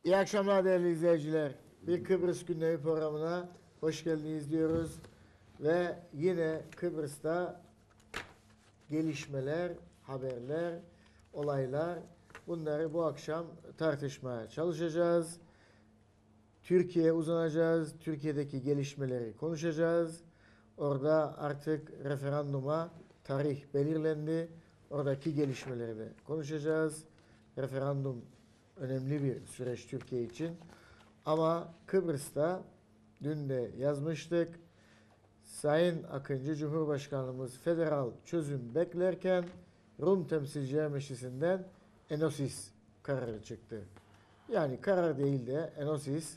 İyi akşamlar değerli izleyiciler. Bir Kıbrıs Gündemi programına hoş geldiniz diyoruz. Ve yine Kıbrıs'ta gelişmeler, haberler, olaylar, bunları bu akşam tartışmaya çalışacağız. Türkiye'ye uzanacağız. Türkiye'deki gelişmeleri konuşacağız. Orada artık referanduma tarih belirlendi. Oradaki gelişmeleri de konuşacağız. Referandum önemli bir süreç Türkiye için. Ama Kıbrıs'ta dün de yazmıştık. Sayın Akıncı Cumhurbaşkanımız federal çözüm beklerken Rum Temsilciler Meclisi'nden Enosis kararı çıktı. Yani karar değil de Enosis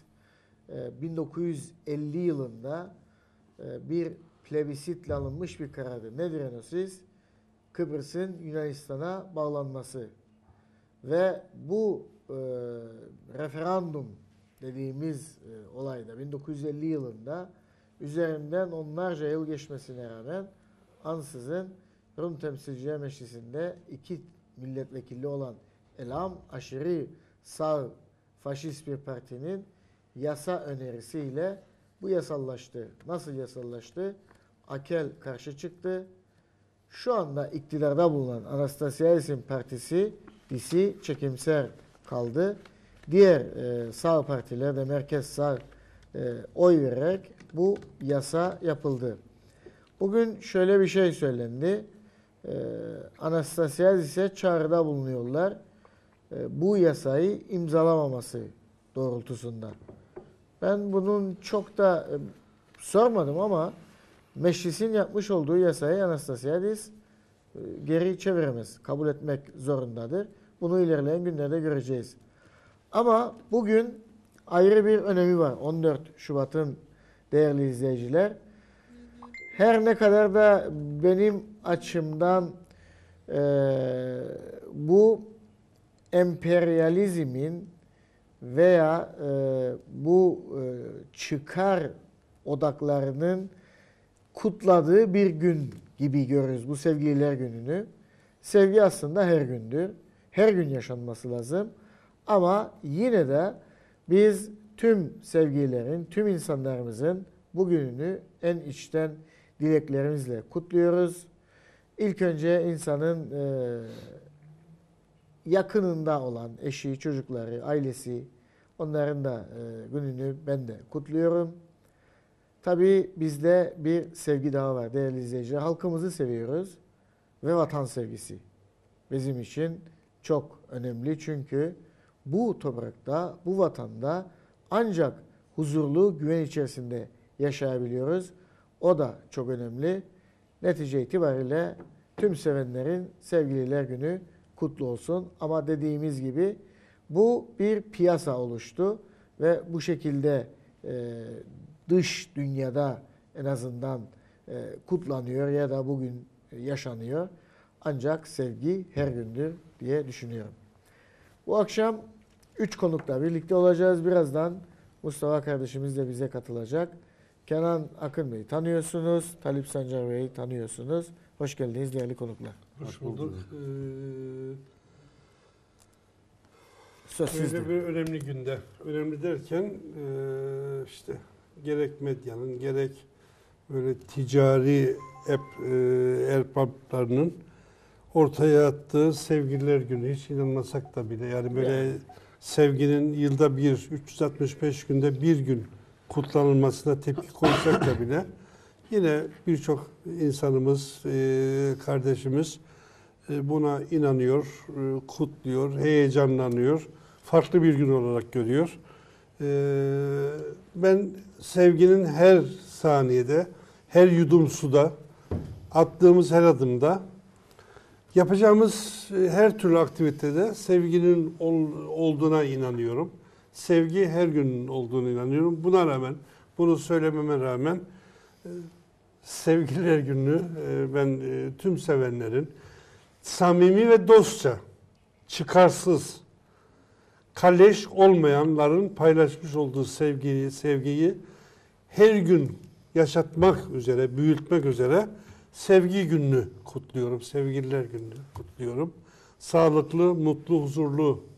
1950 yılında bir plebisitle alınmış bir karardı. Nedir Enosis? Kıbrıs'ın Yunanistan'a bağlanması. Ve bu referandum dediğimiz olayda 1950 yılında üzerinden onlarca yıl geçmesine rağmen ansızın Rum Temsilciler Meclisi'nde iki milletvekili olan Elam aşırı sağ faşist bir partinin yasa önerisiyle bu yasallaştı. Nasıl yasallaştı? Akel karşı çıktı. Şu anda iktidarda bulunan Anastasiadis'in partisi disi çekimser kaldı. Diğer sağ partiler de merkez sağ oy vererek bu yasa yapıldı. Bugün şöyle bir şey söylendi. Anastasiadis'e çağrıda bulunuyorlar. Bu yasayı imzalamaması doğrultusunda. Ben bunun çok da sormadım ama meclisin yapmış olduğu yasayı Anastasiadis geri çeviremez. Kabul etmek zorundadır. Bunu ilerleyen günlerde göreceğiz. Ama bugün ayrı bir önemi var. 14 Şubat'ın değerli izleyiciler. Her ne kadar da benim açımdan bu emperyalizmin veya bu çıkar odaklarının kutladığı bir gün gibi görürüz bu Sevgililer Günü'nü. Sevgi aslında her gündür. Her gün yaşanması lazım. Ama yine de biz tüm sevgililerin, tüm insanlarımızın bugününü en içten dileklerimizle kutluyoruz. İlk önce insanın yakınında olan eşi, çocukları, ailesi, onların da gününü ben de kutluyorum. Tabii bizde bir sevgi daha var değerli izleyiciler. Halkımızı seviyoruz ve vatan sevgisi bizim için çok önemli. Çünkü bu toprakta, bu vatanda ancak huzurlu, güven içerisinde yaşayabiliyoruz. O da çok önemli. Netice itibariyle tüm sevenlerin Sevgililer Günü kutlu olsun. Ama dediğimiz gibi bu bir piyasa oluştu ve bu şekilde dış dünyada en azından kutlanıyor ya da bugün yaşanıyor. Ancak sevgi her gündür diye düşünüyorum. Bu akşam 3 konukla birlikte olacağız. Birazdan Mustafa kardeşimiz de bize katılacak. Kenan Akın Bey'i tanıyorsunuz. Talip Sancar Bey'i tanıyorsunuz. Hoş geldiniz değerli konuklar. Hoş bulduk. Söz sizde. Bir önemli günde. Önemli derken işte gerek medyanın gerek böyle ticari erbaplarının ortaya attığı Sevgililer Günü, hiç inanmasak da bile yani böyle sevginin yılda bir, 365 günde bir gün kutlanılmasına tepki koysak da bile yine birçok insanımız, kardeşimiz buna inanıyor, kutluyor, heyecanlanıyor, farklı bir gün olarak görüyor. Ben sevginin her saniyede, her yudum suda, attığımız her adımda, yapacağımız her türlü aktivitede sevginin olduğuna inanıyorum. Sevgi her gün olduğuna inanıyorum. Buna rağmen, bunu söylememe rağmen Sevgililer Günü'nü ben tüm sevenlerin samimi ve dostça, çıkarsız, kalleş olmayanların paylaşmış olduğu sevgiyi her gün yaşatmak üzere, büyütmek üzere Sevgi Günü'nü kutluyorum. Sevgililer Günü'nü kutluyorum. Sağlıklı, mutlu, huzurlu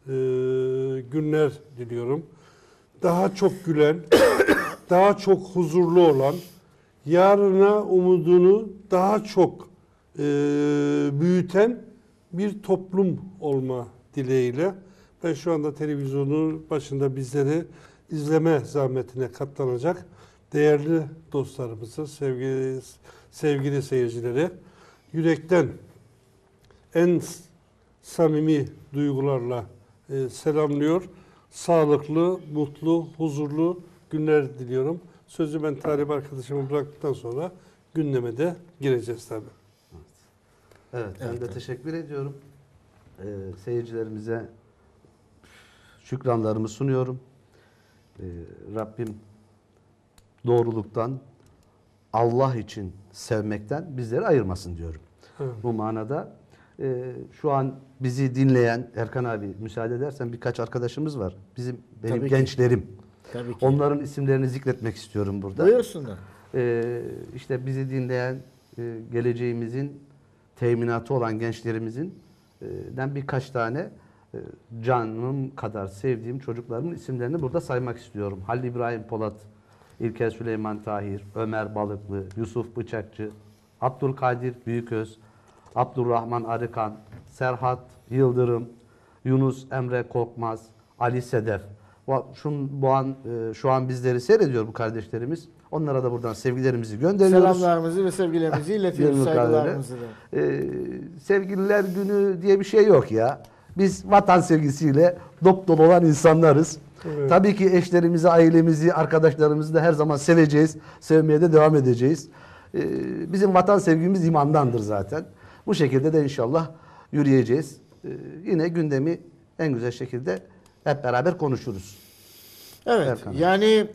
günler diliyorum. Daha çok gülen, daha çok huzurlu olan, yarına umudunu daha çok büyüten bir toplum olma dileğiyle ben şu anda televizyonun başında bizleri izleme zahmetine katlanacak değerli dostlarımızı, sevgili seyircileri yürekten en samimi duygularla selamlıyor. Sağlıklı, mutlu, huzurlu günler diliyorum. Sözü ben Talip arkadaşıma bıraktıktan sonra gündeme de gireceğiz tabii. Evet, ben de teşekkür ediyorum. Seyircilerimize şükranlarımı sunuyorum. Rabbim doğruluktan, Allah için sevmekten bizleri ayırmasın diyorum. Evet. Bu manada şu an bizi dinleyen, Erkan abi müsaade edersen birkaç arkadaşımız var. Benim Tabii ki. gençlerim. Tabii ki. Onların isimlerini zikretmek istiyorum burada. Buyursunlar. İşte bizi dinleyen, geleceğimizin teminatı olan gençlerimizin birkaç tane canım kadar sevdiğim çocuklarımın isimlerini burada saymak istiyorum. Halil İbrahim Polat, İlker Süleyman Tahir, Ömer Balıklı, Yusuf Bıçakçı, Abdülkadir Büyüköz, Abdurrahman Arıkan, Serhat Yıldırım, Yunus Emre Korkmaz, Ali Sedef. Şu an bizleri seyrediyor bu kardeşlerimiz. Onlara da buradan sevgilerimizi gönderiyoruz. Selamlarımızı ve sevgilerimizi iletiyoruz, saygılarımızı da. Sevgililer günü diye bir şey yok ya. Biz vatan sevgisiyle dop dolu olan insanlarız. Evet. Tabii ki eşlerimizi, ailemizi, arkadaşlarımızı da her zaman seveceğiz. Sevmeye de devam edeceğiz. Bizim vatan sevgimiz imandandır zaten. Bu şekilde de inşallah yürüyeceğiz. Yine gündemi en güzel şekilde hep beraber konuşuruz. Evet, Erkan. yani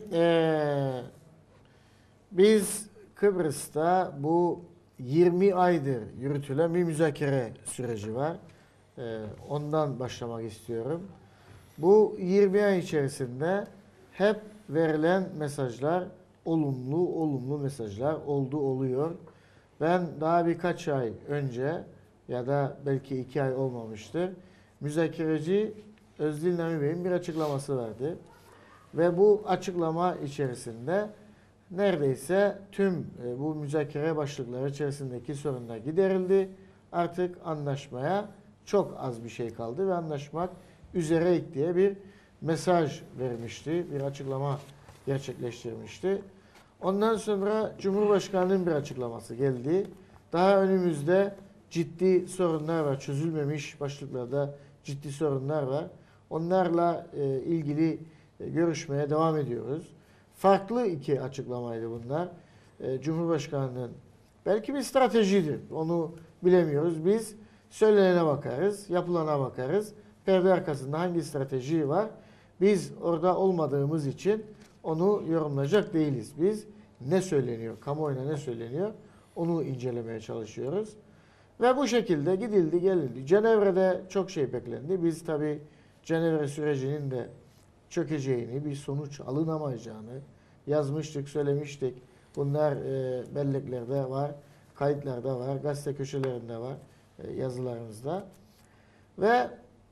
biz Kıbrıs'ta bu 20 aydır yürütülen bir müzakere süreci var. Ondan başlamak istiyorum. Bu 20 ay içerisinde hep verilen mesajlar olumlu mesajlar oluyor. Ben daha birkaç ay önce ya da belki 2 ay olmamıştır. Müzakereci Özdil Nami Bey'in bir açıklaması vardı. Ve bu açıklama içerisinde neredeyse tüm bu müzakere başlıkları içerisindeki sorunlar giderildi. Artık anlaşmaya çok az bir şey kaldı ve anlaşmak üzereyik diye bir mesaj vermişti. Bir açıklama gerçekleştirmişti. Ondan sonra Cumhurbaşkanı'nın bir açıklaması geldi. Daha önümüzde ciddi sorunlar var. Çözülmemiş başlıklarda ciddi sorunlar var. Onlarla ilgili görüşmeye devam ediyoruz. Farklı iki açıklamaydı bunlar. Cumhurbaşkanı'nın belki bir stratejidir. Onu bilemiyoruz. Biz söylenene bakarız, yapılana bakarız. Perde arkasında hangi strateji var? Biz orada olmadığımız için onu yorumlayacak değiliz. Biz ne söyleniyor, kamuoyuna ne söyleniyor onu incelemeye çalışıyoruz. Ve bu şekilde gidildi gelindi. Cenevre'de çok şey beklendi. Biz tabii Cenevre sürecinin de çökeceğini, bir sonuç alınamayacağını yazmıştık, söylemiştik. Bunlar belleklerde var, kayıtlarda var, gazete köşelerinde var, yazılarımızda. Ve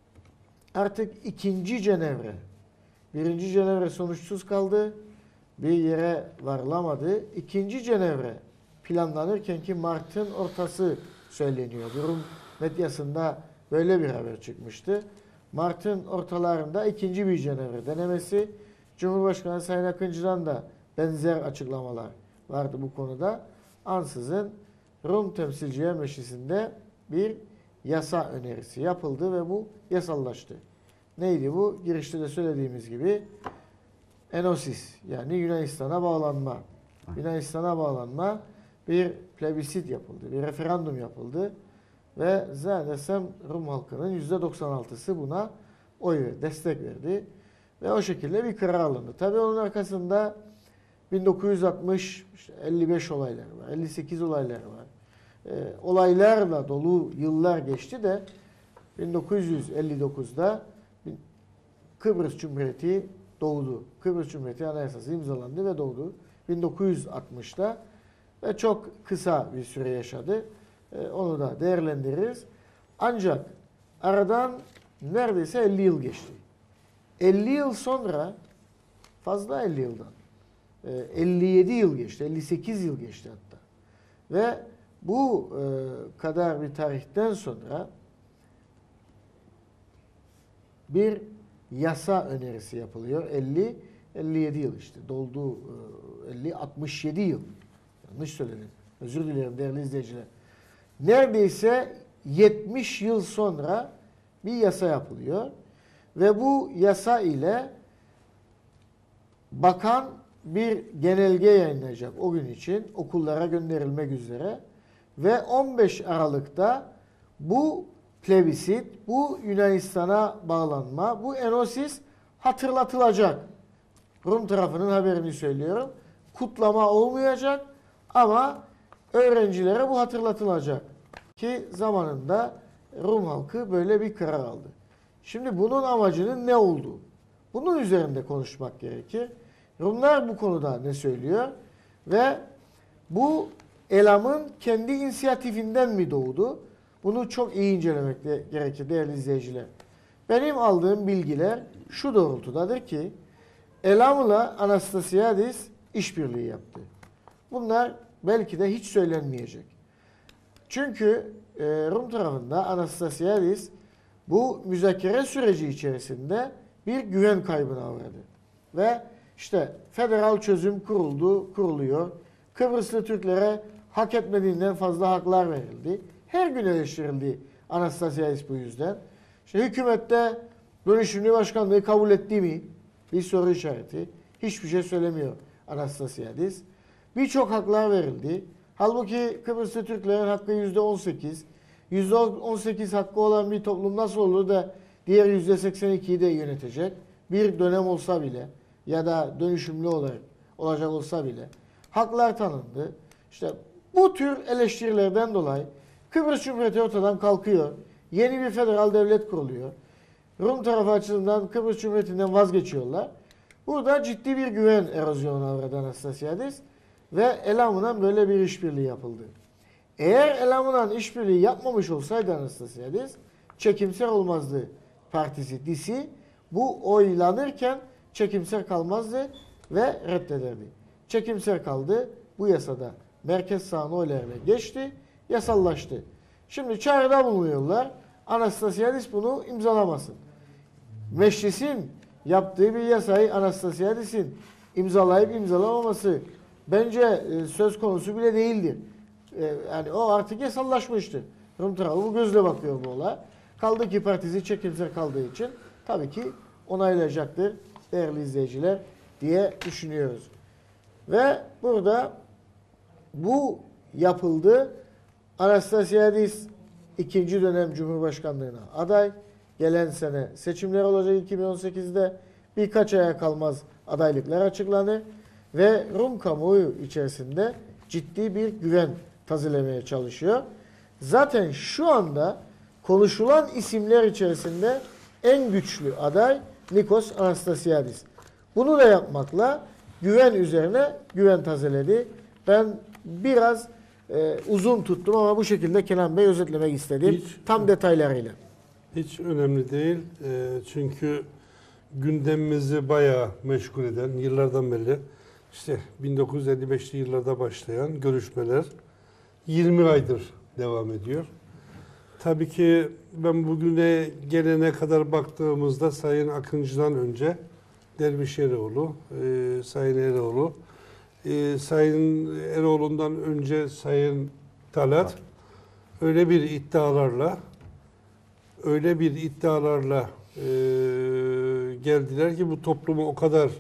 artık ikinci Cenevre, birinci Cenevre sonuçsuz kaldı, bir yere varılamadı. İkinci Cenevre planlanırken ki Mart'ın ortası söyleniyor. Durum medyasında böyle bir haber çıkmıştı. Mart'ın ortalarında ikinci bir Cenevre denemesi. Cumhurbaşkanı Sayın Akıncı'dan da benzer açıklamalar vardı bu konuda. Ansızın Rum Temsilciler Meclisi'nde bir yasa önerisi yapıldı ve bu yasallaştı. Neydi bu? Girişte de söylediğimiz gibi Enosis, yani Yunanistan'a bağlanma. Yunanistan'a bağlanma, bir plebisit yapıldı, bir referandum yapıldı. Ve zannedersem Rum halkının %96'sı buna destek verdi. Ve o şekilde bir karar alındı. Tabii onun arkasında 1960, 55 olayları var, 58 olayları var. Olaylarla dolu yıllar geçti de 1959'da Kıbrıs Cumhuriyeti doğdu. Kıbrıs Cumhuriyeti Anayasası imzalandı ve doğdu. 1960'da ve çok kısa bir süre yaşadı. Onu da değerlendiririz. Ancak aradan neredeyse 50 yıl geçti. 50 yıl sonra, fazla 50 yıldan, 57 yıl geçti, 58 yıl geçti hatta. Ve bu kadar bir tarihten sonra bir yasa önerisi yapılıyor. 57 yıl işte. Doldu 67 yıl. Yanlış söyledim. Özür dilerim değerli izleyiciler. Neredeyse 70 yıl sonra bir yasa yapılıyor. Ve bu yasa ile bakan bir genelge yayınlayacak o gün için okullara gönderilmek üzere. Ve 15 Aralık'ta bu plebisit, bu Yunanistan'a bağlanma, bu enosis hatırlatılacak. Rum tarafının haberini söylüyorum. Kutlama olmayacak ama öğrencilere bu hatırlatılacak. Ki zamanında Rum halkı böyle bir karar aldı. Şimdi bunun amacının ne olduğu? Bunun üzerinde konuşmak gerekir. Rumlar bu konuda ne söylüyor? Ve bu elamın kendi inisiyatifinden mi doğdu? Bunu çok iyi incelemek gerekir değerli izleyiciler. Benim aldığım bilgiler şu doğrultudadır ki Elam'la Anastasiadis işbirliği yaptı. Bunlar belki de hiç söylenmeyecek. Çünkü Rum tarafında Anastasiadis bu müzakere süreci içerisinde bir güven kaybına uğradı. Ve işte federal çözüm kuruluyor. Kıbrıslı Türklere hak etmediğinden fazla haklar verildi. Her gün eleştirildi Anastasiadis bu yüzden. İşte hükümette dönüşümlü başkanlığı kabul etti mi? Bir soru işareti. Hiçbir şey söylemiyor Anastasiadis. Birçok haklar verildi. Halbuki Kıbrıslı Türklerin hakkı %18. %18 hakkı olan bir toplum nasıl olur da diğer %82'yi de yönetecek? Bir dönem olsa bile ya da dönüşümlü olacak olsa bile haklar tanındı. İşte bu tür eleştirilerden dolayı Kıbrıs Cumhuriyeti ortadan kalkıyor. Yeni bir federal devlet kuruluyor. Rum tarafı açısından Kıbrıs Cumhuriyeti'nden vazgeçiyorlar. Burada ciddi bir güven erozyonuna uğradı Anastasiadis ve Elam'la böyle bir işbirliği yapıldı. Eğer Elam'la işbirliği yapmamış olsaydı Anastasiadis çekimser olmazdı partisi DİSİ. Bu oylanırken çekimser kalmazdı ve reddederdi. Çekimser kaldı. Bu yasada merkez sağın oylarıyla geçti. Yasallaştı. Şimdi çağrıda bulunuyorlar. Anastasiadis bunu imzalamasın. Meclisin yaptığı bir yasayı Anastasiadis'in imzalayıp imzalamaması bence söz konusu bile değildir. Yani o artık yasallaşmıştır. Rum tarafı bu gözle bakıyor bu olay. Kaldı ki partisi çekimser kaldığı için tabii ki onaylayacaktır değerli izleyiciler diye düşünüyoruz. Ve burada bu yapıldı. Anastasiadis ikinci dönem Cumhurbaşkanlığına aday. Gelen sene seçimler olacak 2018'de. Birkaç aya kalmaz adaylıklar açıklanır. Ve Rum kamuoyu içerisinde ciddi bir güven tazelemeye çalışıyor. Zaten şu anda konuşulan isimler içerisinde en güçlü aday Nikos Anastasiadis. Bunu da yapmakla güven üzerine güven tazeledi. Ben biraz uzun tuttum ama bu şekilde Kenan Bey özetlemek istedim. Tam detaylarıyla. Hiç önemli değil. Çünkü gündemimizi bayağı meşgul eden yıllardan beri işte 1955'li yıllarda başlayan görüşmeler 20 aydır devam ediyor. Tabii ki ben bugüne gelene kadar baktığımızda Sayın Akıncı'dan önce Derviş Eroğlu, Sayın Eroğlu, Sayın Eroğlu'ndan önce Sayın Talat öyle bir iddialarla geldiler ki bu toplumu o kadar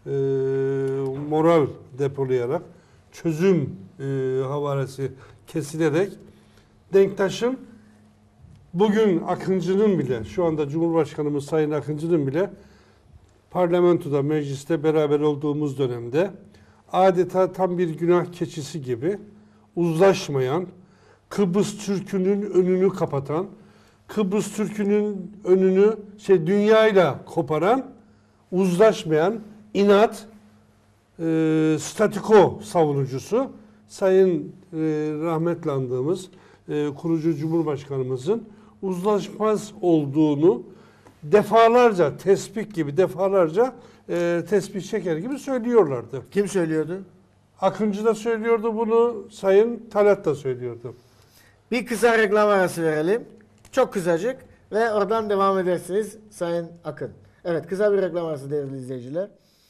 moral depolayarak çözüm havaresi kesilerek Denktaş'ın bugün Akıncı'nın bile şu anda Cumhurbaşkanımız Sayın Akıncı'nın bile parlamentoda mecliste beraber olduğumuz dönemde adeta tam bir günah keçisi gibi uzlaşmayan, Kıbrıs Türk'ünün önünü kapatan, Kıbrıs Türk'ünün önünü dünyayla koparan, uzlaşmayan, inat, statiko savunucusu Sayın rahmetli andığımız kurucu Cumhurbaşkanımızın uzlaşmaz olduğunu defalarca tespih gibi defalarca tespih çeker gibi söylüyorlardı. Kim söylüyordu? Akıncı da söylüyordu bunu, Sayın Talat da söylüyordu. Bir kısa reklam arası verelim. Çok kısacık ve oradan devam edersiniz Sayın Akın. Evet, kısa bir reklam arası değerli izleyiciler.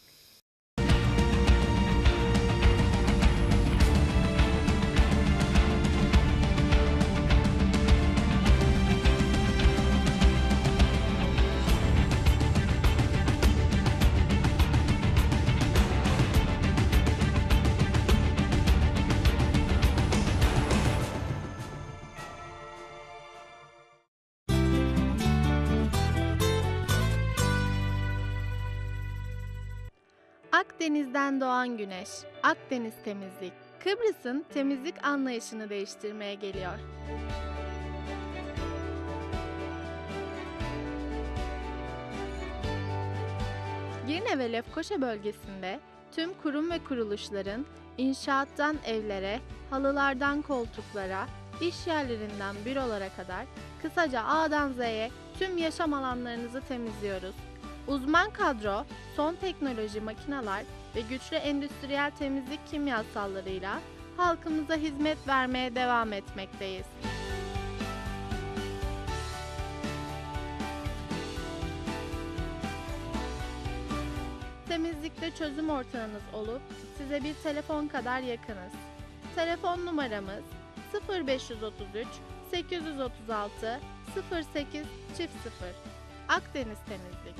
Akdeniz'den doğan güneş, Akdeniz Temizlik, Kıbrıs'ın temizlik anlayışını değiştirmeye geliyor. Girne ve Lefkoşa bölgesinde tüm kurum ve kuruluşların inşaattan evlere, halılardan koltuklara, iş yerlerinden bürolara kadar kısaca A'dan Z'ye tüm yaşam alanlarınızı temizliyoruz. Uzman kadro, son teknoloji makineler ve güçlü endüstriyel temizlik kimyasallarıyla halkımıza hizmet vermeye devam etmekteyiz. Temizlikte çözüm ortağınız olup size bir telefon kadar yakınız. Telefon numaramız 0533 836 08 0. Akdeniz Temizlik.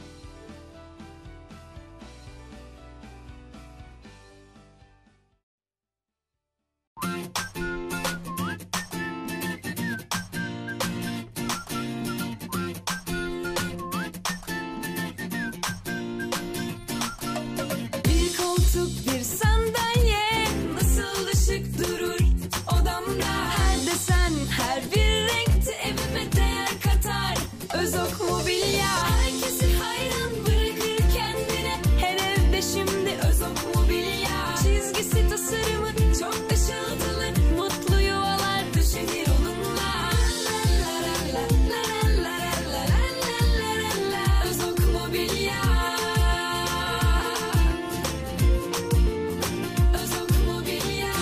Bir koltuk, bir sandalye nasıl da şık durur odamda. Her desen, her bir renkte evime değer katar. Özok Mobilya herkesi hayran bırakır kendine. Her evde şimdi Özok Mobilya. Çizgisi, tasarımı çok ışıltılı, mutlu yuvalar döşenir onunla. Özok Mobilya. Özok Mobilya.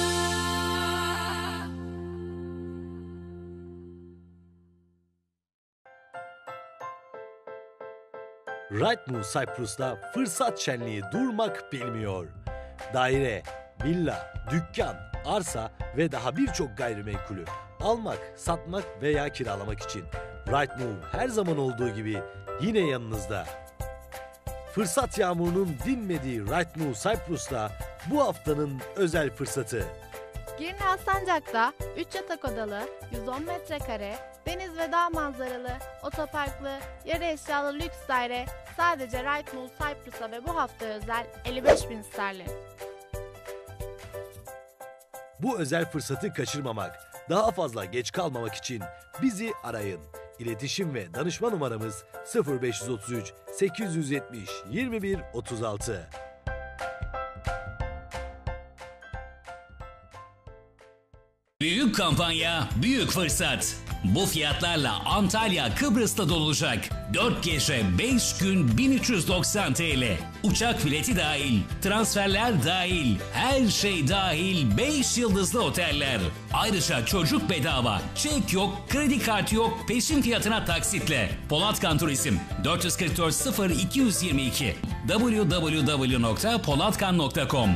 Rightmove Cyprus'ta fırsat şenliği durmak bilmiyor. Daire, villa, dükkan, arsa ve daha birçok gayrimenkulü almak, satmak veya kiralamak için Rightmove her zaman olduğu gibi yine yanınızda. Fırsat yağmurunun dinmediği Rightmove Cyprus'ta bu haftanın özel fırsatı. Girne Alsancak'ta 3 yatak odalı, 110 metrekare, deniz ve dağ manzaralı, otoparklı, yarı eşyalı lüks daire sadece Rightmove Cyprus'a ve bu hafta özel 55.000 sterlin. Bu özel fırsatı kaçırmamak, daha fazla geç kalmamak için bizi arayın. İletişim ve danışma numaramız 0533 870 21 36. Büyük kampanya, büyük fırsat. Bu fiyatlarla Antalya, Kıbrıs'ta dolacak. 4 gece, 5 gün 1390 TL. Uçak bileti dahil, transferler dahil, her şey dahil 5 yıldızlı oteller. Ayrıca çocuk bedava, çek yok, kredi kartı yok, peşin fiyatına taksitle. Polatkan Turizm 444 0222 www.polatkan.com.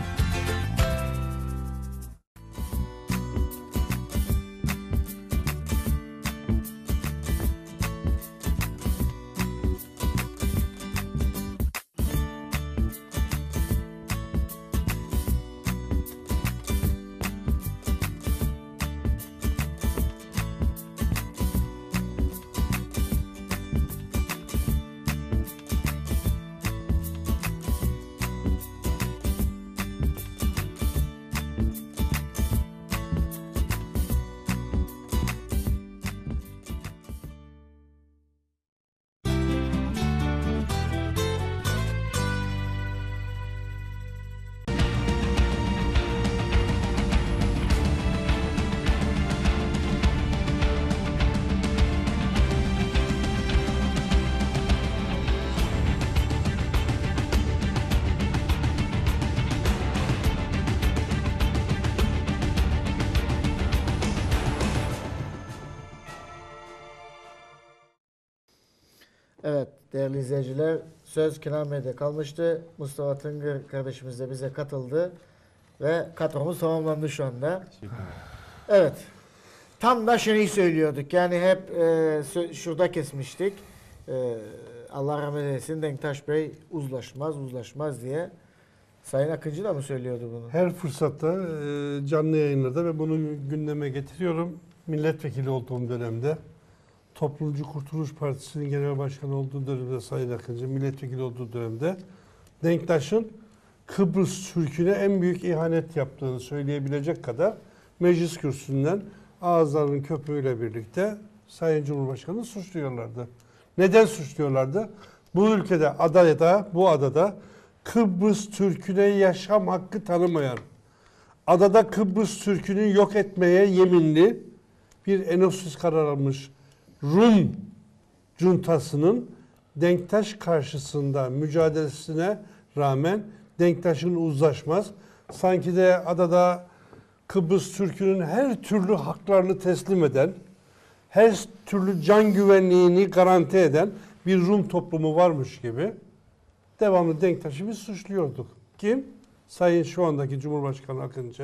Evet değerli izleyiciler, söz Kenan Bey'de kalmıştı. Mustafa Tıngır kardeşimiz de bize katıldı ve kadromuz tamamlandı şu anda. Evet. Tam da şeyi söylüyorduk. Yani hep şurada kesmiştik. Allah rahmet eylesin, Denktaş Bey uzlaşmaz diye. Sayın Akıncı da mı söylüyordu bunu? Her fırsatta canlı yayınlarda ve bunu gündeme getiriyorum. Milletvekili olduğum dönemde, Toplumcu Kurtuluş Partisi'nin genel başkanı olduğu dönemde Sayın Akıncı, milletvekili olduğu dönemde Denktaş'ın Kıbrıs Türk'üne en büyük ihanet yaptığını söyleyebilecek kadar meclis kürsüsünden ağızlarının köpüğüyle birlikte Sayın Cumhurbaşkanı'nı suçluyorlardı. Neden suçluyorlardı? Bu ülkede, bu adada Kıbrıs Türk'üne yaşam hakkı tanımayan, adada Kıbrıs Türk'ünü yok etmeye yeminli bir enosis karar almış Rum cuntasının Denktaş karşısında mücadelesine rağmen Denktaş'ın uzlaşmaz, sanki de adada Kıbrıs Türk'ünün her türlü haklarını teslim eden, her türlü can güvenliğini garanti eden bir Rum toplumu varmış gibi devamlı Denktaş'ı biz suçluyorduk. Kim? Sayın şu andaki Cumhurbaşkanı Akıncı.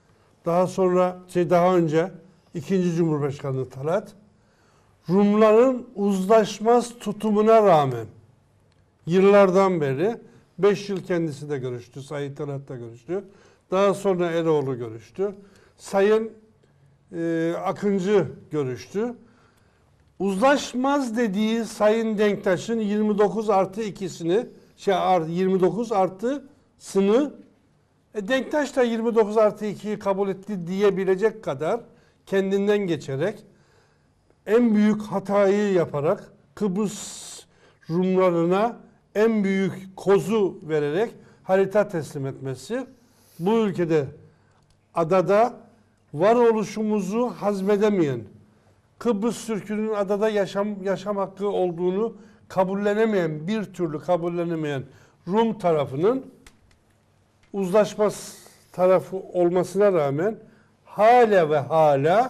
Daha önce 2. Cumhurbaşkanı Talat. Rumların uzlaşmaz tutumuna rağmen yıllardan beri 5 yıl kendisi de görüştü. Sayın Talat da görüştü. Daha sonra Eroğlu görüştü. Sayın Akıncı görüştü. Uzlaşmaz dediği Sayın Denktaş'ın 29 artı 2'sini 29 artısını Denktaş da 29 artı 2'yi kabul etti diyebilecek kadar kendinden geçerek en büyük hatayı yaparak Kıbrıs Rumlarına en büyük kozu vererek harita teslim etmesi, bu ülkede adada varoluşumuzu hazmedemeyen, Kıbrıs Türk'ünün adada yaşam hakkı olduğunu bir türlü kabullenemeyen Rum tarafının uzlaşmaz tarafı olmasına rağmen hala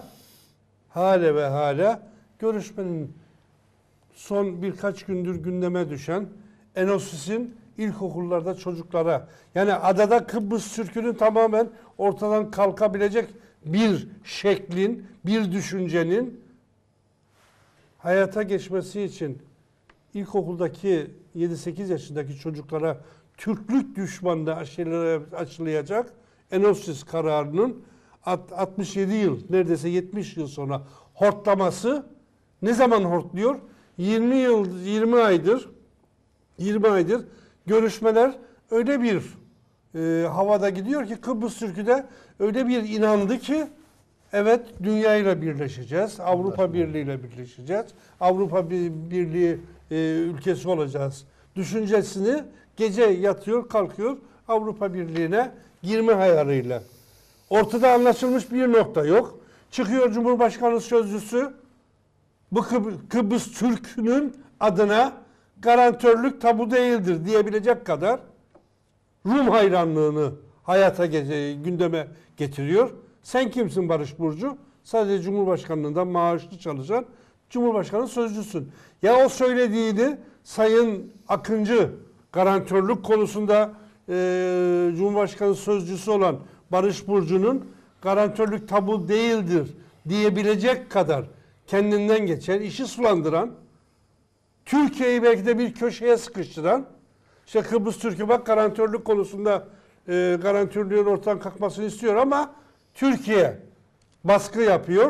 görüşmenin son birkaç gündür gündeme düşen Enosis'in ilkokullarda çocuklara, yani adada Kıbrıs Türk'ünün tamamen ortadan kalkabilecek bir şeklin, bir düşüncenin hayata geçmesi için ilkokuldaki 7-8 yaşındaki çocuklara Türklük düşmanlığı aşılayacak Enosis kararının 67 yıl, neredeyse 70 yıl sonra hortlaması ne zaman hortluyor? 20 aydır görüşmeler öyle bir havada gidiyor ki Kıbrıs Türk'ü de öyle bir inandı ki evet dünyayla birleşeceğiz, Avrupa Birliği ile birleşeceğiz, Avrupa Birliği ülkesi olacağız düşüncesini gece yatıyor kalkıyor Avrupa Birliği'ne girme hayalıyla. Ortada anlaşılmış bir nokta yok. Çıkıyor Cumhurbaşkanı Sözcüsü bu Kıbrıs Türk'ünün adına garantörlük tabu değildir diyebilecek kadar Rum hayranlığını gündeme getiriyor. Sen kimsin Barış Burcu? Sadece Cumhurbaşkanlığından maaşlı çalışan Cumhurbaşkanı Sözcüsün. Ya o söylediğini Sayın Akıncı garantörlük konusunda Cumhurbaşkanı Sözcüsü olan Barış Burcu'nun garantörlük tabu değildir diyebilecek kadar kendinden geçen, işi sulandıran, Türkiye'yi belki de bir köşeye sıkıştıran, işte Kıbrıs Türk'ü bak garantörlük konusunda garantörlüğün ortadan kalkmasını istiyor ama Türkiye baskı yapıyor.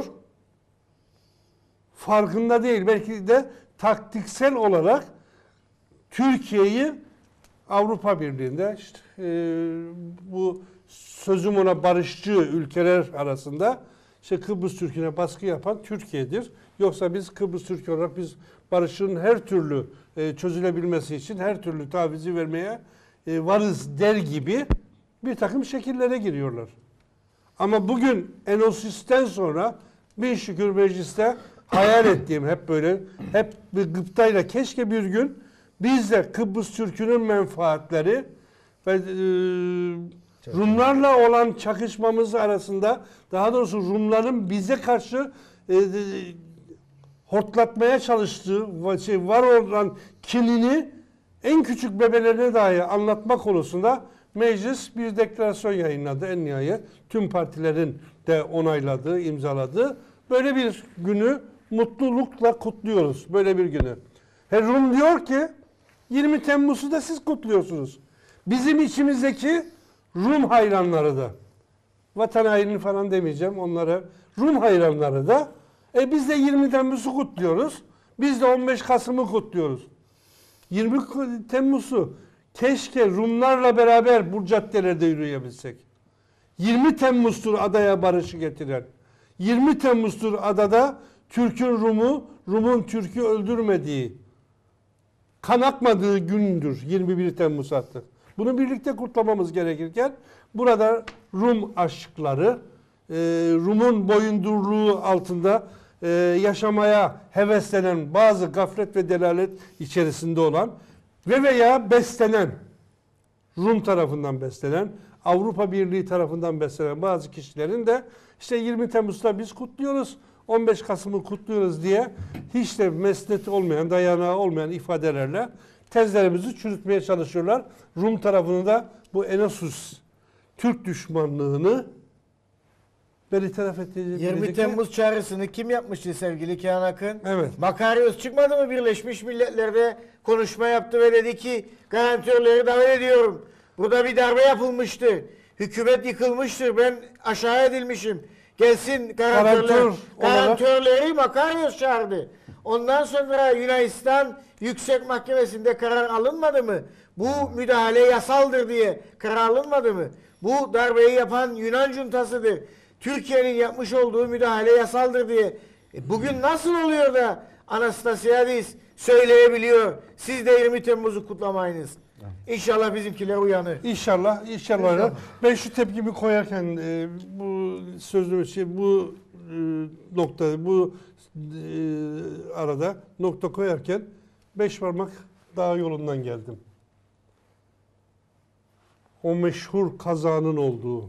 Farkında değil. Belki de taktiksel olarak Türkiye'yi Avrupa Birliği'nde işte, bu sözüm ona barışçı ülkeler arasında işte Kıbrıs Türk'üne baskı yapan Türkiye'dir. Yoksa biz Kıbrıs Türk olarak biz barışın her türlü çözülebilmesi için her türlü tavizi vermeye varız der gibi bir takım şekillere giriyorlar. Ama bugün Enosis'ten sonra bin şükür mecliste hayal ettiğim hep bir gıptayla keşke bir gün biz de Kıbrıs Türk'ünün menfaatleri ve Rumlarla olan çakışmamız arasında, daha doğrusu Rumların bize karşı hortlatmaya çalıştığı var olan kinini en küçük bebelerine dahi anlatma konusunda meclis bir deklarasyon yayınladı en nihayet. Tüm partilerin de onayladığı, imzaladığı böyle bir günü mutlulukla kutluyoruz. Böyle bir günü. Rum diyor ki 20 Temmuz'u da siz kutluyorsunuz. Bizim içimizdeki Rum hayranları da, vatan haini falan demeyeceğim onlara, Rum hayranları da biz de 20 Temmuz'u kutluyoruz. Biz de 15 Kasım'ı kutluyoruz. 20 Temmuz'u keşke Rumlarla beraber bu caddelerde yürüyebilsek. 20 Temmuz'tur adaya barışı getiren. 20 Temmuz'tur adada Türk'ün Rum'un Türk'ü öldürmediği, kan akmadığı gündür 21 Temmuz artık. Bunu birlikte kutlamamız gerekirken burada Rum aşıkları, Rum'un boyundurluğu altında yaşamaya heveslenen, bazı gaflet ve delalet içerisinde olan veya beslenen, Rum tarafından beslenen, Avrupa Birliği tarafından beslenen bazı kişilerin de işte 20 Temmuz'da biz kutluyoruz, 15 Kasım'ı kutluyoruz diye hiç de mesnet olmayan, dayanağı olmayan ifadelerle tezlerimizi çürütmeye çalışıyorlar. Rum tarafını da bu Enesus Türk düşmanlığını bertaraf edecek. 20 Temmuz çağrısını kim yapmıştı sevgili Kenan Akın? Evet. Makarios çıkmadı mı Birleşmiş Milletler'de konuşma yaptı ve dedi ki garantörleri davet ediyorum. Burada bir darbe yapılmıştı. Hükümet yıkılmıştır. Ben aşağı edilmişim. Gelsin garantörler. Garantörleri Makarios çağırdı. Ondan sonra Yunanistan Yüksek Mahkemesi'nde karar alınmadı mı? Bu müdahale yasaldır diye karar alınmadı mı? Bu darbeyi yapan Yunan juntasıdır. Türkiye'nin yapmış olduğu müdahale yasaldır diye. Bugün nasıl oluyor da Anastasiadis söyleyebiliyor? Siz de 20 Temmuz'u kutlamayınız. İnşallah bizimkiler uyanır. İnşallah. Ben şu tepkimi koyarken bu sözlü bu nokta, bu arada nokta koyarken 5 parmak daha yolundan geldim. O meşhur kazanın olduğu,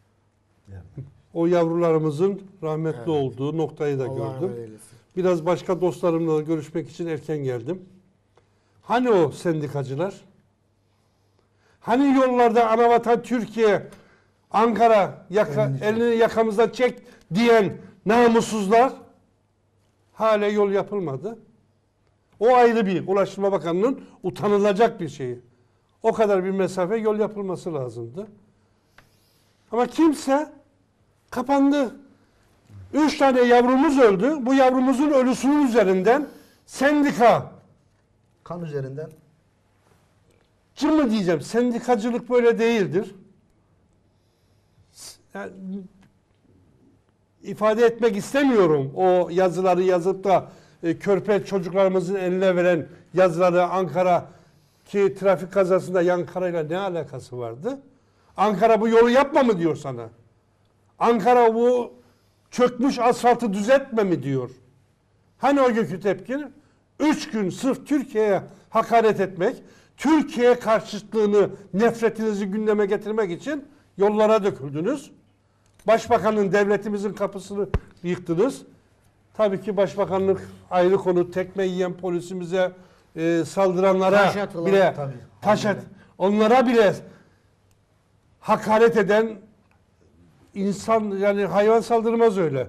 o yavrularımızın rahmetli olduğu noktayı da gördüm. Biraz başka dostlarımla görüşmek için erken geldim. Hani o sendikacılar? Hani yollarda Anavatan Türkiye, Ankara elini yakamızdan çek diyen namussuzlar? Hala yol yapılmadı. O ayrı bir Ulaştırma Bakanlığı'nın utanılacak bir şeyi. O kadar bir mesafe yol yapılması lazımdı. Ama kimse kapandı. 3 tane yavrumuz öldü. Bu yavrumuzun ölüsünün üzerinden sendika. Kan üzerinden. Mı diyeceğim? Sendikacılık böyle değildir. Yani, ifade etmek istemiyorum o yazıları yazıp da körpe çocuklarımızın eline veren yazıları Ankara ki trafik kazasında Ankara'yla ne alakası vardı? Ankara bu yolu yapma mı diyor sana? Ankara bu çökmüş asfaltı düzeltme mi diyor? Hani o günkü tepkin? 3 gün sırf Türkiye'ye hakaret etmek, Türkiye karşıtlığını, nefretinizi gündeme getirmek için yollara döküldünüz. Başbakanın, devletimizin kapısını yıktınız. Tabii ki başbakanlık ayrı konu. Tekme yiyen polisimize saldıranlara bile onlara bile hakaret eden insan, yani hayvan saldırmaz öyle.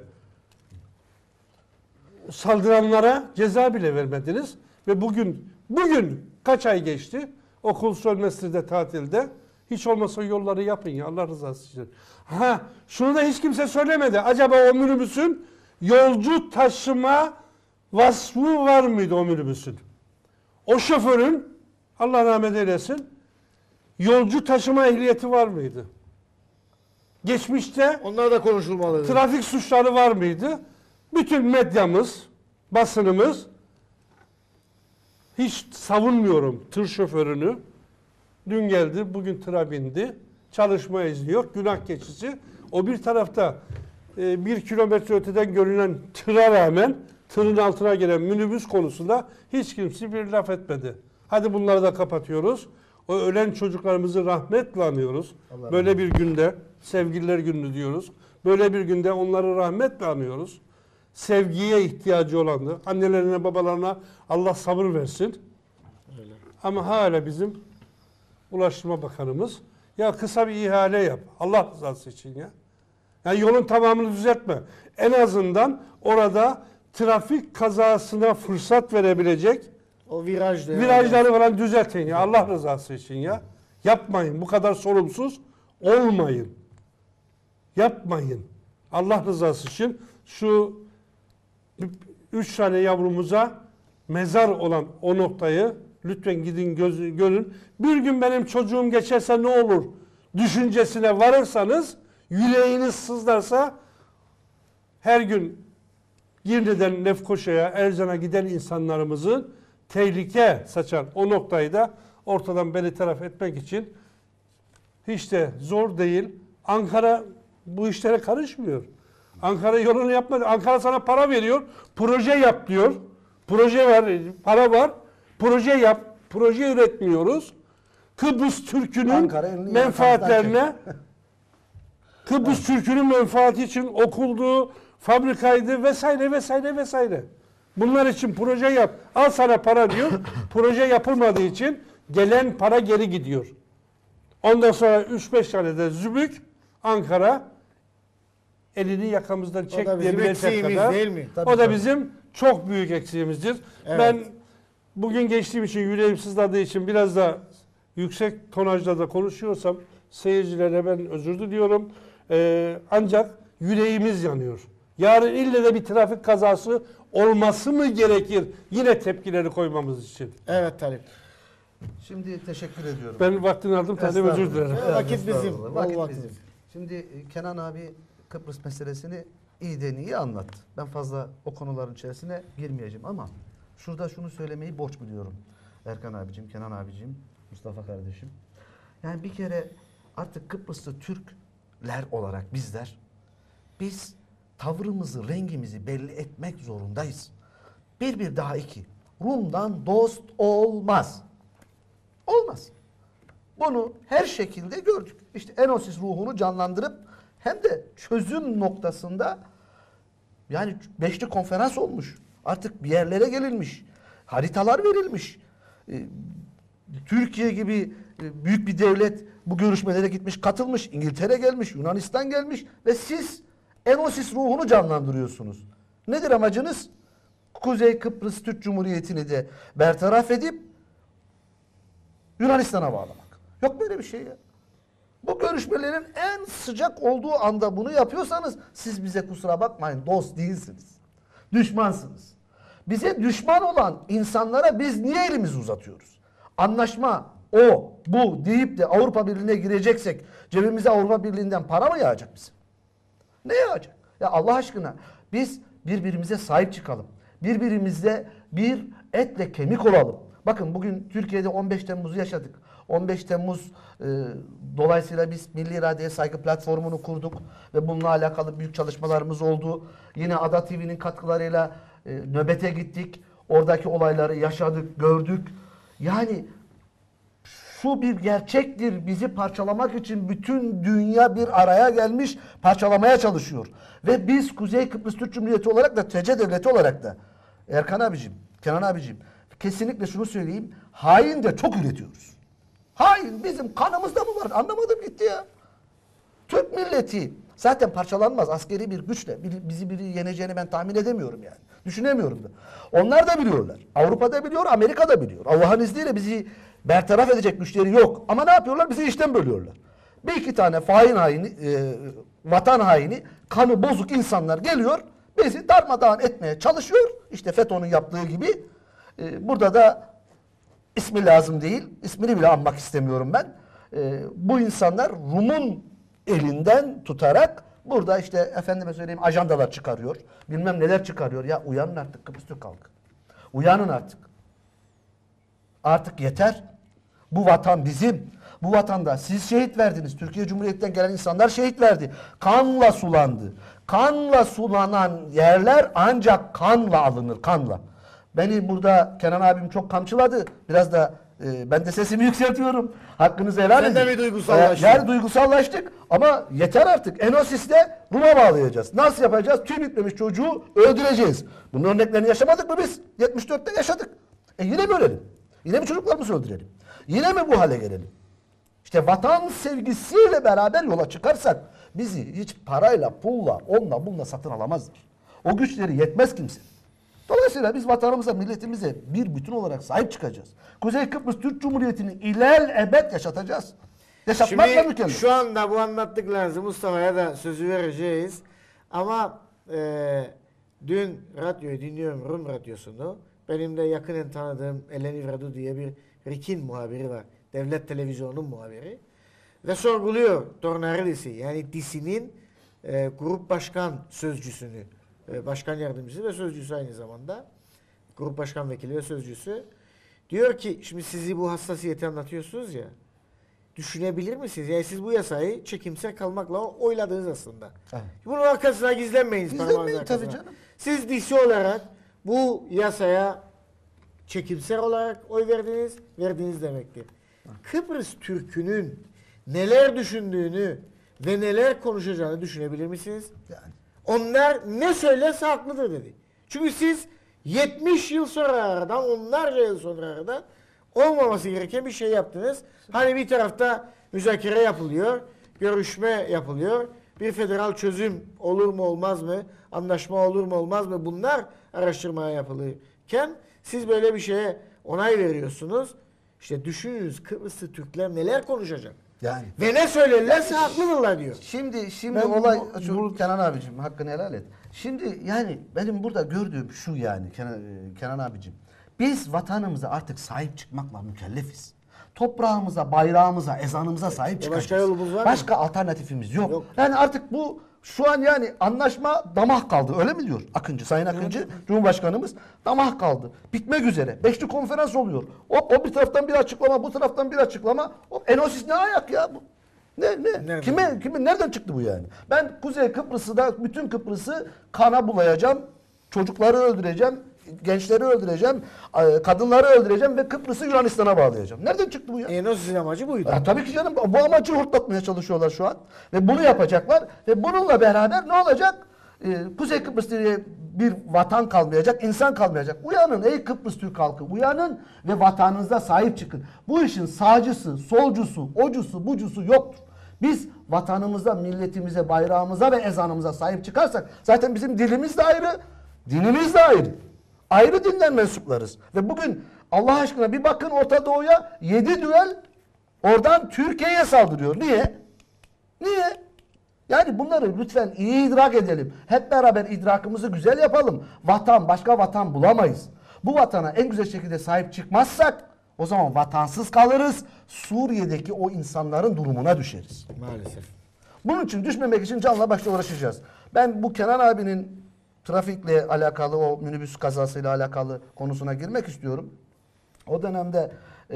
Saldıranlara ceza bile vermediniz ve bugün kaç ay geçti? Okul sömestri tatilde. Hiç olmasa yolları yapın ya Allah rızası için. Şunu da hiç kimse söylemedi. Acaba o minibüsün yolcu taşıma vasfı var mıydı o minibüsün? O şoförün Allah rahmet eylesin yolcu taşıma ehliyeti var mıydı? Geçmişte onlar da konuşulmalı. Trafik suçları var mıydı? Bütün medyamız, basınımız hiç savunmuyorum tır şoförünü. Dün geldi, bugün tıra bindi. Çalışma izni yok, günah keçisi. O bir tarafta 1 kilometre öteden görünen tıra rağmen tırın altına gelen minibüs konusunda hiç kimse bir laf etmedi. Hadi bunları da kapatıyoruz. O ölen çocuklarımızı rahmetle anıyoruz. Böyle bir günde sevgililer günü diyoruz. Böyle bir günde onları rahmetle anıyoruz. sevgiye ihtiyacı olandı. Annelerine, babalarına Allah sabır versin. Öyle. Ama hala bizim Ulaştırma Bakanımız ya kısa bir ihale yap. Allah rızası için ya. Yani yolun tamamını düzeltme. En azından orada trafik kazasına fırsat verebilecek O virajda. virajları falan düzeltin ya. Allah rızası için ya. Yapmayın. Bu kadar sorumsuz olmayın. Yapmayın. Allah rızası için şu 3 tane yavrumuza mezar olan o noktayı lütfen gidin görün. Bir gün benim çocuğum geçerse ne olur düşüncesine varırsanız, yüreğiniz sızlarsa, her gün Girne'den Lefkoşa'ya, Ercan'a giden insanlarımızın tehlike saçan o noktayı da ortadan bertaraf etmek için hiç de zor değil. Ankara bu işlere karışmıyor. Ankara yolunu yapmadı. Ankara sana para veriyor. Proje yap diyor. Proje var, para var. Proje yap. Proje üretmiyoruz. Kıbrıs Türk'ünün menfaatlerine Kıbrıs Türk'ünün menfaati için okuldu, fabrikaydı vesaire vesaire vesaire. Bunlar için proje yap. Al sana para diyor. Proje yapılmadığı için gelen para geri gidiyor. Ondan sonra 3-5 tane de zübük Ankara elini yakamızdan çek diyebilecek kadar. Değil mi? O da bizim çok büyük eksiğimizdir. Evet. Ben bugün geçtiğim için, yüreğim sızladığı için biraz da yüksek tonajda da konuşuyorsam seyircilere ben özür diliyorum. Ancak yüreğimiz yanıyor. Yarın ille de bir trafik kazası olması mı gerekir yine tepkileri koymamız için? Evet Talip. Şimdi teşekkür ediyorum. Ben vaktini aldım, tabii özür dilerim. Vakit bizim. Estağfurullah, vakit Vakit bizim. bizim. Şimdi Kenan abi Kıbrıs meselesini iyi anlattı. Ben fazla o konuların içerisine girmeyeceğim ama şurada şunu söylemeyi borç biliyorum. Erkan abicim, Kenan abicim, Mustafa kardeşim. Yani bir kere artık Kıbrıslı Türkler olarak biz tavrımızı, rengimizi belli etmek zorundayız. Bir daha iki. Rum'dan dost olmaz. Olmaz. Bunu her şekilde gördük. İşte Enosis ruhunu canlandırıp hem de çözüm noktasında yani 5'li konferans olmuş. Artık bir yerlere gelinmiş. Haritalar verilmiş. Türkiye gibi büyük bir devlet bu görüşmelere gitmiş, katılmış. İngiltere gelmiş, Yunanistan gelmiş ve siz Enosis ruhunu canlandırıyorsunuz. Nedir amacınız? Kuzey Kıbrıs Türk Cumhuriyeti'ni de bertaraf edip Yunanistan'a bağlamak. Yok böyle bir şey ya. Bu görüşmelerin en sıcak olduğu anda bunu yapıyorsanız siz bize kusura bakmayın dost değilsiniz. Düşmansınız. Bize düşman olan insanlara biz niye elimizi uzatıyoruz? Anlaşma o, bu deyip de Avrupa Birliği'ne gireceksek cebimize Avrupa Birliği'nden para mı yağacak bizim? Ne yağacak? Ya Allah aşkına biz birbirimize sahip çıkalım. Birbirimizle bir etle kemik olalım. Bakın bugün Türkiye'de 15 Temmuz'u yaşadık. 15 Temmuz dolayısıyla biz Milli İrade'ye Saygı platformunu kurduk ve bununla alakalı büyük çalışmalarımız oldu. Yine Ada TV'nin katkılarıyla nöbete gittik. Oradaki olayları yaşadık, gördük. Yani şu bir gerçektir. Bizi parçalamak için bütün dünya bir araya gelmiş, parçalamaya çalışıyor. Ve biz Kuzey Kıbrıs Türk Cumhuriyeti olarak da TC Devleti olarak da Erkan abicim, Kenan abicim kesinlikle şunu söyleyeyim. Hain de çok üretiyoruz. Hain bizim kanımızda mı var? Anlamadım gitti ya. Türk milleti zaten parçalanmaz. Askeri bir güçle bizi biri yeneceğini ben tahmin edemiyorum yani. Düşünemiyorum da. Onlar da biliyorlar. Avrupa da biliyor, Amerika da biliyor. Allah'ın izniyle bizi bertaraf edecek güçleri yok. Ama ne yapıyorlar? Bizi işten bölüyorlar. Bir iki tane vatan haini, kanı bozuk insanlar geliyor. Bizi darmadağın etmeye çalışıyor. İşte FETÖ'nün yaptığı gibi. Burada da ismi lazım değil. İsmini bile anmak istemiyorum ben. Bu insanlar Rum'un elinden tutarak burada işte efendime söyleyeyim ajandalar çıkarıyor. Bilmem neler çıkarıyor. Ya uyanın artık Kıbrıs Türk halkı. Uyanın artık. Artık yeter. Bu vatan bizim. Bu vatanda siz şehit verdiniz. Türkiye Cumhuriyeti'nden gelen insanlar şehit verdi. Kanla sulandı. Kanla sulanan yerler ancak kanla alınır. Kanla. Beni burada Kenan abim çok kamçıladı. Biraz da Ben de sesimi yükseltiyorum. Hakkınızı helal edin. Sen de bir duygusallaştın. Yani duygusallaştık ama yeter artık. Enosis'te Rum'a bağlayacağız. Nasıl yapacağız? Tüy bitmemiş çocuğu öldüreceğiz. Bunun örneklerini yaşamadık mı biz? 74'te yaşadık. Yine mi ölelim? Yine mi çocuklarımızı öldürelim? Yine mi bu hale gelelim? İşte vatan sevgisiyle beraber yola çıkarsak bizi hiç parayla, pulla, onunla bununla satın alamazlar. O güçleri yetmez kimse. Dolayısıyla biz vatanımıza, milletimize bir bütün olarak sahip çıkacağız. Kuzey Kıbrıs Türk Cumhuriyeti'ni ilelebet yaşatacağız. Yaşatmakla Şimdi mükemmel. şu anda bu anlattıklarınızı Mustafa'ya da sözü vereceğiz. Ama dün radyoyu dinliyorum, Rum radyosunu. Benim de yakinen tanıdığım Eleni Radu diye bir RIK'in muhabiri var. Devlet Televizyonu'nun muhabiri. Ve sorguluyor Tornaridis'i, yani DİSİ'nin grup başkan sözcüsünü. Başkan yardımcısı ve sözcüsü aynı zamanda. Grup başkan vekili ve sözcüsü. Diyor ki, şimdi sizi bu hassasiyeti anlatıyorsunuz ya. Düşünebilir misiniz? Yani siz bu yasayı çekimser kalmakla oyladınız aslında. Evet. Bunun arkasına gizlenmeyiniz. Gizlenmeyin parmağınızın tabii arkasına. canım. Siz DC olarak bu yasaya çekimser olarak oy verdiniz demektir. Kıbrıs Türk'ünün neler düşündüğünü ve neler konuşacağını düşünebilir misiniz? Yani. Onlar ne söylerse haklıdır dedi. Çünkü siz 70 yıl sonra aradan, onlarca yıl sonra aradan olmaması gereken bir şey yaptınız. Hani bir tarafta müzakere yapılıyor, görüşme yapılıyor. Bir federal çözüm olur mu olmaz mı? Anlaşma olur mu olmaz mı? Bunlar araştırmaya yapılırken siz böyle bir şeye onay veriyorsunuz. İşte düşününüz Kıbrıslı Türkler neler konuşacak? Yani. Ve ne söylerlerse haklıdırlar diyor. Şimdi Ben olay bu- şu, bu- Kenan abicim hakkını helal et. Şimdi yani benim burada gördüğüm şu yani Kenan abicim. Biz vatanımıza artık sahip çıkmakla mükellefiz. Toprağımıza, bayrağımıza, ezanımıza sahip çıkacağız. Başka yolumuz var mı? Başka alternatifimiz yok. Yok. Yani artık bu şu an yani anlaşma damah kaldı. Öyle mi diyor Akıncı, Sayın Akıncı, Cumhurbaşkanımız? Damah kaldı. Bitmek üzere. Beşli konferans oluyor. O bir taraftan bir açıklama, bu taraftan bir açıklama. Enosis ne ayak ya bu? Nereden? Kime nereden çıktı bu yani? Ben Kuzey Kıbrıs'ı da bütün Kıbrıs'ı kana bulayacağım. Çocukları öldüreceğim, gençleri öldüreceğim, kadınları öldüreceğim ve Kıbrıs'ı Yunanistan'a bağlayacağım. Nereden çıktı bu ya? O sizin amacı buydu. Ya tabii ki canım, bu amacı hortlatmaya çalışıyorlar şu an. Ve bunu yapacaklar ve bununla beraber ne olacak? Kuzey Kıbrıs diye bir vatan kalmayacak, insan kalmayacak. Uyanın ey Kıbrıs Türk halkı, uyanın ve vatanınıza sahip çıkın. Bu işin sağcısı, solcusu, ocusu, bucusu yoktur. Biz vatanımıza, milletimize, bayrağımıza ve ezanımıza sahip çıkarsak zaten bizim dilimiz de ayrı, dinimiz de ayrı. Ayrı dinler mensuplarız. Ve bugün Allah aşkına bir bakın Orta Doğu'ya 7 düel oradan Türkiye'ye saldırıyor. Niye? Niye? Yani bunları lütfen iyi idrak edelim. Hep beraber idrakımızı güzel yapalım. Vatan, başka vatan bulamayız. Bu vatana en güzel şekilde sahip çıkmazsak o zaman vatansız kalırız. Suriye'deki o insanların durumuna düşeriz. Maalesef. Bunun için düşmemek için canla başla uğraşacağız. Ben bu Kenan abinin trafikle alakalı, o minibüs kazasıyla alakalı konusuna girmek istiyorum. O dönemde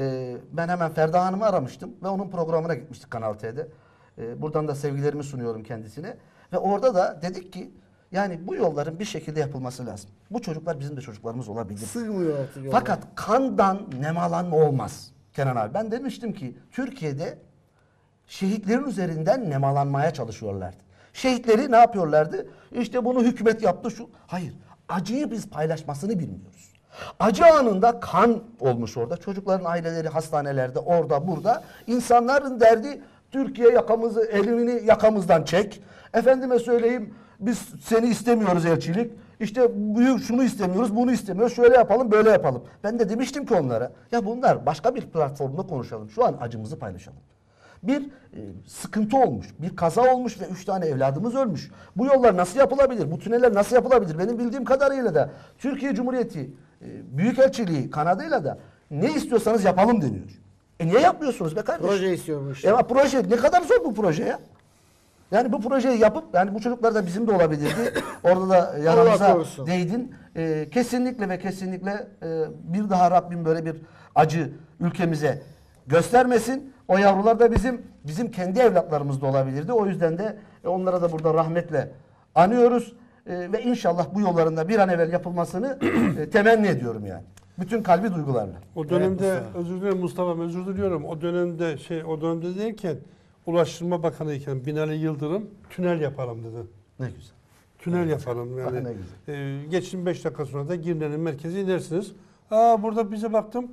ben hemen Ferda Hanım'ı aramıştım ve onun programına gitmiştik Kanal T'de. Buradan da sevgilerimi sunuyorum kendisine. Ve orada da dedik ki yani bu yolların bir şekilde yapılması lazım. Bu çocuklar bizim de çocuklarımız olabilir. Sığmıyor artık yollar. Fakat kandan nemalanma olmaz Kenan abi. Ben demiştim ki Türkiye'de şehitlerin üzerinden nemalanmaya çalışıyorlardı. Şehitleri ne yapıyorlardı? İşte bunu hükümet yaptı şu. Hayır. Acıyı biz paylaşmasını bilmiyoruz. Acı anında kan olmuş orada. Çocukların aileleri hastanelerde, orada, burada. İnsanların derdi Türkiye yakamızı, elini yakamızdan çek. Efendime söyleyeyim biz seni istemiyoruz elçilik. İşte şunu istemiyoruz, bunu istemiyoruz. Şöyle yapalım, böyle yapalım. Ben de demiştim ki onlara ya bunlar başka bir platformda konuşalım. Şu an acımızı paylaşalım. Bir sıkıntı olmuş, bir kaza olmuş ve 3 tane evladımız ölmüş. Bu yollar nasıl yapılabilir? Bu tüneller nasıl yapılabilir? Benim bildiğim kadarıyla da Türkiye Cumhuriyeti Büyükelçiliği kanadıyla da ne istiyorsanız yapalım deniyor. Niye yapmıyorsunuz be kardeşim? Proje istiyormuş. Ama proje ne kadar zor bu proje ya? Yani bu projeyi yapıp yani bu çocuklar da bizim de olabilirdi. Orada da yanımıza korusun. değdin. Kesinlikle ve kesinlikle bir daha Rabbim böyle bir acı ülkemize göstermesin. O yavrular da bizim kendi evlatlarımız da olabilirdi. O yüzden de onlara da burada rahmetle anıyoruz. Ve inşallah bu yolların da bir an evvel yapılmasını temenni ediyorum yani. Bütün kalbi duygularla. O dönemde Mustafa. özür dilerim Mustafa'm, özür diliyorum. O dönemde derken Ulaştırma Bakanı iken Binali Yıldırım tünel yapalım dedi. Ne güzel. Tünel yapalım yani. Ne güzel. Geçin 5 dakika sonra da Girne'nin merkezi inersiniz. Burada bize baktım.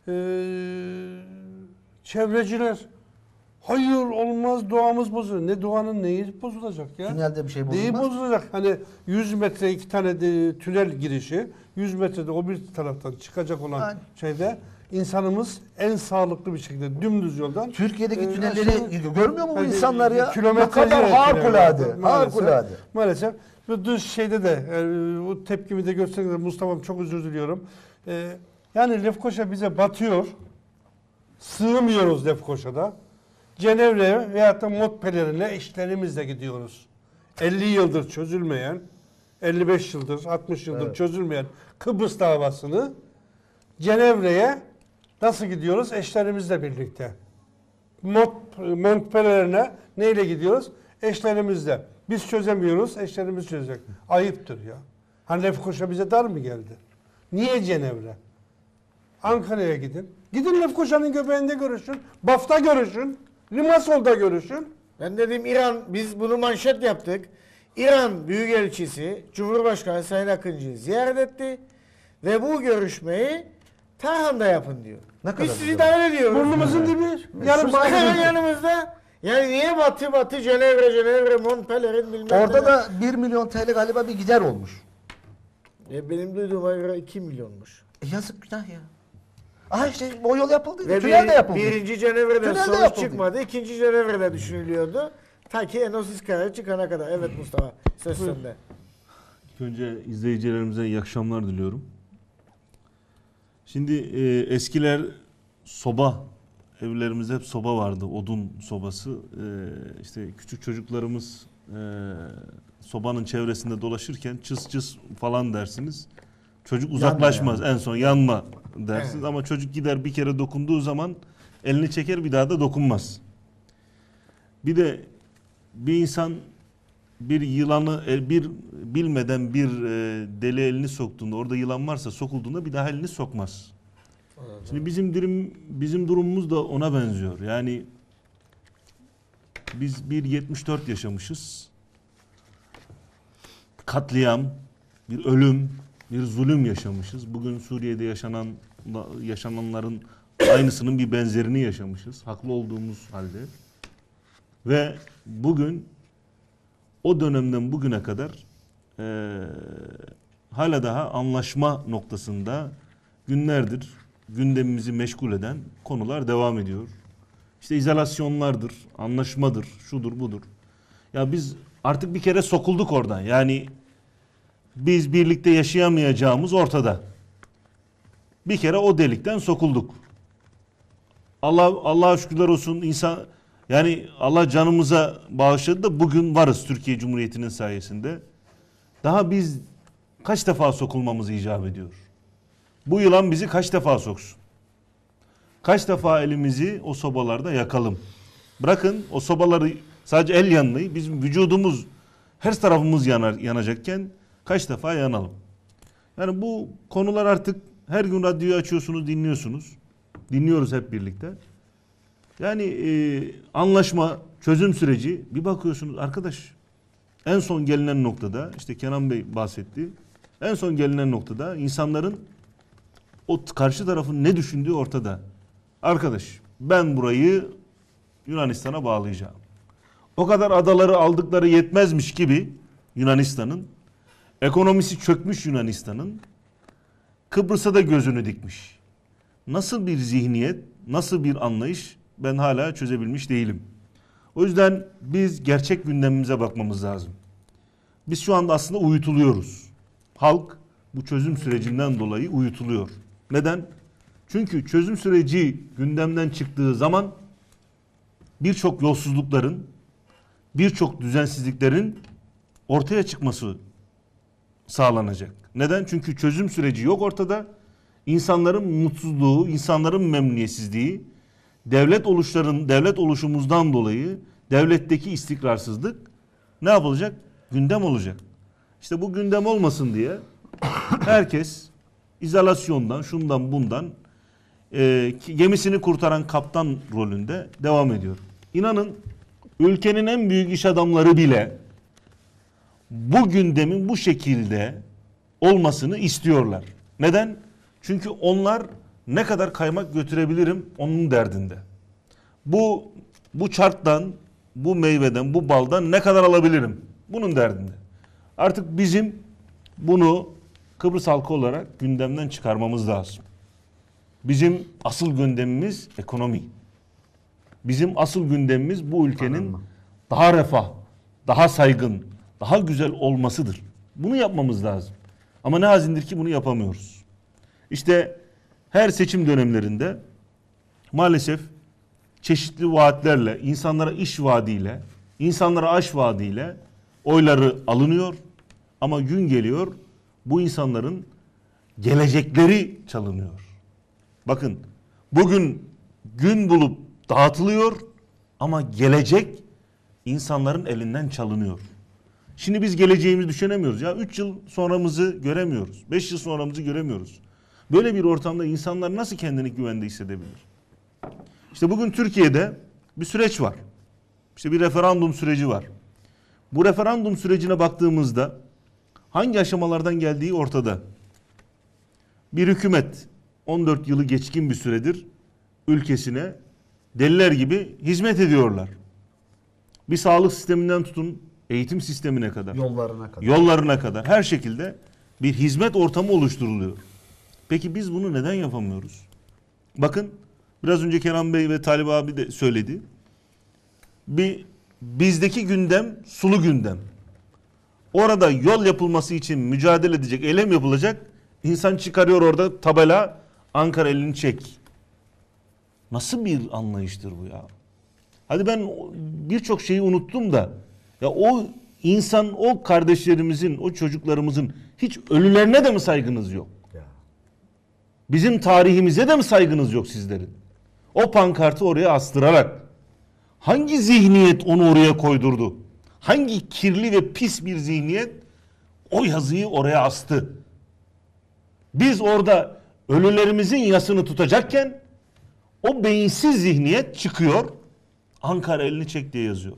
Çevreciler hayır olmaz doğamız bozulur. Ne doğanın neyi bozulacak ya? Tünelde bir şey Neyi bozulmaz. bozulacak? Hani 100 metre 2 tane de tünel girişi, 100 metrede o bir taraftan çıkacak olan Aynen. şeyde insanımız en sağlıklı bir şekilde dümdüz yoldan Türkiye'deki aşağı- tünelleri görmüyor mu bu Hani insanlar ya? Ne kilometrelerce kadar harikulade. tünel. Harikulade. Maalesef. Bu düz şeyde de o tepkimi de gösterdiğinde Mustafa'm çok özür diliyorum. Yani Lefkoşa bize batıyor. Sığmıyoruz Lefkoşa'da. Cenevre'ye veyahut da Montpellier'ine işlerimizle gidiyoruz. 50 yıldır çözülmeyen, 55 yıldır, 60 yıldır Evet. çözülmeyen Kıbrıs davasını Cenevre'ye nasıl gidiyoruz? Eşlerimizle birlikte. Montpellier'ine neyle gidiyoruz? Eşlerimizle. Biz çözemiyoruz, eşlerimiz çözecek. Ayıptır ya. Hani Lefkoşa bize dar mı geldi? Niye Cenevre? Ankara'ya gidin. Gidin Lefkoşa'nın göbeğinde görüşün. Baf'ta görüşün. Limassol'da görüşün. Ben dedim İran, biz bunu manşet yaptık. İran Büyükelçisi Cumhurbaşkanı Sayın Akıncı'yı ziyaret etti ve bu görüşmeyi Tarhan'da yapın diyor. Ne kadar Biz sizi güzel. davet ediyoruz. Burnumuzun dibi. Şu Hemen yanımızda. Yani niye Batı Cenevre, Montpellier'in bilmem Orada neler. da 1 milyon TL galiba bir gider olmuş. Benim duyduğuma göre 2 milyonmuş. Yazık günah ya. Aha işte o yol yapıldı. Ve Tünel de yapıldı. birinci Cenevre'den Tünel de sonuç yapıldı. çıkmadı. İkinci Cenevre'de düşünülüyordu. Ta ki Enosis kararı çıkana kadar. Evet Mustafa, söz sende. İlk önce izleyicilerimize iyi akşamlar diliyorum. Şimdi eskiler soba, evlerimizde hep soba vardı, odun sobası. İşte küçük çocuklarımız sobanın çevresinde dolaşırken çıs çıs falan dersiniz. Çocuk uzaklaşmaz, en son yanma dersiniz. Evet. Ama çocuk gider bir kere dokunduğu zaman elini çeker, bir daha da dokunmaz. Bir de bir insan bir yılanı bilmeden bir deli elini soktuğunda, orada yılan varsa sokulduğunda bir daha elini sokmaz. Şimdi bizim durumumuz da ona benziyor. Yani biz bir 74 yaşamışız. Katliam, bir ölüm, bir zulüm yaşamışız. Bugün Suriye'de yaşananların aynısının bir benzerini yaşamışız. Haklı olduğumuz halde. Ve bugün o dönemden bugüne kadar hala daha anlaşma noktasında günlerdir gündemimizi meşgul eden konular devam ediyor. İşte izolasyonlardır, anlaşmadır, şudur budur. Ya biz artık bir kere sokulduk oradan. Yani biz birlikte yaşayamayacağımız ortada. Bir kere o delikten sokulduk. Allah'a şükürler olsun, yani Allah canımıza bağışladı da bugün varız Türkiye Cumhuriyeti'nin sayesinde. Daha biz kaç defa sokulmamız icap ediyor? Bu yılan bizi kaç defa soksun? Kaç defa elimizi o sobalarda yakalım? Bırakın o sobaları, sadece el yanmayı, bizim vücudumuz, her tarafımız yanacakken kaç defa yanalım? Yani bu konular artık her gün radyoyu açıyorsunuz, dinliyorsunuz. Dinliyoruz hep birlikte. Yani anlaşma, çözüm süreci, bir bakıyorsunuz arkadaş, en son gelinen noktada, işte Kenan Bey bahsetti, en son gelinen noktada insanların o karşı tarafın ne düşündüğü ortada. Arkadaş, ben burayı Yunanistan'a bağlayacağım. O kadar adaları aldıkları yetmezmiş gibi Yunanistan'ın, ekonomisi çökmüş Yunanistan'ın, Kıbrıs'a da gözünü dikmiş. Nasıl bir zihniyet, nasıl bir anlayış, ben hala çözebilmiş değilim. O yüzden biz gerçek gündemimize bakmamız lazım. Biz şu anda aslında uyutuluyoruz. Halk bu çözüm sürecinden dolayı uyutuluyor. Neden? Çünkü çözüm süreci gündemden çıktığı zaman birçok yolsuzlukların, birçok düzensizliklerin ortaya çıkması sağlanacak. Neden? Çünkü çözüm süreci yok ortada. İnsanların mutsuzluğu, insanların memnuniyetsizliği, devlet oluşumuzdan dolayı devletteki istikrarsızlık ne yapılacak? Gündem olacak. İşte bu gündem olmasın diye herkes izolasyondan, şundan bundan gemisini kurtaran kaptan rolünde devam ediyor. İnanın ülkenin en büyük iş adamları bile bu gündemin bu şekilde olmasını istiyorlar. Neden? Çünkü onlar ne kadar kaymak götürebilirim onun derdinde. Bu çarktan, bu meyveden, bu baldan ne kadar alabilirim? Bunun derdinde. Artık bizim bunu Kıbrıs halkı olarak gündemden çıkarmamız lazım. Bizim asıl gündemimiz ekonomi. Bizim asıl gündemimiz bu ülkenin daha refah, daha saygın, daha güzel olmasıdır. Bunu yapmamız lazım. Ama ne hazindir ki bunu yapamıyoruz. İşte her seçim dönemlerinde maalesef çeşitli vaatlerle, insanlara iş vaadiyle, insanlara aş vaadiyle oyları alınıyor. Ama gün geliyor bu insanların gelecekleri çalınıyor. Bakın bugün gün bulup dağıtılıyor ama gelecek insanların elinden çalınıyor. Şimdi biz geleceğimizi düşünemiyoruz. Ya 3 yıl sonramızı göremiyoruz. 5 yıl sonramızı göremiyoruz. Böyle bir ortamda insanlar nasıl kendini güvende hissedebilir? İşte bugün Türkiye'de bir süreç var. İşte bir referandum süreci var. Bu referandum sürecine baktığımızda hangi aşamalardan geldiği ortada. Bir hükümet 14 yılı geçkin bir süredir ülkesine deliler gibi hizmet ediyorlar. Bir sağlık sisteminden tutun eğitim sistemine kadar, yollarına kadar her şekilde bir hizmet ortamı oluşturuluyor. Peki biz bunu neden yapamıyoruz? Bakın biraz önce Kenan Bey ve Talip abi de söyledi. Bizdeki gündem sulu gündem. Orada yol yapılması için mücadele edecek, eylem yapılacak. İnsan çıkarıyor orada tabela, Ankara elini çek. Nasıl bir anlayıştır bu ya? Hadi ben birçok şeyi unuttum da ya o insan, o kardeşlerimizin, o çocuklarımızın hiç ölülerine de mi saygınız yok? Bizim tarihimize de mi saygınız yok sizlerin? O pankartı oraya astırarak hangi zihniyet onu oraya koydurdu? Hangi kirli ve pis bir zihniyet o yazıyı oraya astı? Biz orada ölülerimizin yasını tutacakken o beyinsiz zihniyet çıkıyor, Ankara elini çek diye yazıyor.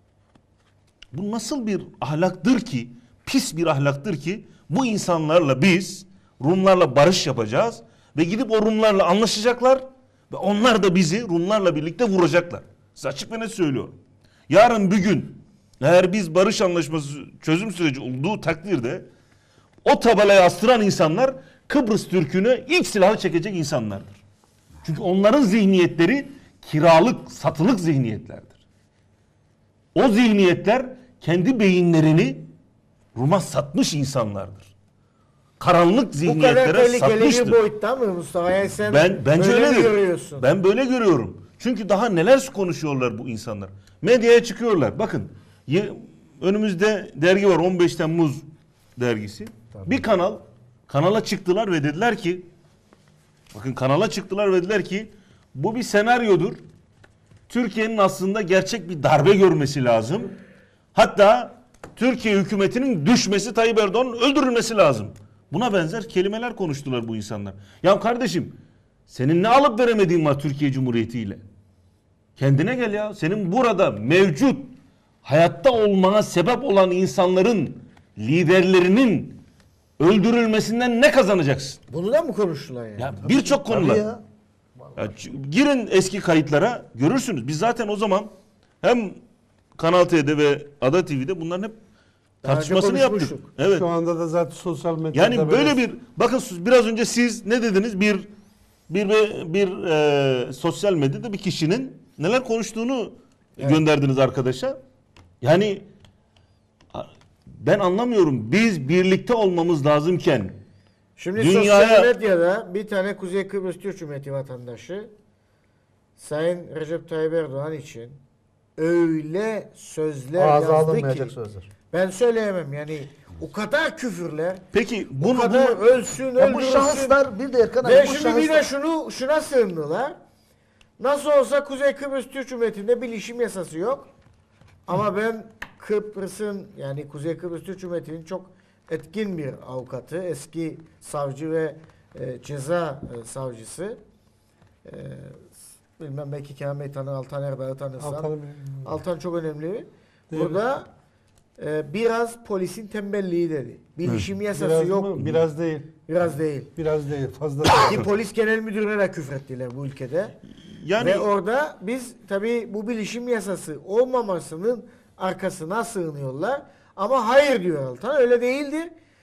Bu nasıl bir ahlaktır ki, pis bir ahlaktır ki bu insanlarla biz Rumlarla barış yapacağız ve gidip o Rumlarla anlaşacaklar ve onlar da bizi Rumlarla birlikte vuracaklar. Size açık ve net söylüyorum. Yarın bir gün eğer biz barış anlaşması çözüm süreci olduğu takdirde o tabelayı astıran insanlar Kıbrıs Türk'üne ilk silahı çekecek insanlardır. Çünkü onların zihniyetleri kiralık, satılık zihniyetlerdir. O zihniyetler kendi beyinlerini Rum'a satmış insanlardır. Karanlık zihniyetlere satmıştır. Bu kadar tehlikeli bir boyutta mı Mustafa? Yani sen bence böyle öyledir. görüyorsun. Ben böyle görüyorum. Çünkü daha neler konuşuyorlar bu insanlar. Medyaya çıkıyorlar. Bakın önümüzde dergi var, 15 Temmuz dergisi. Tabii. Bir kanala çıktılar ve dediler ki, bakın kanala çıktılar ve dediler ki bu bir senaryodur. Türkiye'nin aslında gerçek bir darbe görmesi lazım. Hatta Türkiye hükümetinin düşmesi, Tayyip Erdoğan'ın öldürülmesi lazım. Buna benzer kelimeler konuştular bu insanlar. Ya kardeşim senin ne alıp veremediğin var Türkiye Cumhuriyeti ile? Kendine gel ya. Senin burada mevcut hayatta olmana sebep olan insanların, liderlerinin öldürülmesinden ne kazanacaksın? Bunu da mı konuştular yani? Ya birçok konular. Ya, girin eski kayıtlara görürsünüz. Biz zaten o zaman hem Kanal T'de ve Ada TV'de bunların hep tartışmasını yaptık. Evet. Şu anda da zaten sosyal medyada yani böyle bir bakın biraz önce siz ne dediniz? Bir sosyal medyada bir kişinin neler konuştuğunu gönderdiniz arkadaşa. Yani ben anlamıyorum. Biz birlikte olmamız lazımken şimdi sosyal medyada bir tane Kuzey Kıbrıs Türk Cumhuriyeti vatandaşı Sayın Recep Tayyip Erdoğan için öyle sözler yazdı ki sözler. Ben söyleyemem yani o kadar küfürler. Peki bu kadar ölsün öldürülsün. Bu şahıslar bir de Erkan abi. Ve şimdi bir de şuna sığındılar. Nasıl olsa Kuzey Kıbrıs Türk Cumhuriyeti'nde bilişim yasası yok. Ama ben Kıbrıs'ın yani Kuzey Kıbrıs Türk Cumhuriyeti'nin çok etkin bir avukatı, eski savcı ve ceza savcısı. Bilmem belki Kenan Bey tanır, Altan Erdağ'ı tanırsan. Altan çok önemli. Burada biraz polisin tembelliği dedi. Bilişim yasası Biraz yok. mı? Biraz değil. Biraz değil. Biraz değil. Fazla Ki polis genel müdürüne de küfrettiler bu ülkede. Yani Ve orada biz tabii bu bilişim yasası olmamasının arkasına sığınıyorlar. Ama hayır diyor Altan, öyle değildir.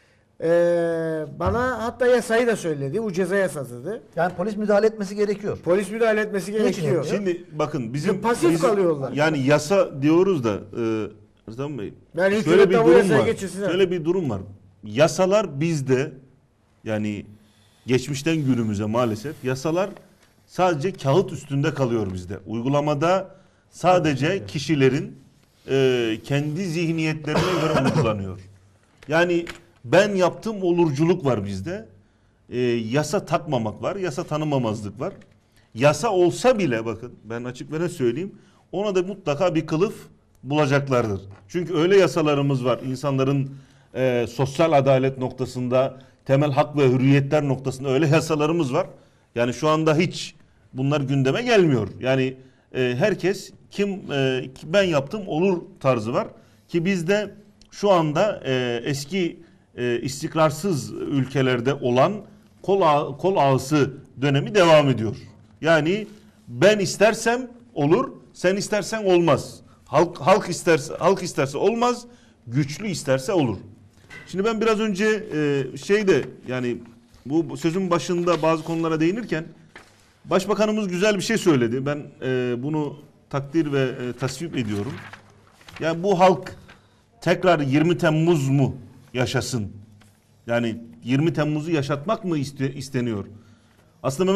Bana hatta yasayı da söyledi. Bu ceza yasasıdır. Yani polis müdahale etmesi gerekiyor. Polis müdahale etmesi gerekiyor. şimdi bakın bizim Pasif kalıyorlar. Yani yasa diyoruz da Rıdvan Bey. Yani Şöyle hükümet bir de bu durum yasaya var. geçirsin. Şöyle bir durum var. Yasalar bizde, yani geçmişten günümüze maalesef yasalar sadece kağıt üstünde kalıyor bizde. Uygulamada sadece kişilerin kendi zihniyetlerine göre uygulanıyor. Yani ben yaptığım olurculuk var bizde. Yasa takmamak var, yasa tanımamazlık var. Yasa olsa bile bakın ben açık ve net söyleyeyim, ona da mutlaka bir kılıf bulacaklardır. Çünkü öyle yasalarımız var insanların sosyal adalet noktasında, temel hak ve hürriyetler noktasında öyle yasalarımız var. Yani şu anda hiç bunlar gündeme gelmiyor. Yani herkes ben yaptım olur tarzı var. Ki bizde şu anda eski istikrarsız ülkelerde olan kol ağası dönemi devam ediyor. Yani ben istersem olur, sen istersen olmaz. Halk isterse olmaz, güçlü isterse olur. Şimdi ben biraz önce yani bu sözün başında bazı konulara değinirken Başbakanımız güzel bir şey söyledi. Ben bunu takdir ve tasvip ediyorum. Yani bu halk tekrar 20 Temmuz mu yaşasın? Yani 20 Temmuz'u yaşatmak mı isteniyor? Aslında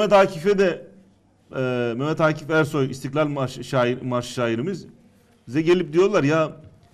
Mehmet Akif Ersoy, İstiklal Marşı şairimiz, bize gelip diyorlar ya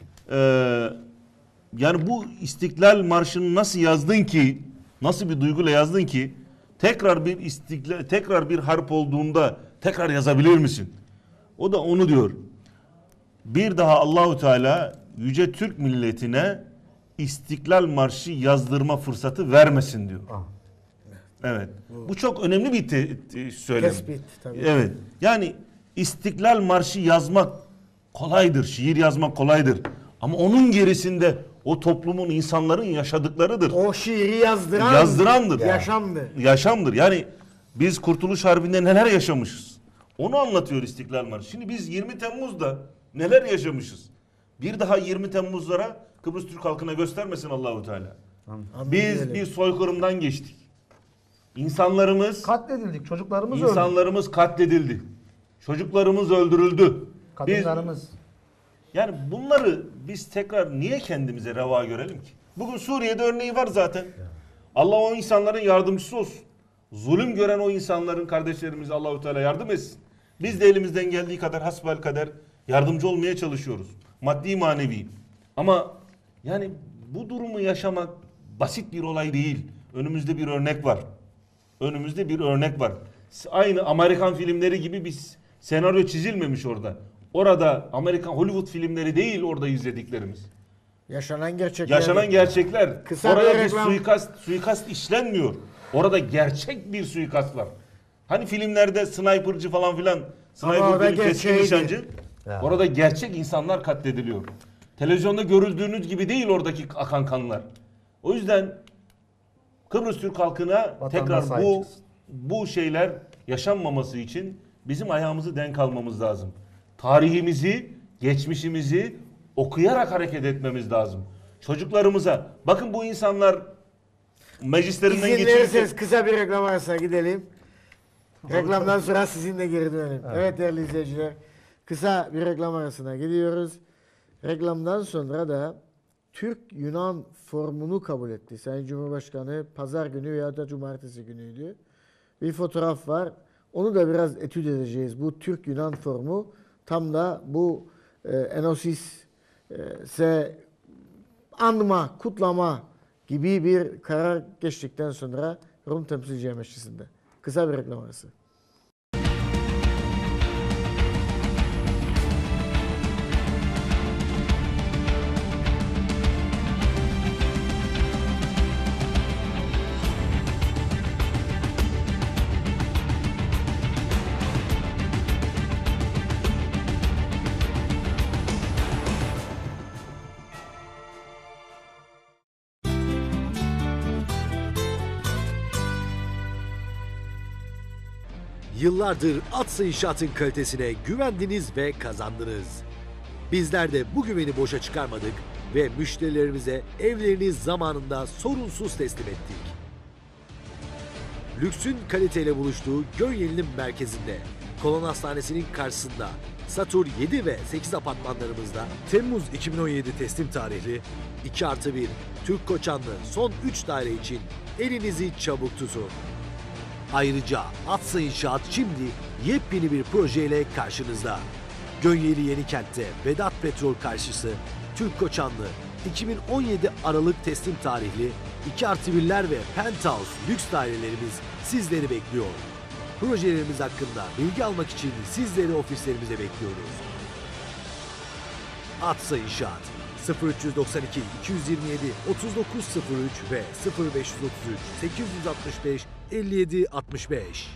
yani bu İstiklal Marşı'nı nasıl yazdın ki, nasıl bir duyguyla yazdın ki tekrar bir harp olduğunda tekrar yazabilir misin? O da onu diyor. Bir daha Allahu Teala yüce Türk milletine İstiklal Marşı yazdırma fırsatı vermesin diyor. Evet. Bu çok önemli bir söylem. Tespit tabii. Evet. Yani İstiklal Marşı yazmak kolaydır. Şiir yazmak kolaydır. Ama onun gerisinde o toplumun, insanların yaşadıklarıdır. O şiiri yazdırandır. Yaşamdır. Yani biz Kurtuluş Harbi'nde neler yaşamışız? Onu anlatıyor İstiklal Marşı. Şimdi biz 20 Temmuz'da neler yaşamışız? Bir daha 20 Temmuz'lara Kıbrıs Türk halkına göstermesin Allahu Teala. Biz bir soykırımdan geçtik. İnsanlarımız Katledildik, çocuklarımız öldü. İnsanlarımız katledildi. Çocuklarımız öldürüldü. Kadınlarımız. Yani bunları biz tekrar niye kendimize reva görelim ki? Bugün Suriye'de örneği var zaten. Allah o insanların yardımcısı olsun. Zulüm gören o insanların, kardeşlerimize Allahu Teala yardım etsin. Biz de elimizden geldiği kadar hasbelkader yardımcı olmaya çalışıyoruz. Maddi manevi. Ama yani bu durumu yaşamak basit bir olay değil. Önümüzde bir örnek var. Aynı Amerikan filmleri gibi bir senaryo çizilmemiş orada. Orada Amerikan Hollywood filmleri değil orada izlediklerimiz. Yaşanan gerçekler. Oraya bir suikast işlenmiyor. Orada gerçek bir suikast var. Hani filmlerde sniperci falan filan, sniper keskin nişancı. Orada gerçek insanlar katlediliyor. Televizyonda görüldüğünüz gibi değil oradaki akan kanlar. O yüzden Kıbrıs Türk halkına tekrar bu şeyler yaşanmaması için bizim ayağımızı denk almamız lazım. Tarihimizi, geçmişimizi okuyarak hareket etmemiz lazım. Çocuklarımıza, bakın bu insanlar meclislerinden geçirirken... kısa bir reklam arasına gidelim. Reklamdan sonra sizinle geri dönelim. Evet değerli izleyiciler, kısa bir reklam arasına gidiyoruz. Reklamdan sonra da Türk-Yunan formunu kabul etti. Sayın Cumhurbaşkanı pazar günü veya da cumartesi günüydü. Bir fotoğraf var. Onu da biraz etüt edeceğiz. Bu Türk-Yunan formu tam da bu Enosis'e anma, kutlama gibi bir karar geçtikten sonra Rum Temsilciler Meclisi'nde. Kısa bir reklam arası. Yıllardır Atsa İnşaat'ın kalitesine güvendiniz ve kazandınız. Bizler de bu güveni boşa çıkarmadık ve müşterilerimize evlerini zamanında sorunsuz teslim ettik. Lüksün kaliteyle buluştuğu Gönyeli'nin merkezinde, Kolon Hastanesi'nin karşısında, Satur 7 ve 8 apartmanlarımızda Temmuz 2017 teslim tarihli 2+1 Türk Koçanlı son 3 daire için elinizi çabuk tutun. Ayrıca Atsa İnşaat şimdi yepyeni bir projeyle karşınızda. Gönyeli Yenikent'te Vedat Petrol karşısı Türk Koçanlı 2017 Aralık teslim tarihli 2+1'ler ve Penthouse lüks dairelerimiz sizleri bekliyor. Projelerimiz hakkında bilgi almak için sizleri ofislerimize bekliyoruz. Atsa İnşaat 0392 227 3903 ve 0533 865 57 65.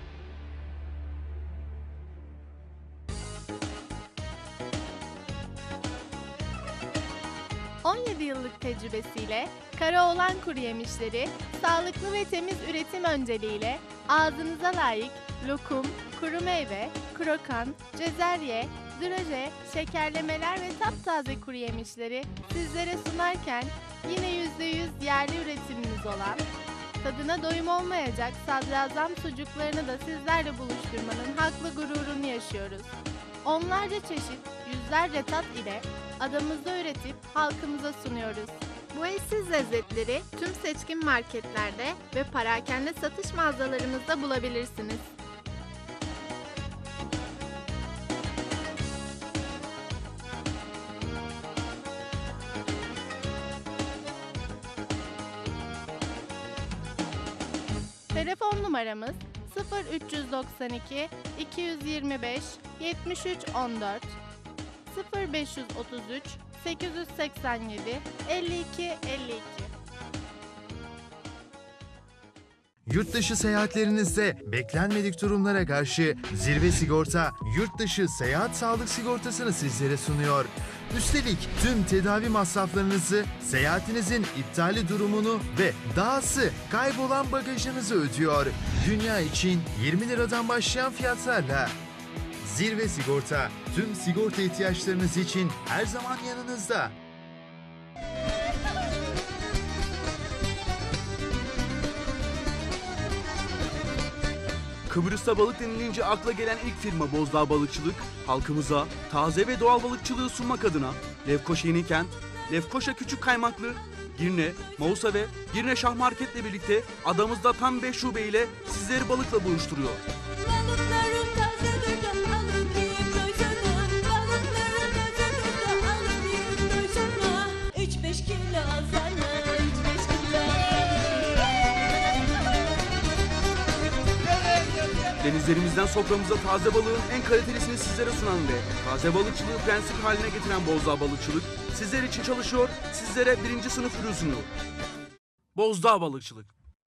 Yıllık tecrübesiyle Karaoğlan Kuru Yemişleri, sağlıklı ve temiz üretim önceliğiyle ağzınıza layık lokum, kuru meyve, krokan, cezerye, draje, şekerlemeler ve taptaze kuru yemişleri sizlere sunarken yine %100 yerli üretimimiz olan, tadına doyum olmayacak sadrazam sucuklarını da sizlerle buluşturmanın haklı gururunu yaşıyoruz. Onlarca çeşit, yüzlerce tat ile adamızda üretip halkımıza sunuyoruz. Bu eşsiz lezzetleri tüm seçkin marketlerde ve perakende satış mağazalarımızda bulabilirsiniz. Telefon numaramız 0392 225 73 14 0533 887 52 52. Yurtdışı seyahatlerinizde beklenmedik durumlara karşı Zirve Sigorta yurtdışı seyahat sağlık sigortasını sizlere sunuyor. Üstelik tüm tedavi masraflarınızı, seyahatinizin iptali durumunu ve dahası kaybolan bagajınızı ödüyor. Dünya için 20 liradan başlayan fiyatlarla. Zirve Sigorta tüm sigorta ihtiyaçlarınız için her zaman yanınızda. Kıbrıs'ta balık denilince akla gelen ilk firma Bozdağ Balıkçılık, halkımıza taze ve doğal balıkçılığı sunmak adına Lefkoşa Yenikent, Lefkoşa Küçük Kaymaklı, Girne, Mausa ve Girne Şah Market'le birlikte adamızda tam 5 şube ile sizleri balıkla buluşturuyor. Denizlerimizden soframıza taze balığın en kalitelisini sizlere sunan ve taze balıkçılığı prensip haline getiren Bozdağ Balıkçılık sizler için çalışıyor, sizlere 1. sınıf ürün sunuyor. Bozdağ Balıkçılık.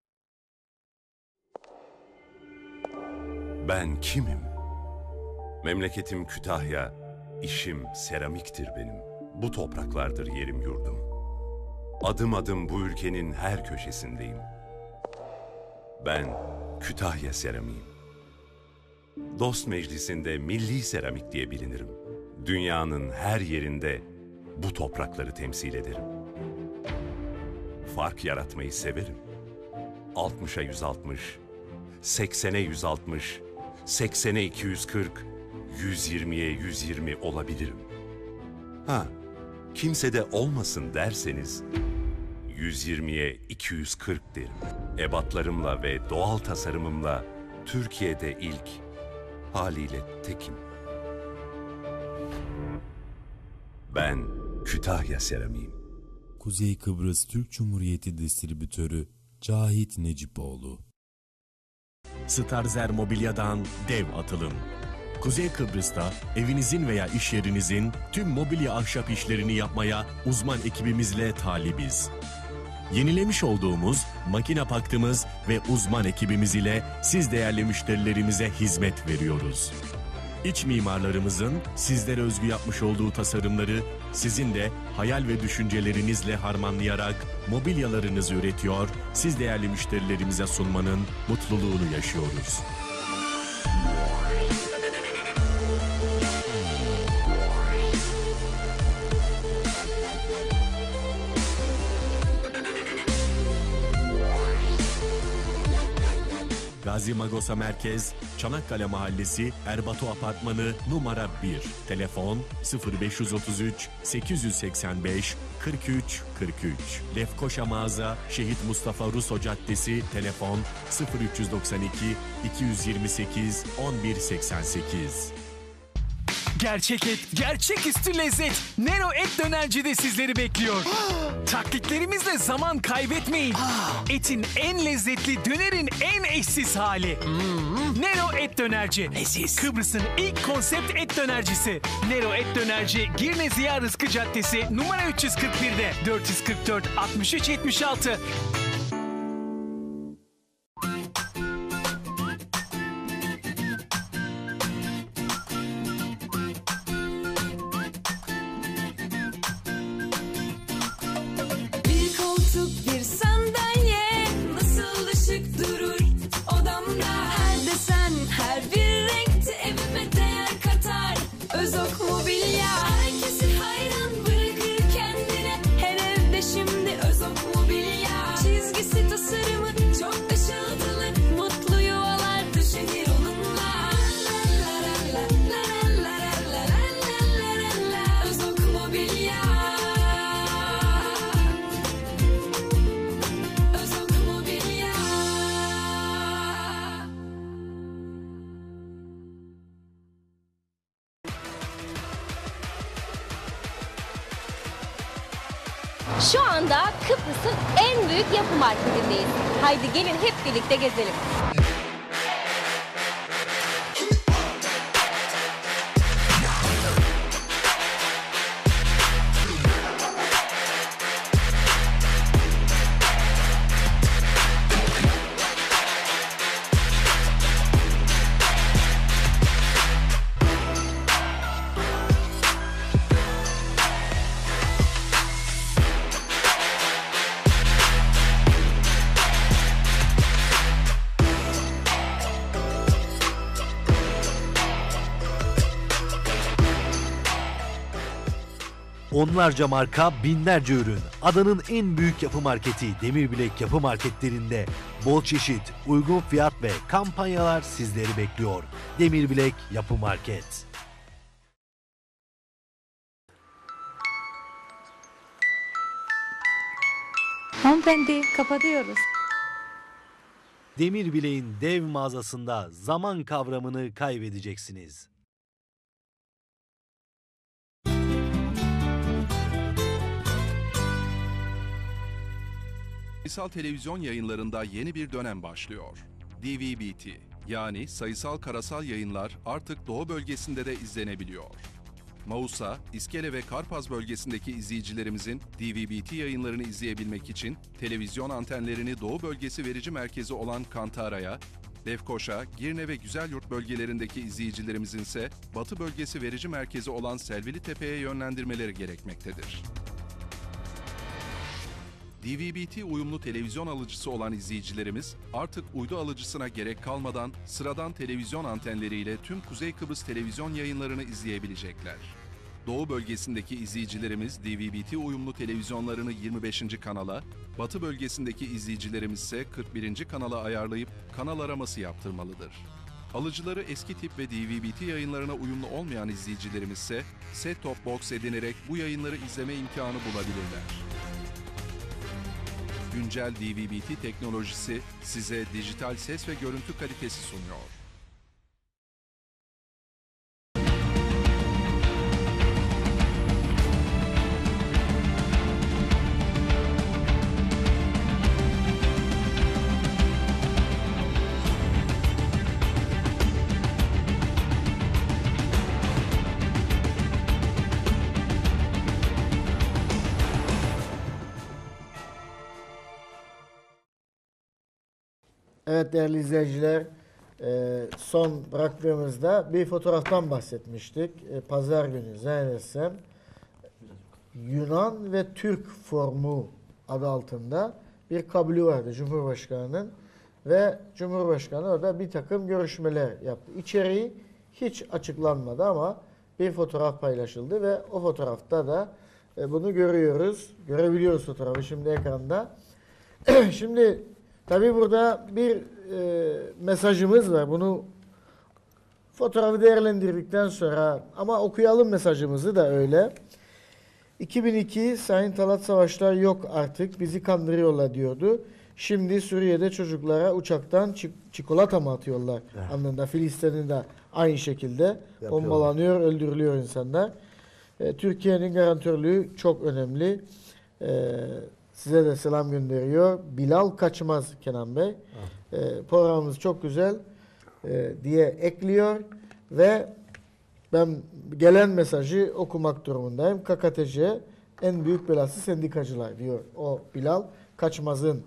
Ben kimim? Memleketim Kütahya, işim seramiktir benim. Bu topraklardır yerim yurdum. Adım adım bu ülkenin her köşesindeyim. Ben Kütahya seramiğim. Dost Meclisi'nde milli seramik diye bilinirim. Dünyanın her yerinde bu toprakları temsil ederim. Fark yaratmayı severim. 60'a 160, 80'e 160, 80'e 240, 120'ye 120 olabilirim. Ha, kimse de olmasın derseniz 120'ye 240 derim. Ebatlarımla ve doğal tasarımımla Türkiye'de ilk, haliyle tekim. Ben Kütahya seramiğim. Kuzey Kıbrıs Türk Cumhuriyeti Distribütörü Cahit Necipoğlu. Starzer Mobilya'dan dev atılım. Kuzey Kıbrıs'ta evinizin veya iş yerinizin tüm mobilya ahşap işlerini yapmaya uzman ekibimizle talibiz. Yenilemiş olduğumuz makine paktımız ve uzman ekibimiz ile siz değerli müşterilerimize hizmet veriyoruz. İç mimarlarımızın sizlere özgü yapmış olduğu tasarımları sizin de hayal ve düşüncelerinizle harmanlayarak mobilyalarınızı üretiyor, siz değerli müşterilerimize sunmanın mutluluğunu yaşıyoruz. Gazi Magosa Merkez, Çanakkale Mahallesi, Erbatu Apartmanı numara 1. Telefon 0533 885 43 43. Lefkoşa Mağaza, Şehit Mustafa Ruso Caddesi, telefon 0392 228 1188. Gerçek et, gerçeküstü lezzet. Nero Et Dönerci de sizleri bekliyor. Taklitlerimizle zaman kaybetmeyin. Etin en lezzetli, dönerin en eşsiz hali. Nero Et Dönerci. Kıbrıs'ın ilk konsept et dönercisi. Nero Et Dönerci, Girne Ziya Rızkı Caddesi, numara 341'de 444 63 76. Bir koltuk, bir sandalye nasıl da şık durur odamda. Her desen, her bir renkte evime değer katar. Özok Mobilya herkesi hayran bırakır kendine. Her evde şimdi Özok Mobilya. Çizgisi, tasarımı çok ışıltılı. Mutlu yuvalar döşenir onunla. La la la la la la la la la. Özok Mobilya. Özok Mobilya. Şu anda Kıbrıs'ın en büyük yapı marketindeyiz. Haydi gelin hep birlikte gezelim. Onlarca marka, binlerce ürün. Adanın en büyük yapı marketi Demirbilek Yapı Marketlerinde bol çeşit, uygun fiyat ve kampanyalar sizleri bekliyor. Demirbilek Yapı Market. Hanımefendi kapatıyoruz. Demirbilek'in dev mağazasında zaman kavramını kaybedeceksiniz. Sayısal televizyon yayınlarında yeni bir dönem başlıyor. DVB-T yani sayısal karasal yayınlar artık Doğu bölgesinde de izlenebiliyor. Mausa, İskele ve Karpaz bölgesindeki izleyicilerimizin DVB-T yayınlarını izleyebilmek için televizyon antenlerini Doğu bölgesi verici merkezi olan Kantara'ya, Lefkoşa, Girne ve Güzelyurt bölgelerindeki izleyicilerimizin ise Batı bölgesi verici merkezi olan Selvilitepe'ye yönlendirmeleri gerekmektedir. DVB-T uyumlu televizyon alıcısı olan izleyicilerimiz artık uydu alıcısına gerek kalmadan sıradan televizyon antenleriyle tüm Kuzey Kıbrıs televizyon yayınlarını izleyebilecekler. Doğu bölgesindeki izleyicilerimiz DVB-T uyumlu televizyonlarını 25. kanala, Batı bölgesindeki izleyicilerimiz ise 41. kanala ayarlayıp kanal araması yaptırmalıdır. Alıcıları eski tip ve DVB-T yayınlarına uyumlu olmayan izleyicilerimiz ise set-top box edinerek bu yayınları izleme imkanı bulabilirler. Güncel DVB-T teknolojisi size dijital ses ve görüntü kalitesi sunuyor. Evet değerli izleyiciler, son bıraktığımızda bir fotoğraftan bahsetmiştik. Pazar günü zannedersem Yunan ve Türk formu adı altında bir kabulü vardı Cumhurbaşkanı'nın. ve Cumhurbaşkanı orada bir takım görüşmeler yaptı. İçeriği hiç açıklanmadı ama bir fotoğraf paylaşıldı ve o fotoğrafta da bunu görüyoruz. Görebiliyoruz fotoğrafı şimdi ekranda. Şimdi tabii burada bir mesajımız var. Bunu fotoğrafı değerlendirdikten sonra ama okuyalım mesajımızı da öyle. 2002 Sayın Talat Savaşlar yok artık bizi kandırıyorlar diyordu. Şimdi Suriye'de çocuklara uçaktan çikolata mı atıyorlar? Evet. Anlamında Filistin'in de aynı şekilde bombalanıyor, öldürülüyor insanlar. Türkiye'nin garantörlüğü çok önemli. Size de selam gönderiyor. Bilal Kaçmaz Kenan Bey. Programımız çok güzel diye ekliyor ve ben gelen mesajı okumak durumundayım. KKTC en büyük belası sendikacılar diyor o Bilal Kaçmaz'ın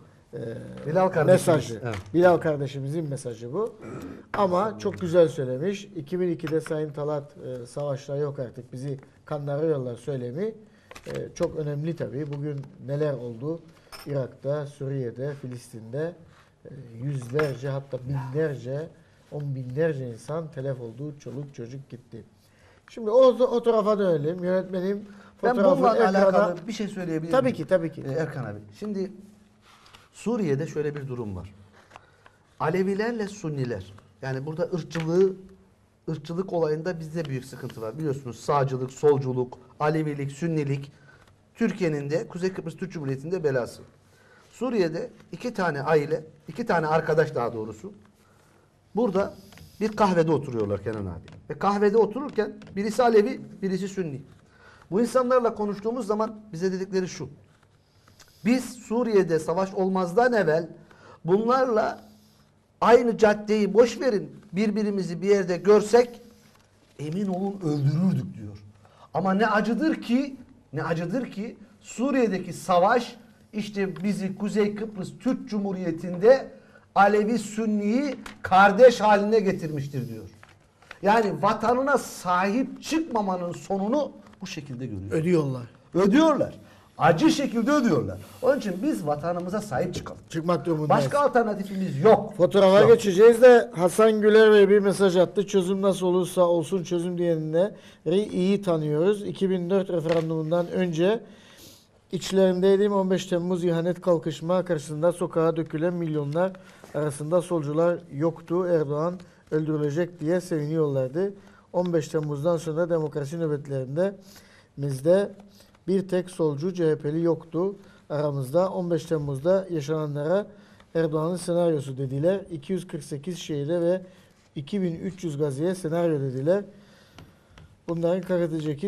mesajı. Evet. Bilal kardeşimizin mesajı bu. Ama çok güzel söylemiş. 2002'de Sayın Talat savaşlar yok artık bizi kandırıyorlar söylemi çok önemli tabii. Bugün neler oldu? Irak'ta, Suriye'de, Filistin'de yüzlerce hatta binlerce, on binlerce insan telef oldu. Çoluk çocuk gitti. Şimdi o tarafa dönelim. Yönetmenim ben bununla alakalı bir şey söyleyebilir miyim? Tabii ki, tabii ki. Erkan abi. Şimdi Suriye'de şöyle bir durum var. Alevilerle Sunniler. Yani burada ırkçılık olayında bizde büyük sıkıntı var. Biliyorsunuz sağcılık, solculuk, Alevilik, Sünnilik Türkiye'nin de Kuzey Kıbrıs Türk Cumhuriyeti'nde belası. Suriye'de iki tane aile, iki tane arkadaş daha doğrusu burada bir kahvede oturuyorlar Kenan abi. Ve kahvede otururken birisi Alevi, birisi Sünni. Bu insanlarla konuştuğumuz zaman bize dedikleri şu. Biz Suriye'de savaş olmazdan evvel bunlarla aynı caddeyi boş verin, birbirimizi bir yerde görsek emin olun öldürürdük diyor. Ama ne acıdır ki Suriye'deki savaş işte bizi Kuzey Kıbrıs Türk Cumhuriyeti'nde Alevi Sünni'yi kardeş haline getirmiştir diyor. Yani vatanına sahip çıkmamanın sonunu bu şekilde görüyorlar. Ödüyorlar. Acı şekilde ödüyorlar. Onun için biz vatanımıza sahip çıkalım. Çıkmak durumundayız. Başka alternatifimiz yok. Fotoğrafa geçeceğiz de Hasan Güler Bey bir mesaj attı. Çözüm nasıl olursa olsun çözüm diyenleri iyi tanıyoruz. 2004 referandumundan önce içlerindeydim. 15 Temmuz ihanet kalkışma karşısında sokağa dökülen milyonlar arasında solcular yoktu. Erdoğan öldürülecek diye seviniyorlardı. 15 Temmuz'dan sonra demokrasi nöbetlerinde bizde bir tek solcu CHP'li yoktu aramızda. 15 Temmuz'da yaşananlara Erdoğan'ın senaryosu dediler. 248 şehide ve 2300 gaziye senaryo dediler. Bunların KKTC'deki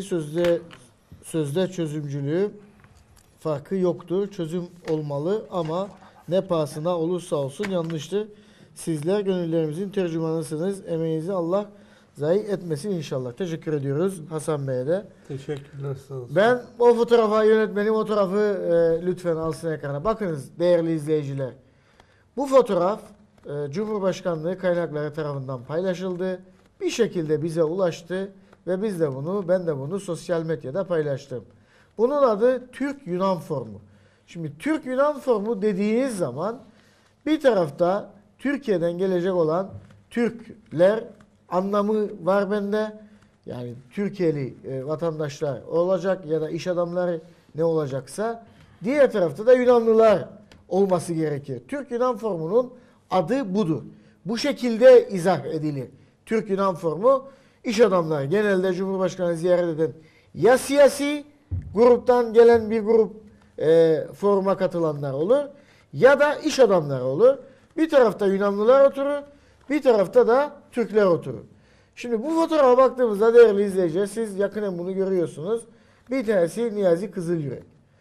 sözde çözümcülüğü farkı yoktur. Çözüm olmalı ama ne pahasına olursa olsun yanlıştır. Sizler gönüllerimizin tercümanısınız. Emeğinizi Allah zayi etmesin inşallah. Teşekkür ediyoruz Hasan Bey'e de. Teşekkürler. Sağ olsun. Ben o fotoğrafa yönetmenim o fotoğrafı lütfen alsın ekrana. Bakınız değerli izleyiciler. Bu fotoğraf Cumhurbaşkanlığı kaynakları tarafından paylaşıldı. Bir şekilde bize ulaştı ve ben de bunu sosyal medyada paylaştım. Bunun adı Türk-Yunan formu. Şimdi Türk-Yunan formu dediğiniz zaman bir tarafta Türkiye'den gelecek olan Türkler anlamı var bende. Yani Türkiye'li vatandaşlar olacak ya da iş adamları ne olacaksa diğer tarafta da Yunanlılar olması gerekir. Türk-Yunan formunun adı budur. Bu şekilde izah edilir. Türk-Yunan formu iş adamları genelde Cumhurbaşkanı ziyaret eden ya siyasi gruptan gelen bir grup foruma katılanlar olur ya da iş adamları olur. Bir tarafta Yunanlılar oturur, bir tarafta da Türkler oturur. Şimdi bu fotoğrafa baktığımızda değerli izleyiciler siz yakinen bunu görüyorsunuz. Bir tanesi Niyazi Kızılyürek.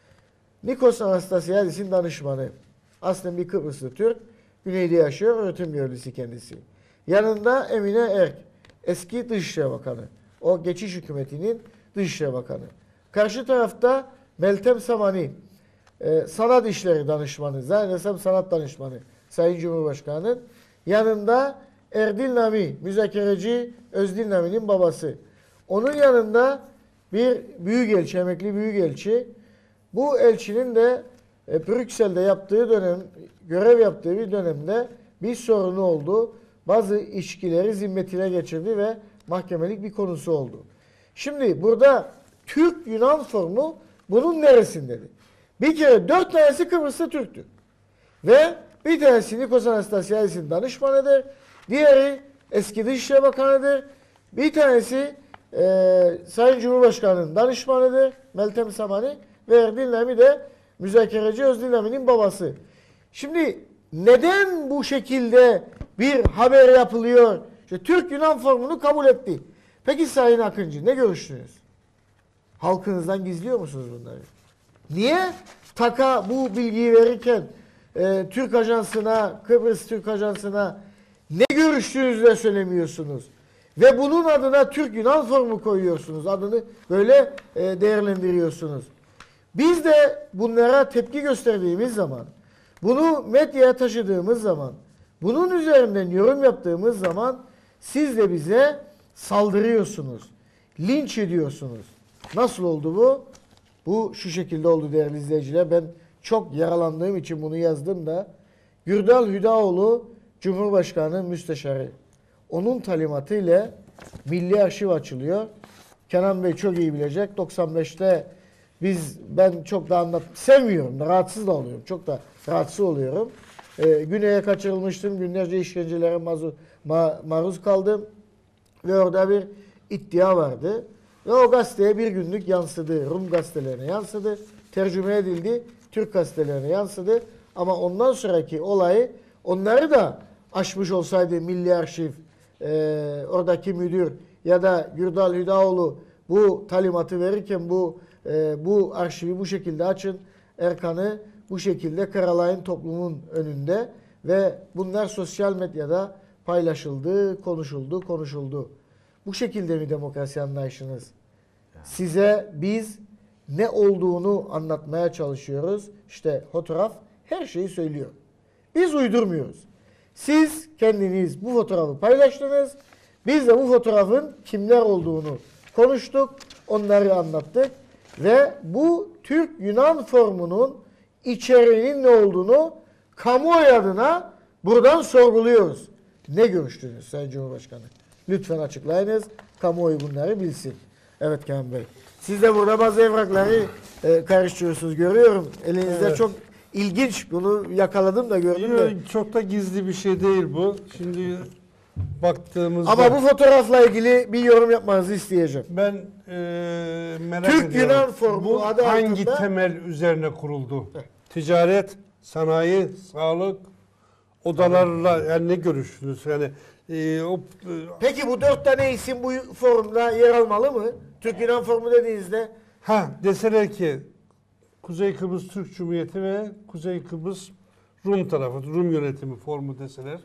Nikos Anastasiadis'in danışmanı. Aslen bir Kıbrıslı Türk. Güneyde yaşıyor, öğretim görevlisi kendisi. Yanında Emine Erk, eski Dışişleri Bakanı. O geçiş hükümetinin Dışişleri Bakanı. Karşı tarafta Meltem Samani, sanat işleri danışmanı, zannedersem sanat danışmanı Sayın Cumhurbaşkanı'nın. Yanında Erdil Nami, müzakereci Özdil Nami'nin babası. Onun yanında bir büyükelçi, emekli büyükelçi. Bu elçinin de Brüksel'de yaptığı dönem, görev yaptığı bir dönemde bir sorunu oldu. Bazı içkileri zimmetine geçirdi ve mahkemelik bir konusu oldu. Şimdi burada Türk-Yunan formu bunun neresindedir? Bir kere 4 tanesi Kıbrıs'ta Türktü. Ve bir tanesi Nikos Anastasiadis'in danışmanıdır. Diğeri eski Dışişleri Bakanı'dır. Bir tanesi Sayın Cumhurbaşkanı'nın danışmanıdır. Meltem Samani ve Erdinlemi de müzakereci Özdinlemi'nin babası. Şimdi neden bu şekilde bir haber yapılıyor? İşte Türk-Yunan formunu kabul etti. Peki Sayın Akıncı ne görüştünüz? Halkınızdan gizliyor musunuz bunları? Niye TAK'a bu bilgiyi verirken Türk Ajansı'na, Kıbrıs Türk Ajansı'na ne görüştüğünüzü de söylemiyorsunuz? Ve bunun adına Türk-Yunan formu koyuyorsunuz. Adını böyle değerlendiriyorsunuz. Biz de bunlara tepki gösterdiğimiz zaman, bunu medyaya taşıdığımız zaman, bunun üzerinden yorum yaptığımız zaman siz de bize saldırıyorsunuz. Linç ediyorsunuz. Nasıl oldu bu? Bu şu şekilde oldu değerli izleyiciler. Ben çok yaralandığım için bunu yazdım da. Gürdal Hüdaoğlu Cumhurbaşkanı Müsteşarı. Onun talimatıyla Milli Arşiv açılıyor. Kenan Bey çok iyi bilecek. 95'te ben çok da sevmiyorum. Rahatsız da oluyorum. Çok da rahatsız oluyorum. Güney'e kaçırılmıştım. Günlerce işkencelere maruz kaldım. Ve orada bir iddia vardı. Ve o gazeteye bir günlük yansıdı. Rum gazetelerine yansıdı. Tercüme edildi. Türk gazetelerine yansıdı. Ama ondan sonraki olayı onları da aşmış olsaydı Milli Arşiv, oradaki müdür ya da Gürdal Hüdaoğlu bu talimatı verirken bu arşivi bu şekilde açın, Erkan'ı bu şekilde karalayın toplumun önünde ve bunlar sosyal medyada paylaşıldı, konuşuldu. Bu şekilde mi demokrasi anlayışınız? Size biz ne olduğunu anlatmaya çalışıyoruz. İşte fotoğraf her şeyi söylüyor. Biz uydurmuyoruz. Siz kendiniz bu fotoğrafı paylaştınız. Biz de bu fotoğrafın kimler olduğunu konuştuk. Onları anlattık. Ve bu Türk-Yunan formunun içeriğinin ne olduğunu kamuoyu adına buradan sorguluyoruz. Ne görüştünüz Sayın Cumhurbaşkanı? Lütfen açıklayınız. Kamuoyu bunları bilsin. Evet Kenan Bey. Siz de burada bazı evrakları karıştırıyorsunuz. Görüyorum. Elinizde evet. Çok ilginç. Bunu yakaladım da gördüm de. Çok da gizli bir şey değil bu. Şimdi baktığımızda... Ama bu fotoğrafla ilgili bir yorum yapmanızı isteyeceğim. Ben merak Türk ediyorum. Yunan formu Bu adı hangi altında... temel üzerine kuruldu? Ticaret, sanayi, sağlık, odalarla yani ne görüştünüz? Yani Peki bu 4 tane isim bu forumda yer almalı mı? Türk Yunan formu dediğinizde? Deseler ki Kuzey Kıbrıs Türk Cumhuriyeti ve Kuzey Kıbrıs Rum tarafı, Rum yönetimi formu deseler.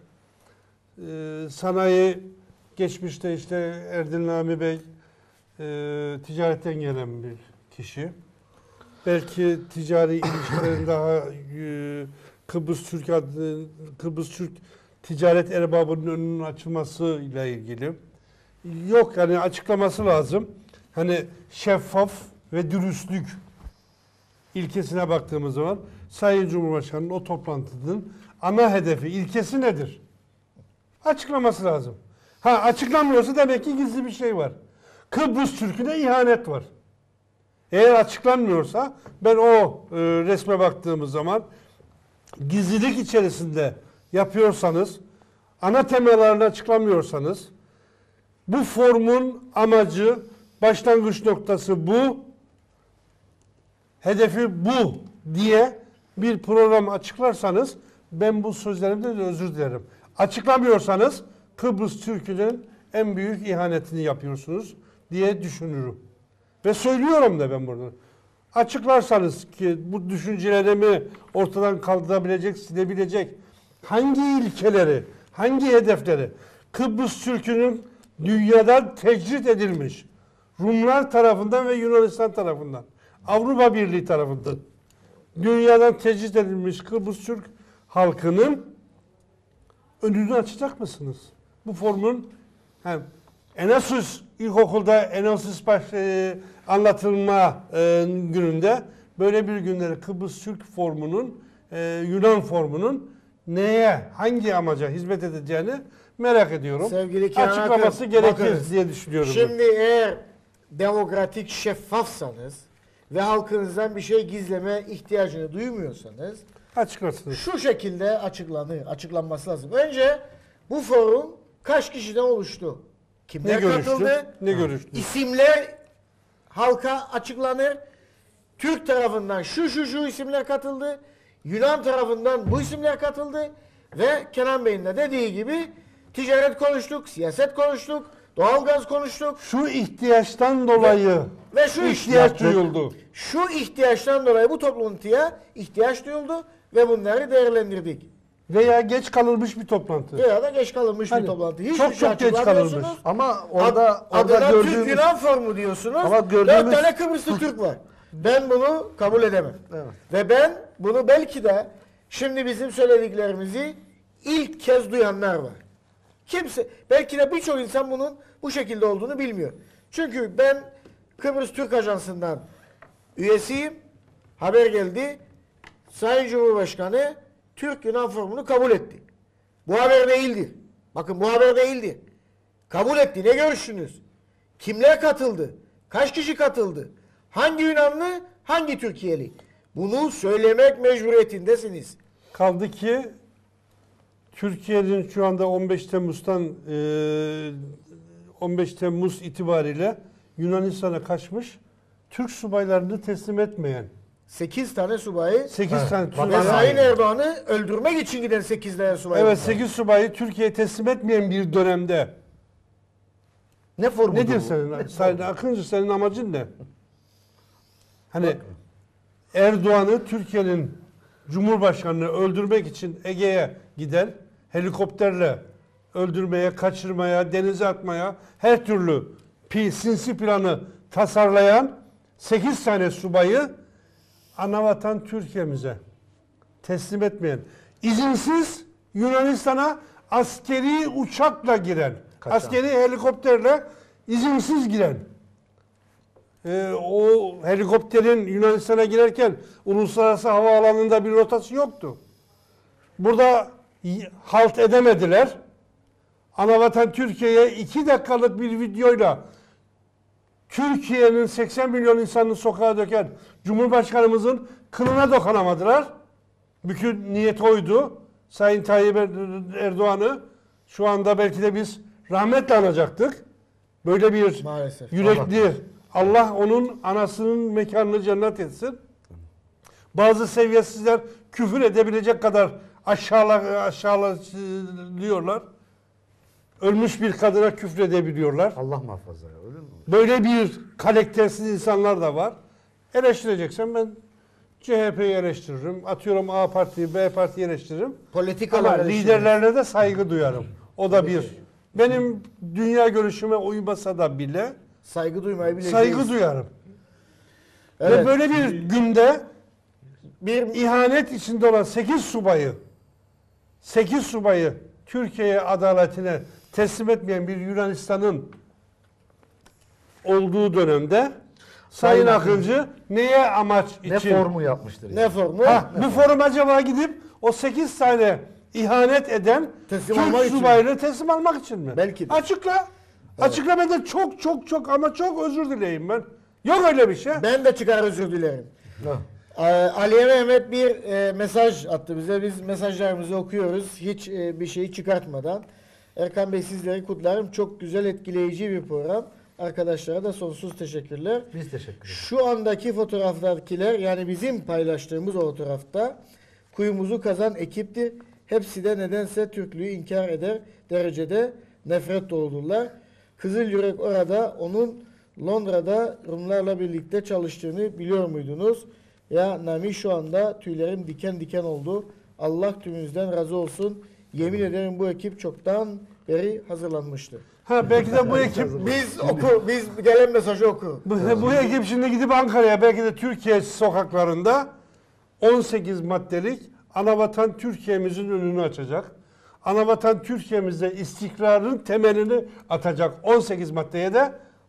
Sanayi geçmişte işte Erdinlami Bey ticaretten gelen bir kişi. Belki ticari ilişkilerin daha Kıbrıs Türk ticaret erbabının önünün açılması ile ilgili. Yok yani açıklaması lazım. Hani şeffaf ve dürüstlük ilkesine baktığımız zaman Sayın Cumhurbaşkanı'nın o toplantının ana hedefi, ilkesi nedir? Açıklaması lazım. Açıklanmıyorsa demek ki gizli bir şey var. Kıbrıs Türk'üne ihanet var. Eğer açıklanmıyorsa ben o resme baktığımız zaman gizlilik içerisinde yapıyorsanız, ana temalarını açıklamıyorsanız, bu formun amacı, başlangıç noktası bu, hedefi bu diye bir program açıklarsanız ben bu sözlerimden de özür dilerim. Açıklamıyorsanız Kıbrıs Türk'ünün en büyük ihanetini yapıyorsunuz diye düşünürüm. Ve söylüyorum da ben burada. Açıklarsanız ki bu düşüncelerimi ortadan kaldırabilecek, silebilecek hangi ilkeleri, hangi hedefleri Kıbrıs Türk'ünün dünyadan tecrit edilmiş Rumlar tarafından ve Yunanistan tarafından, Avrupa Birliği tarafından dünyadan tecrit edilmiş Kıbrıs Türk halkının önünü açacak mısınız? Bu formun Enasus ilkokulda Enasus anlatılma gününde böyle bir günleri Kıbrıs Türk formunun Yunan formunun neye, hangi amaca hizmet edeceğini merak ediyorum. Sevgili Kenan Açıklaması Akın, gerekir bakınız, diye düşünüyorum. Şimdi eğer demokratik, şeffafsanız ve halkınızdan bir şey gizleme ihtiyacını duymuyorsanız açıklarsınız. Şu şekilde açıklanması lazım. Önce bu forum kaç kişiden oluştu? Kimler Ne görüştü? katıldı? Ne görüştü? İsimler halka açıklanır. Türk tarafından şu isimler katıldı. Yunan tarafından bu isimler katıldı. Ve Kenan Bey'in de dediği gibi ticaret konuştuk, siyaset konuştuk, doğalgaz konuştuk. Şu ihtiyaçtan dolayı ve şu ihtiyaç duyuldu. Şu ihtiyaçtan dolayı bu toplantıya ihtiyaç duyuldu ve bunları değerlendirdik. Veya geç kalınmış bir toplantı. Veya da geç kalınmış bir toplantı. Çok geç kalınmış. Ama orada adına gördüğümüz... Türk Yunan formu diyorsunuz. Ama 4 gördüğümüz... tane Kıbrıslı Türk var. Ben bunu kabul edemem. Evet. Ve ben bunu belki de şimdi bizim söylediklerimizi ilk kez duyanlar var. Kimse, belki de birçok insan bunun bu şekilde olduğunu bilmiyor. Çünkü ben Kıbrıs Türk Ajansı'ndan üyesiyim. Haber geldi. Sayın Cumhurbaşkanı Türk Yunan formunu kabul etti. Bu haber değildir. Bakın bu haber değildir. Kabul etti. Ne görüştünüz? Kimler katıldı? Kaç kişi katıldı? Hangi Yunanlı? Hangi Türkiye'li? Bunu söylemek mecburiyetindesiniz. Kaldı ki Türkiye'nin şu anda 15 Temmuz itibariyle Yunanistan'a kaçmış Türk subaylarını teslim etmeyen 8 tane subayı 8 tane ve subayı Sayın Erdoğan'ı öldürmek için giden 8 tane subayı. Evet, 8 subayı Türkiye'ye teslim etmeyen bir dönemde. Ne formu? Nedir senin? Akıncı, senin amacın ne? Hani Erdoğan'ı Türkiye'nin Cumhurbaşkanı'nı öldürmek için Ege'ye giden, helikopterle öldürmeye, kaçırmaya, denize atmaya, her türlü sinsi planı tasarlayan 8 tane subayı anavatan Türkiye'mize teslim etmeyen, izinsiz Yunanistan'a askeri uçakla giren, askeri helikopterle izinsiz giren, o helikopterin Yunanistan'a girerken uluslararası havaalanında bir rotası yoktu. Burada halt edemediler. Anavatan Türkiye'ye 2 dakikalık bir videoyla Türkiye'nin 80 milyon insanını sokağa döken Cumhurbaşkanımızın kılına dokunamadılar. Bütün niyet oydu. Sayın Tayyip Erdoğan'ı şu anda belki de biz rahmetle anacaktık. Böyle bir maalesef yürekli, Allah onun anasının mekanını cennet etsin. Bazı seviyesizler küfür edebilecek kadar aşağılıyorlar. Ölmüş bir kadına küfür edebiliyorlar. Allah muhafaza. Öyle mi? Böyle bir karaktersiz insanlar da var. Eleştireceksen ben CHP'yi eleştiririm. Atıyorum A partiyi, B partiyi eleştiririm. Ama liderlerine de saygı duyarım. O da bir. Benim dünya görüşüme uymasa da bile saygı duymayı bileceğiz. Saygı duyarım. Evet. Ve böyle bir günde bir ihanet içinde olan 8 subayı Türkiye'ye adaletine teslim etmeyen bir Yunanistan'ın olduğu dönemde Sayın Akıncı neye amaç için? Ne formu yapmıştır? Ne formu? Bu forum acaba gidip o 8 tane ihanet eden Türk subayını teslim almak için mi? Belki de. Açıkla. Evet. Açıklamada çok ama çok özür dileyim ben. Yok öyle bir şey. Ben de çıkar özür dilerim. Aliye Mehmet bir mesaj attı bize. Biz mesajlarımızı okuyoruz. Hiç bir şeyi çıkartmadan. Erkan Bey, sizleri kutlarım. Çok güzel, etkileyici bir program. Arkadaşlara da sonsuz teşekkürler. Biz teşekkür ederiz. Şu andaki fotoğraftakiler, yani bizim paylaştığımız o fotoğrafta kuyumuzu kazan ekiptir. Hepsi de nedense Türklüğü inkar eder derecede nefret doludular. Kızıl Yürek orada, onun Londra'da Rumlarla birlikte çalıştığını biliyor muydunuz? Ya Nami, şu anda tüylerim diken diken oldu. Allah tümünüzden razı olsun. Yemin ederim bu ekip çoktan beri hazırlanmıştı. Belki de bu ekip biz gelen mesajı oku. Bu ekip şimdi gidip Ankara'ya, belki de Türkiye sokaklarında 18 maddelik Anavatan Türkiye'mizin önünü açacak. Anavatan Türkiye'mizde istikrarın temelini atacak 18 maddeye de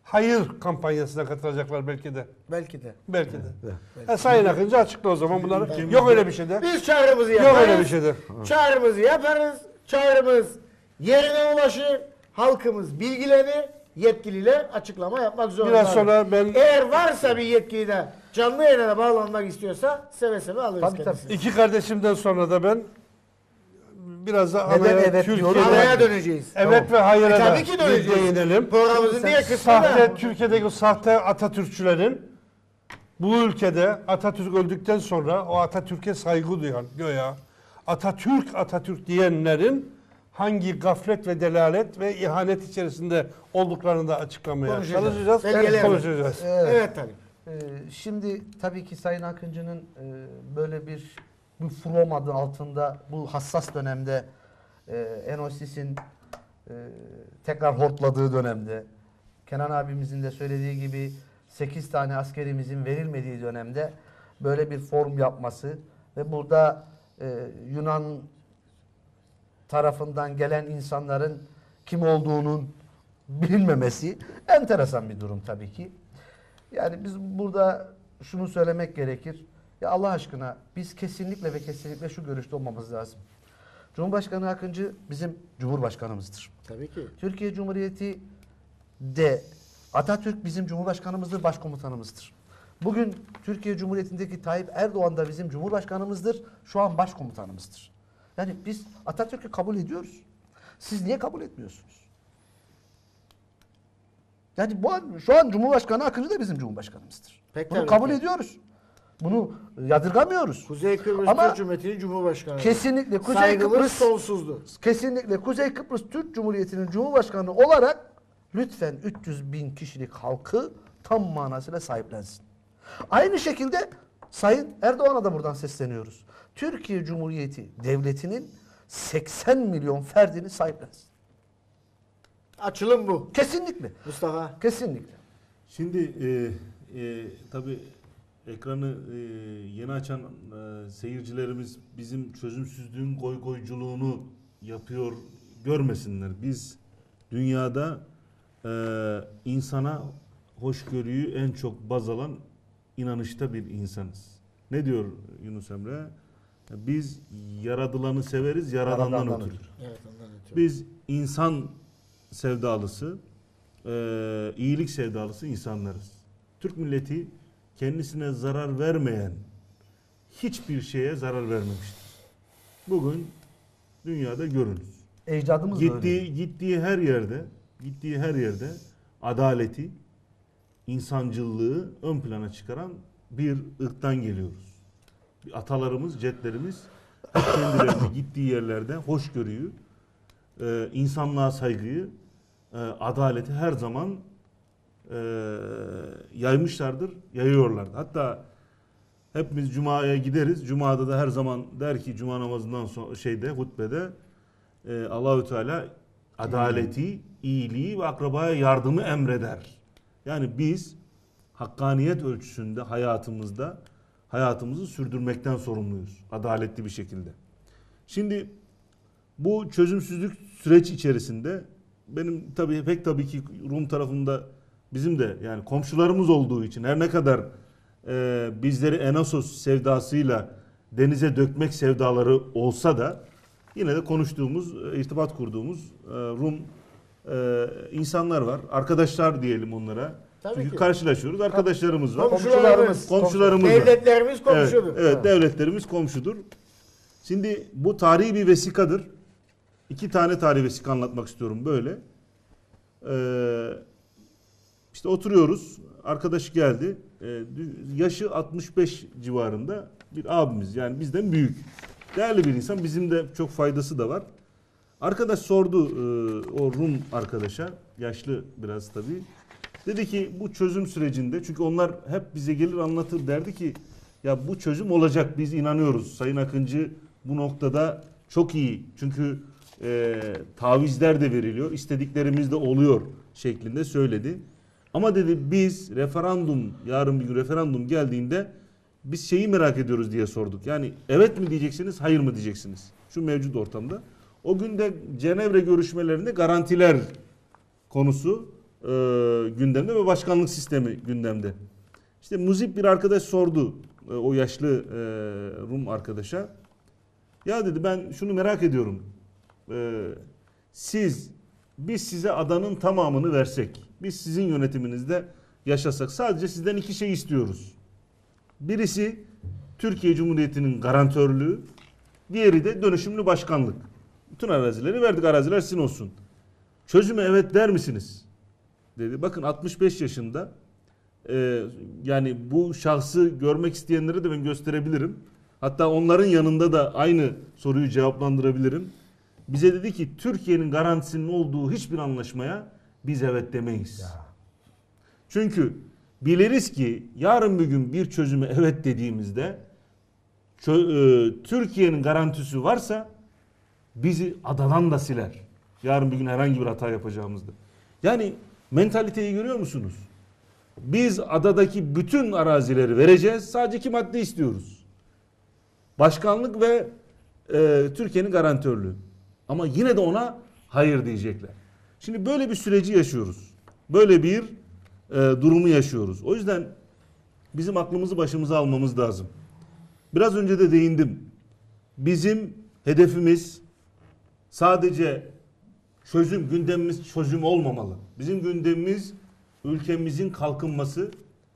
hayır kampanyasına katılacaklar belki de. Belki de. Belki de. Sayın Akıncı açıkla o zaman bunları. Yok öyle bir şey de. Biz çağrımızı yaparız. Yok öyle bir şey de. Çağrımızı yaparız. Çağrımız yerine ulaşır. Halkımız bilgilenir. Yetkililer açıklama yapmak zorunda. Biraz sonra ben... Eğer varsa bir yetkili de canlı yayına bağlanmak istiyorsa seve seve alırız kendisini. İki kardeşimden sonra da ben biraz da Neden evet Türkiye'de... Anaya döneceğiz. Evet ve hayır'a da tabii ki döneceğiz. değinelim. Programımızın diğer kısmı Sahte, da... Türkiye'deki sahte Atatürkçülerin bu ülkede Atatürk öldükten sonra o Atatürk'e saygı duyan göya Atatürk diyenlerin hangi gaflet ve delalet ve ihanet içerisinde olduklarını da açıklamaya çalışacağız. Konuşacağız. Evet tabii. Şimdi tabii ki Sayın Akıncı'nın böyle bir From adı altında bu hassas dönemde Enosis'in tekrar hortladığı dönemde Kenan abimizin de söylediği gibi 8 tane askerimizin verilmediği dönemde böyle bir forum yapması ve burada Yunan tarafından gelen insanların kim olduğunun bilinmemesi enteresan bir durum tabii ki. Yani biz burada şunu söylemek gerekir. Ya Allah aşkına biz kesinlikle ve kesinlikle şu görüşte olmamız lazım. Cumhurbaşkanı Akıncı bizim Cumhurbaşkanımızdır. Tabii ki. Türkiye Cumhuriyeti de Atatürk bizim Cumhurbaşkanımızdır, başkomutanımızdır. Bugün Türkiye Cumhuriyeti'ndeki Tayyip Erdoğan da bizim Cumhurbaşkanımızdır, şu an başkomutanımızdır. Yani biz Atatürk'ü kabul ediyoruz. Siz niye kabul etmiyorsunuz? Yani şu an Cumhurbaşkanı Akıncı da bizim Cumhurbaşkanımızdır. Bunu kabul ediyoruz. Bunu yadırgamıyoruz. Kuzey Kıbrıs Türk Cumhuriyeti'nin Cumhurbaşkanı. Kesinlikle Kuzey Saygımız Kıbrıs sonsuzdu. Kesinlikle Kuzey Kıbrıs Türk Cumhuriyeti'nin Cumhurbaşkanı olarak lütfen 300.000 kişilik halkı tam manasıyla sahiplensin. Aynı şekilde Sayın Erdoğan'a da buradan sesleniyoruz. Türkiye Cumhuriyeti Devleti'nin 80 milyon ferdini sahiplensin. Açılım bu. Kesinlikle. Mustafa. Kesinlikle. Şimdi tabii ekranı yeni açan seyircilerimiz bizim çözümsüzlüğün goygoyculuğunu yapıyor görmesinler. Biz dünyada insana hoşgörüyü en çok baz alan inanışta bir insanız. Ne diyor Yunus Emre? Biz yaradılanı severiz, yaradandan ötürü. Evet, ondan ötürü. Biz insan sevdalısı, iyilik sevdalısı insanlarız. Türk milleti kendisine zarar vermeyen hiçbir şeye zarar vermemiştir. Bugün dünyada görünüz. Ecdadımız gittiği her yerde adaleti, insancıllığı ön plana çıkaran bir ırktan geliyoruz. Atalarımız, cedlerimiz hep kendilerini gittiği yerlerde hoşgörüyü, insanlığa saygıyı, adaleti her zaman yaymışlardır, yayıyorlardı. Hatta hepimiz Cuma'ya gideriz. Cuma'da da her zaman der ki Cuma namazından sonra hutbede Allahü Teala adaleti, iyiliği ve akrabaya yardımı emreder. Yani biz hakkaniyet ölçüsünde hayatımızı sürdürmekten sorumluyuz. Adaletli bir şekilde. Şimdi bu çözümsüzlük süreç içerisinde benim tabii ki Rum tarafında bizim de yani komşularımız olduğu için her ne kadar bizleri Enasos sevdasıyla denize dökmek sevdaları olsa da yine de konuştuğumuz, irtibat kurduğumuz Rum insanlar var. Arkadaşlar diyelim onlara. Tabii Çünkü ki. karşılaşıyoruz. Arkadaşlarımız var. Komşularımız var. Devletlerimiz komşudur. Evet, devletlerimiz komşudur. Şimdi bu tarihi bir vesikadır. 2 tane tarihi vesika anlatmak istiyorum böyle. İşte oturuyoruz. Arkadaş geldi. Yaşı 65 civarında bir abimiz. Yani bizden büyük. Değerli bir insan. Bizim de çok faydası da var. Arkadaş sordu o Rum arkadaşa. Yaşlı biraz tabii. Dedi ki bu çözüm sürecinde, çünkü onlar hep bize gelir anlatır, derdi ki ya bu çözüm olacak, biz inanıyoruz. Sayın Akıncı bu noktada çok iyi. Çünkü tavizler de veriliyor. İstediklerimiz de oluyor şeklinde söyledi. Ama dedi biz yarın bir gün referandum geldiğinde biz şeyi merak ediyoruz diye sorduk. Yani evet mi diyeceksiniz, hayır mı diyeceksiniz? Şu mevcut ortamda. O gün de Cenevre görüşmelerinde garantiler konusu gündemde ve başkanlık sistemi gündemde. İşte muzip bir arkadaş sordu o yaşlı Rum arkadaşa. Ya dedi, ben şunu merak ediyorum. Biz size adanın tamamını versek, biz sizin yönetiminizde yaşasak, sadece sizden 2 şey istiyoruz. Birisi Türkiye Cumhuriyeti'nin garantörlüğü, diğeri de dönüşümlü başkanlık. Bütün arazileri verdik, araziler sizin olsun. Çözüme evet der misiniz? Dedi. Bakın 65 yaşında, yani bu şahsı görmek isteyenlere de ben gösterebilirim. Hatta onların yanında da aynı soruyu cevaplandırabilirim. Bize dedi ki Türkiye'nin garantisinin olduğu hiçbir anlaşmaya biz evet demeyiz. Çünkü biliriz ki yarın bir gün bir çözüme evet dediğimizde Türkiye'nin garantisi varsa bizi adadan da siler. Yarın bir gün herhangi bir hata yapacağımızda. Yani mentaliteyi görüyor musunuz? Biz adadaki bütün arazileri vereceğiz. Sadece 2 madde istiyoruz. Başkanlık ve Türkiye'nin garantörlüğü. Ama yine de ona hayır diyecekler. Şimdi böyle bir süreci yaşıyoruz. Böyle bir durumu yaşıyoruz. O yüzden bizim aklımızı başımıza almamız lazım. Biraz önce de değindim. Bizim hedefimiz sadece gündemimiz çözüm olmamalı. Bizim gündemimiz ülkemizin kalkınması,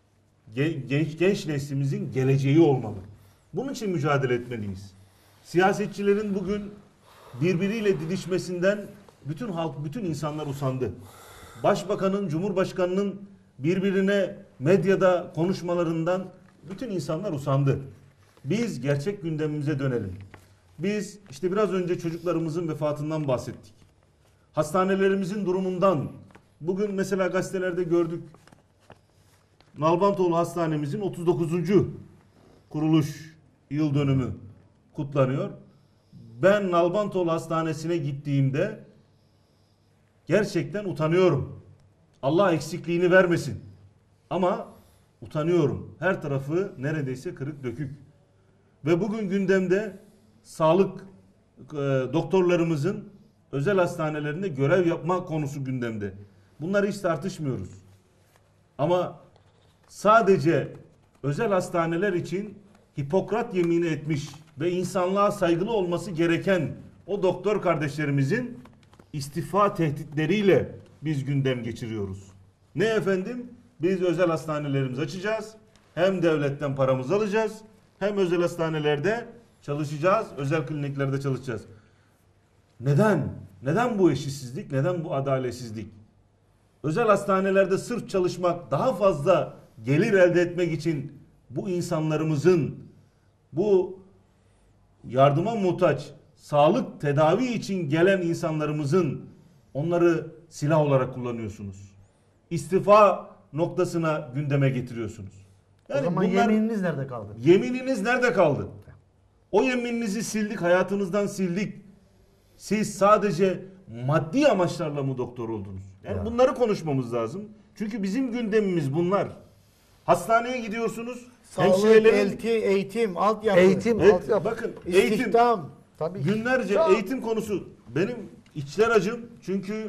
genç neslimizin geleceği olmalı. Bunun için mücadele etmeliyiz. Siyasetçilerin bugün birbiriyle didişmesinden bütün halk, bütün insanlar usandı. Başbakanın, Cumhurbaşkanının birbirine medyada konuşmalarından bütün insanlar usandı. Biz gerçek gündemimize dönelim. Biz işte biraz önce çocuklarımızın vefatından bahsettik. Hastanelerimizin durumundan, bugün mesela gazetelerde gördük. Nalbantoğlu Hastanemizin 39. kuruluş yıl dönümü kutlanıyor. Ben Nalbantoğlu Hastanesi'ne gittiğimde gerçekten utanıyorum. Allah eksikliğini vermesin. Ama utanıyorum. Her tarafı neredeyse kırık dökük. Ve bugün gündemde sağlık doktorlarımızın özel hastanelerinde görev yapma konusu gündemde. Bunları hiç tartışmıyoruz. Ama sadece özel hastaneler için Hipokrat yemini etmiş ve insanlığa saygılı olması gereken o doktor kardeşlerimizin istifa tehditleriyle biz gündem geçiriyoruz. Ne efendim? Biz özel hastanelerimizi açacağız. Hem devletten paramızı alacağız. Hem özel hastanelerde çalışacağız. Özel kliniklerde çalışacağız. Neden? Neden bu eşitsizlik? Neden bu adaletsizlik? Özel hastanelerde sırf çalışmak, daha fazla gelir elde etmek için bu insanlarımızın, bu yardıma muhtaç, sağlık tedavi için gelen insanlarımızın onları silah olarak kullanıyorsunuz. İstifa noktasına gündeme getiriyorsunuz. Yani o zaman yemininiz nerede kaldı? Yemininiz nerede kaldı? O yemininizi sildik, hayatınızdan sildik. Siz sadece maddi amaçlarla mı doktor oldunuz? Yani bunları konuşmamız lazım. Çünkü bizim gündemimiz bunlar. Hastaneye gidiyorsunuz. Sağlık, eğitim, altyapı. Altyapı. Bakın İstihdam. Tabii günlerce eğitim konusu benim içler acım. Çünkü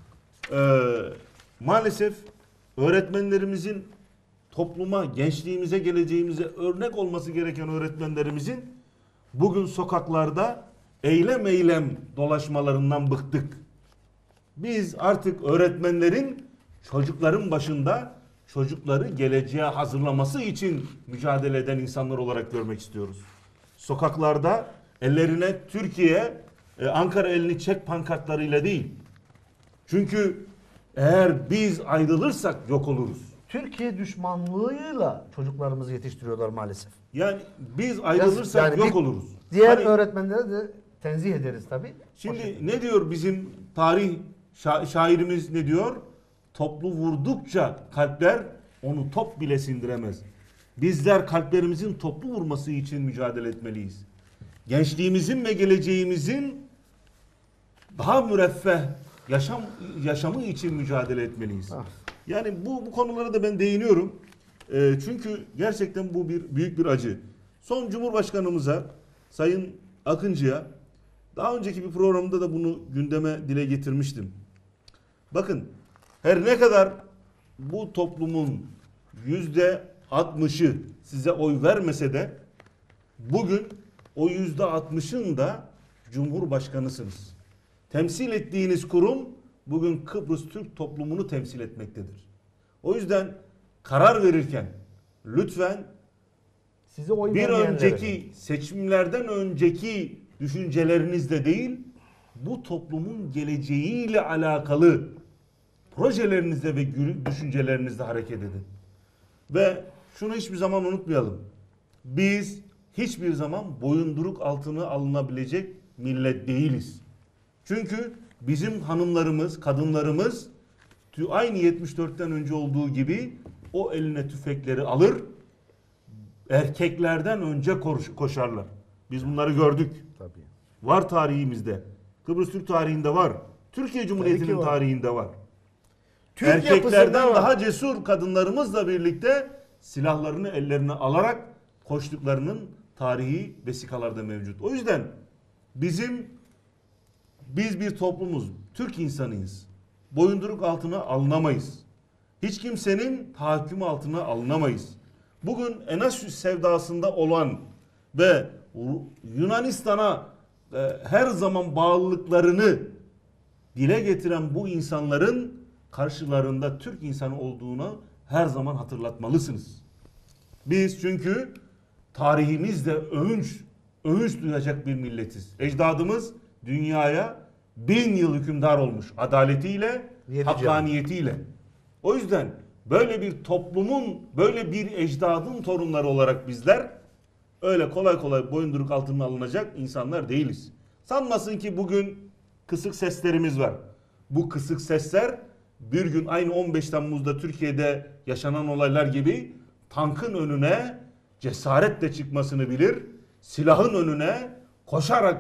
maalesef öğretmenlerimizin topluma, gençliğimize, geleceğimize örnek olması gereken öğretmenlerimizin bugün sokaklarda eylem dolaşmalarından bıktık. Biz artık öğretmenlerin çocukların başında çocukları geleceğe hazırlaması için mücadele eden insanlar olarak görmek istiyoruz. Sokaklarda ellerine Türkiye, Ankara elini çek pankartlarıyla değil. Çünkü eğer biz ayrılırsak yok oluruz. Türkiye düşmanlığıyla çocuklarımızı yetiştiriyorlar maalesef. Yani biz ayrılırsak yok oluruz. Diğer öğretmenlere de tenzih ederiz tabii. Şimdi ne diyor bizim tarih şairimiz ne diyor? Toplu vurdukça kalpler onu top bile sindiremez. Bizler kalplerimizin toplu vurması için mücadele etmeliyiz. Gençliğimizin ve geleceğimizin daha müreffeh yaşamı için mücadele etmeliyiz. Yani bu konulara da ben değiniyorum. Çünkü gerçekten bu büyük bir acı. Son Cumhurbaşkanımıza, Sayın Akıncı'ya daha önceki bir programda da bunu gündeme dile getirmiştim. Bakın Her ne kadar bu toplumun %60'ı size oy vermese de bugün o %60'ın da Cumhurbaşkanısınız. Temsil ettiğiniz kurum bugün Kıbrıs Türk toplumunu temsil etmektedir. O yüzden karar verirken lütfen size oy bir vermeyenlere önceki seçimlerden önceki düşüncelerinizle değil, bu toplumun geleceğiyle alakalı projelerinizle ve düşüncelerinizle hareket edin. Ve şunu hiçbir zaman unutmayalım. Biz hiçbir zaman boyunduruk altına alınabilecek millet değiliz. Çünkü bizim hanımlarımız, kadınlarımız aynı 74'ten önce olduğu gibi o eline tüfekleri alır, erkeklerden önce koşarlar. Biz bunları gördük. Tabii. Var tarihimizde. Kıbrıs Türk tarihinde var. Türkiye Cumhuriyeti'nin tarihinde var. Türk Erkeklerden var. daha cesur kadınlarımızla birlikte silahlarını ellerine alarak koştuklarının tarihi vesikalarda mevcut. O yüzden biz bir toplumuz, Türk insanıyız. Boyunduruk altına alınamayız. Hiç kimsenin tahakkümü altına alınamayız. Bugün Enasyüs sevdasında olan ve Yunanistan'a her zaman bağlılıklarını dile getiren bu insanların karşılarında Türk insanı olduğunu her zaman hatırlatmalısınız. Biz çünkü tarihimizde övünç duyacak bir milletiz. Ecdadımız dünyaya 1000 yıl hükümdar olmuş adaletiyle, hakkaniyetiyle. O yüzden böyle bir toplumun, böyle bir ecdadın torunları olarak bizler öyle kolay kolay boyunduruk altına alınacak insanlar değiliz. Sanmasın ki bugün kısık seslerimiz var. Bu kısık sesler bir gün aynı 15 Temmuz'da Türkiye'de yaşanan olaylar gibi tankın önüne cesaretle çıkmasını bilir. Silahın önüne koşarak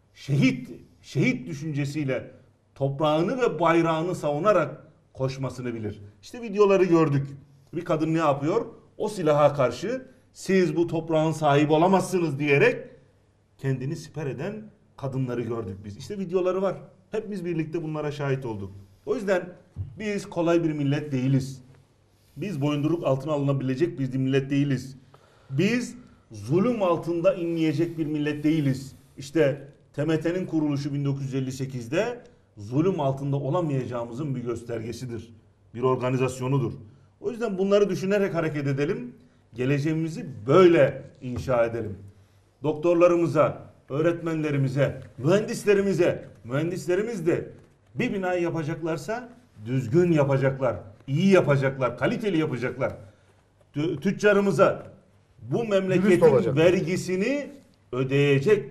şehit düşüncesiyle toprağını ve bayrağını savunarak koşmasını bilir. İşte videoları gördük. Bir kadın ne yapıyor? O silaha karşı siz bu toprağın sahibi olamazsınız diyerek kendini siper eden kadınları gördük biz. İşte videoları var. Hepimiz birlikte bunlara şahit olduk. O yüzden biz kolay bir millet değiliz. Biz boyunduruk altına alınabilecek bir millet değiliz. Biz zulüm altında inleyecek bir millet değiliz. İşte TMT'nin kuruluşu 1958'de zulüm altında olamayacağımızın bir göstergesidir. Bir organizasyonudur. O yüzden bunları düşünerek hareket edelim. Geleceğimizi böyle inşa edelim. Doktorlarımıza, öğretmenlerimize, mühendislerimiz de bir binayı yapacaklarsa düzgün yapacaklar, iyi yapacaklar, kaliteli yapacaklar. Tüccarımıza bu memleketin vergisini ödeyecek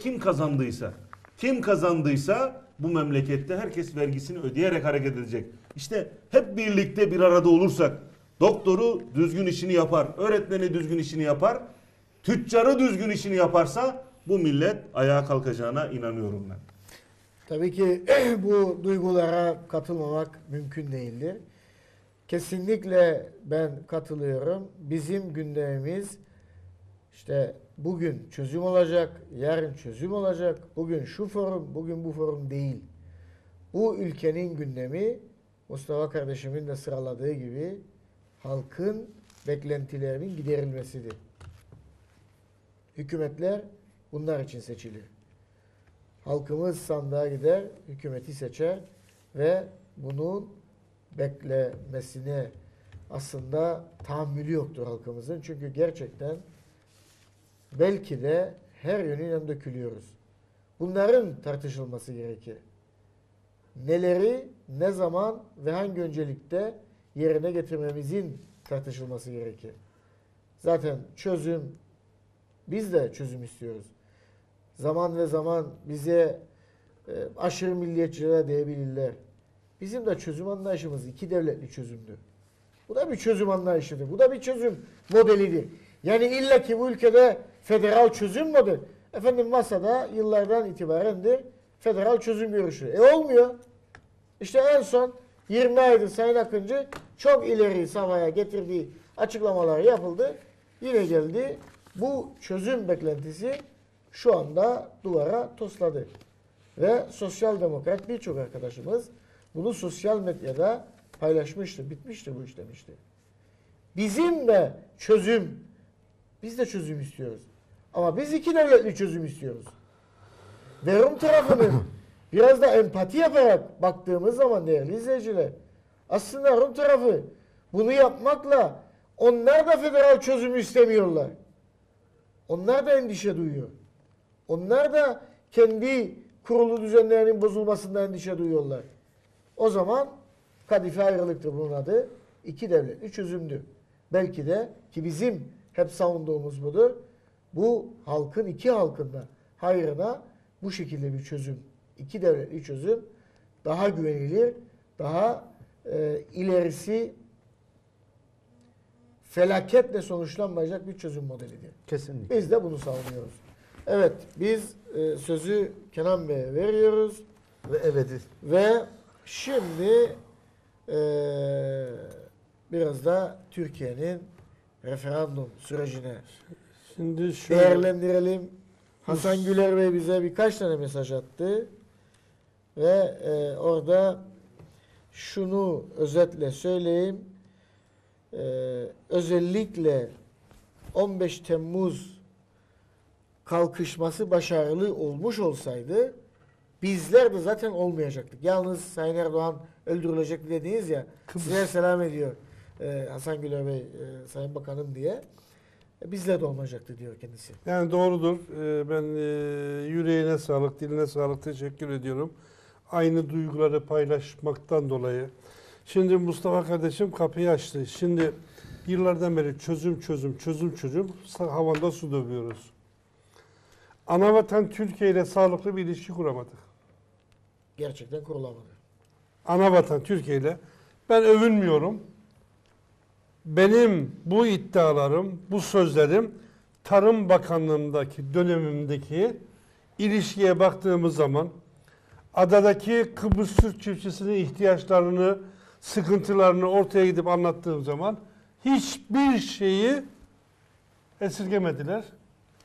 kim kazandıysa bu memlekette herkes vergisini ödeyerek hareket edecek. İşte hep birlikte bir arada olursak, doktoru düzgün işini yapar, öğretmeni düzgün işini yapar, tüccarı düzgün işini yaparsa bu millet ayağa kalkacağına inanıyorum ben. Tabii ki bu duygulara katılmamak mümkün değildir. Kesinlikle ben katılıyorum. Bizim gündemimiz işte bugün çözüm olacak, yarın çözüm olacak, bugün şu forum, bugün bu forum değil. Bu ülkenin gündemi Mustafa kardeşimin de sıraladığı gibi halkın beklentilerinin giderilmesidir. Hükümetler bunlar için seçilir. Halkımız sandığa gider, hükümeti seçer ve bunun beklemesine aslında tahammülü yoktur halkımızın. Çünkü gerçekten belki de her yönüyle dökülüyoruz. Bunların tartışılması gerekir. Neleri, ne zaman ve hangi öncelikte yerine getirmemizin tartışılması gerekir. Zaten biz de çözüm istiyoruz. Zaman ve zaman bize aşırı milliyetçilere diyebilirler. Bizim de çözüm anlayışımız iki devletli çözümdür. Bu da bir çözüm anlayışıdır. Bu da bir çözüm modelidir. Yani illa ki bu ülkede federal çözüm müdür? Efendim masada yıllardan itibarendir federal çözüm görüşü. Olmuyor. İşte en son 20 aydır Sayın Akıncı çok ileri safhaya getirdiği açıklamalar yapıldı. Yine geldi. Bu çözüm beklentisi şu anda duvara tosladı. Ve sosyal demokrat birçok arkadaşımız bunu sosyal medyada paylaşmıştı, bitmişti bu iş demişti. Bizim de çözüm, biz de çözüm istiyoruz. Ama biz iki devletli çözüm istiyoruz. Ve Rum tarafının biraz da empati yaparak baktığımız zaman değerli izleyiciler, aslında Rum tarafı bunu yapmakla onlar da federal çözümü istemiyorlar. Onlar da endişe duyuyor. Onlar da kendi kurulu düzenlerinin bozulmasından endişe duyuyorlar. O zaman kadife ayrılıktır bunun adı. İki devletli çözümdür. Belki de ki bizim hep savunduğumuz budur. Bu halkın, iki halkın da hayrına bu şekilde bir çözüm, iki devletli çözüm daha güvenilir, daha ilerisi felaketle sonuçlanmayacak bir çözüm modelidir. Kesinlikle. Biz de bunu savunuyoruz. Evet, biz sözü Kenan Bey'e veriyoruz. Ve şimdi biraz da Türkiye'nin referandum sürecine şimdi şöyle, değerlendirelim. Hasan Güler Bey bize birkaç tane mesaj attı. Ve orada şunu özetle söyleyeyim. Özellikle 15 Temmuz kalkışması başarılı olmuş olsaydı bizler de zaten olmayacaktık. Yalnız Sayın Erdoğan öldürülecek dediniz ya, size selam ediyor Hasan Güler Bey, Sayın Bakanım diye. Bizler de olmayacaktı diyor kendisi. Yani doğrudur. Ben yüreğine sağlık, diline sağlık, teşekkür ediyorum. Aynı duyguları paylaşmaktan dolayı. Şimdi Mustafa kardeşim kapıyı açtı. Şimdi yıllardan beri çözüm havanda su dövüyoruz. Anavatan Türkiye ile sağlıklı bir ilişki kuramadık. Gerçekten kurulamadı. Anavatan Türkiye ile. Ben övünmüyorum. Benim bu iddialarım, bu sözlerim Tarım Bakanlığı'ndaki dönemimdeki ilişkiye baktığımız zaman adadaki Kıbrıs Türk çiftçisinin ihtiyaçlarını, sıkıntılarını ortaya gidip anlattığım zaman hiçbir şeyi esirgemediler.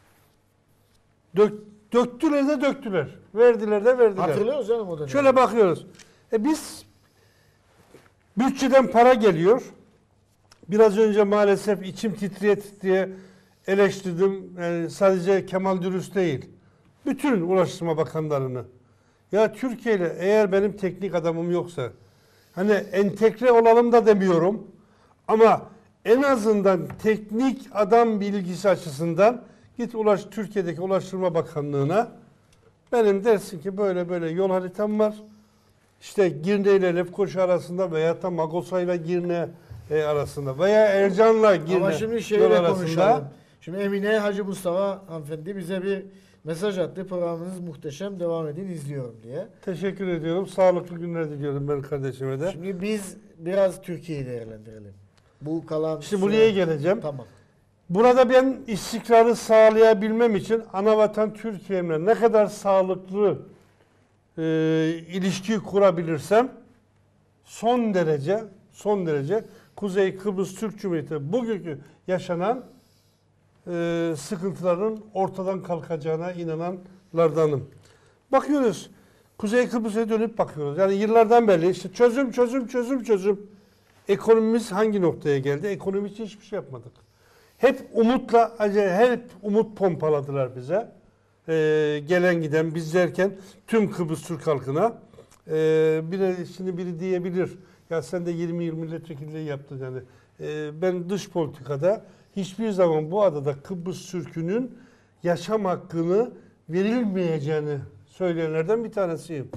Döktüler de döktüler. Verdiler de verdiler. Hatırlıyoruz canım o dönemi. Şöyle bakıyoruz. Biz bütçeden para geliyor. Biraz önce maalesef içim titreye eleştirdim. Yani sadece Kemal Dürüst değil. Bütün Ulaştırma Bakanlarını. Ya Türkiye ile eğer benim teknik adamım yoksa, hani entegre olalım da demiyorum ama en azından teknik adam bilgisi açısından git Türkiye'deki Ulaştırma Bakanlığı'na, benim dersin ki böyle böyle yol haritam var. İşte Girne ile Lefkoşa arasında veya da Magosa ile Girne arasında veya Ercan'la Girne ama şimdi şeyle konuşalım. Şimdi Emine Hacı Mustafa hanımefendi bize bir mesaj attı. Programınız muhteşem, devam edin, izliyorum diye. Teşekkür ediyorum. Sağlıklı günler diliyorum ben kardeşime de. Şimdi biz biraz Türkiye'yi değerlendirelim. Bu kalan İşte buraya geleceğim. Tamam. Burada ben istikrarı sağlayabilmem için Anavatan Türkiye'mle ne kadar sağlıklı ilişki kurabilirsem son derece Kuzey Kıbrıs Türk Cumhuriyeti bugünkü yaşanan sıkıntıların ortadan kalkacağına inananlardanım. Bakıyoruz. Kuzey Kıbrıs'a dönüp bakıyoruz. Yani yıllardan beri işte çözüm. Ekonomimiz hangi noktaya geldi? Ekonomi için hiçbir şey yapmadık. Hep umut pompaladılar bize. Gelen giden biz derken tüm Kıbrıs Türk halkına. Şimdi biri diyebilir. Ya sen de 20 yıl milletvekilliği yaptın yani. Ben dış politikada hiçbir zaman bu adada Kıbrıs Türk'ünün yaşam hakkını verilmeyeceğini söyleyenlerden bir tanesiyim.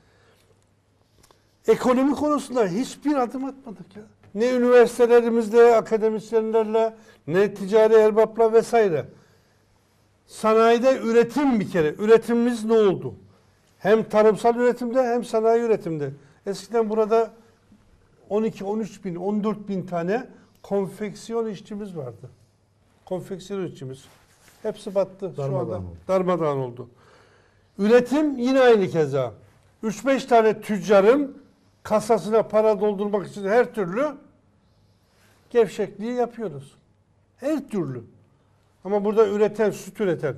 Ekonomi konusunda hiçbir adım atmadık ya. Ne üniversitelerimizle, akademisyenlerle, ne ticari erbapla vesaire. Sanayide üretim bir kere. Üretimimiz ne oldu? Hem tarımsal üretimde hem sanayi üretimde. Eskiden burada 12-13 bin, 14 bin tane konfeksiyon işçimiz vardı. Konfeksiyon işçimiz. Hepsi battı. Şu anda darmadağın oldu. Üretim yine aynı keza. 3-5 tane tüccarın kasasına para doldurmak için her türlü gevşekliği yapıyoruz. Her türlü. Ama burada üreten, süt üreten,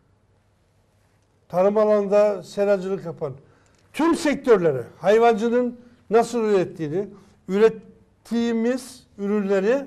tarım alanında seracılık yapan, tüm sektörlere, hayvancının nasıl ürettiğini, ürettiğimiz ürünleri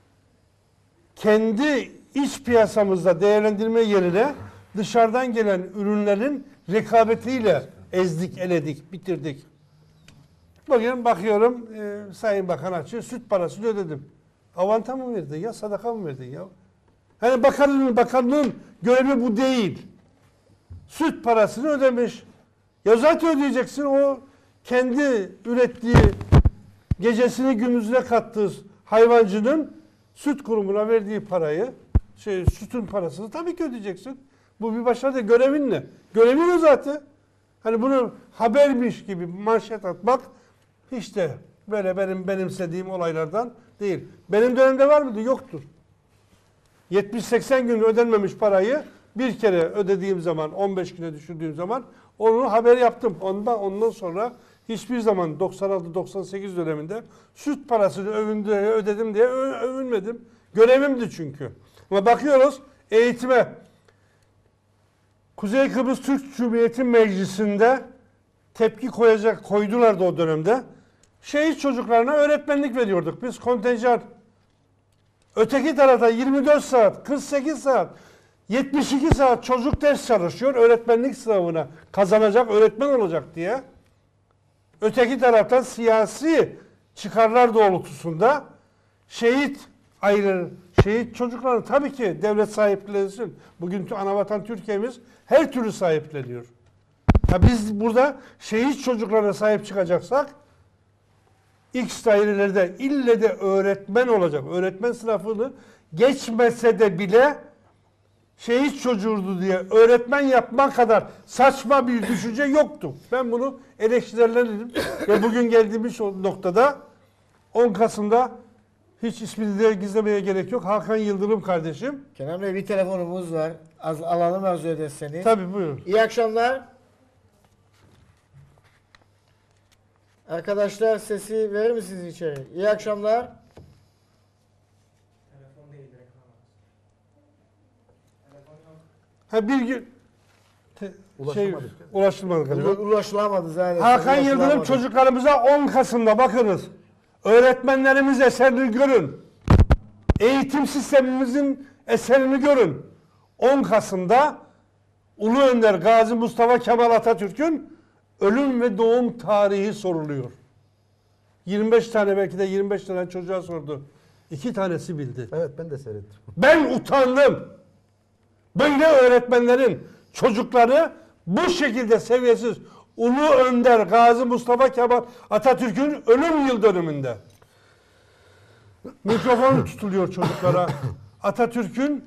kendi iç piyasamızda değerlendirme yerine dışarıdan gelen ürünlerin rekabetiyle ezdik, eledik, bitirdik. Bugün bakıyorum Sayın Bakan açıyor, süt parasını ödedim. Avanta mı verdin ya, sadaka mı verdin ya? Hani bakanlığın görevi bu değil. Süt parasını ödemiş. Ya zaten ödeyeceksin, o kendi ürettiği, gecesini gündüzüne kattığı hayvancının süt kurumuna verdiği parayı, sütün parasını tabii ki ödeyeceksin. Bu bir başarı değil. Görevin ne? Görevin o zaten. Hani bunu habermiş gibi manşet atmak hiç de böyle benim benimsediğim olaylardan değil. Benim dönemde var mıydı? Yoktur. 70-80 gün ödenmemiş parayı bir kere ödediğim zaman, 15 güne düşürdüğüm zaman onu haber yaptım. Ondan sonra hiçbir zaman 96-98 döneminde süt parasını ödedim diye övünmedim. Görevimdi çünkü. Ama bakıyoruz eğitime. Kuzey Kıbrıs Türk Cumhuriyeti Meclisi'nde tepki koydular da o dönemde. Şehit çocuklarına öğretmenlik veriyorduk. Biz kontenjan. Öteki tarafta 24 saat, 48 saat, 72 saat çocuk ders çalışıyor. Öğretmenlik sınavına kazanacak, öğretmen olacak diye. Öteki taraftan siyasi çıkarlar doğrultusunda şehit çocuklarını tabii ki devlet sahiplensin. Bugün anavatan Türkiye'miz her türlü sahipleniyor. Ya biz burada şehit çocuklarına sahip çıkacaksak X dairelerde ille de öğretmen olacak. Öğretmen sınavını geçmese de bile şehit çocuğuydu diye öğretmen yapmak kadar saçma bir düşünce yoktu. Ben bunu eleştirilerim ve bugün geldiğimiz noktada 10 Kasım'da hiç ismini de gizlemeye gerek yok. Hakan Yıldırım kardeşim. Kenan Bey bir telefonumuz var. Alalım arzu ederseniz. Tabii buyurun. İyi akşamlar. Arkadaşlar sesi verir misiniz içeri? İyi akşamlar. Ha bir gün ulaştırmadık galiba. Ulaşılamadı zaten. Hakan Yıldırım çocuklarımıza 10 Kasım'da bakınız. Öğretmenlerimiz eserini görün. Eğitim sistemimizin eserini görün. 10 Kasım'da Ulu Önder Gazi Mustafa Kemal Atatürk'ün ölüm ve doğum tarihi soruluyor. 25 tane belki de 25 tane çocuğa sordu. 2 tanesi bildi. Evet ben de seyrettim. Ben utandım. Böyle öğretmenlerin çocukları bu şekilde seviyesiz Ulu Önder Gazi Mustafa Kemal Atatürk'ün ölüm yıl dönümünde mikrofon tutuluyor çocuklara. Atatürk'ün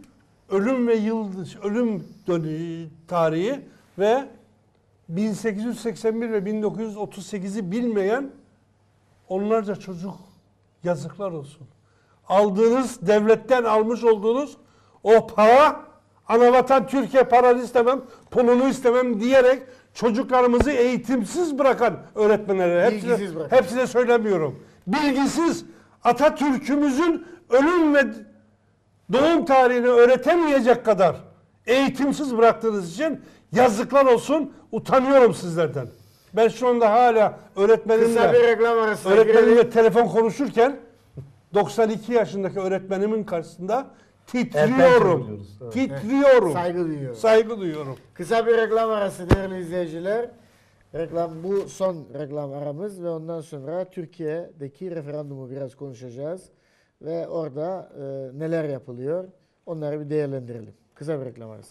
ölüm tarihi ve 1881 ve 1938'i bilmeyen onlarca çocuk, yazıklar olsun. Aldığınız, devletten almış olduğunuz o para, anavatan Türkiye paranı istemem, pulunu istemem diyerek çocuklarımızı eğitimsiz bırakan öğretmenlere, hepsine söylemiyorum. Bilgisiz, Atatürk'ümüzün ölüm ve doğum tarihini öğretemeyecek kadar eğitimsiz bıraktığınız için yazıklar olsun, utanıyorum sizlerden. Ben şu anda hala öğretmenimle telefon konuşurken 92 yaşındaki öğretmenimin karşısında titriyorum. Titriyorum. Saygı duyuyorum. Saygı duyuyorum. Kısa bir reklam arası değerli izleyiciler. Bu son reklam aramız ve ondan sonra Türkiye'deki referandumu biraz konuşacağız. Ve orada neler yapılıyor onları bir değerlendirelim. Kısa bir reklam arası.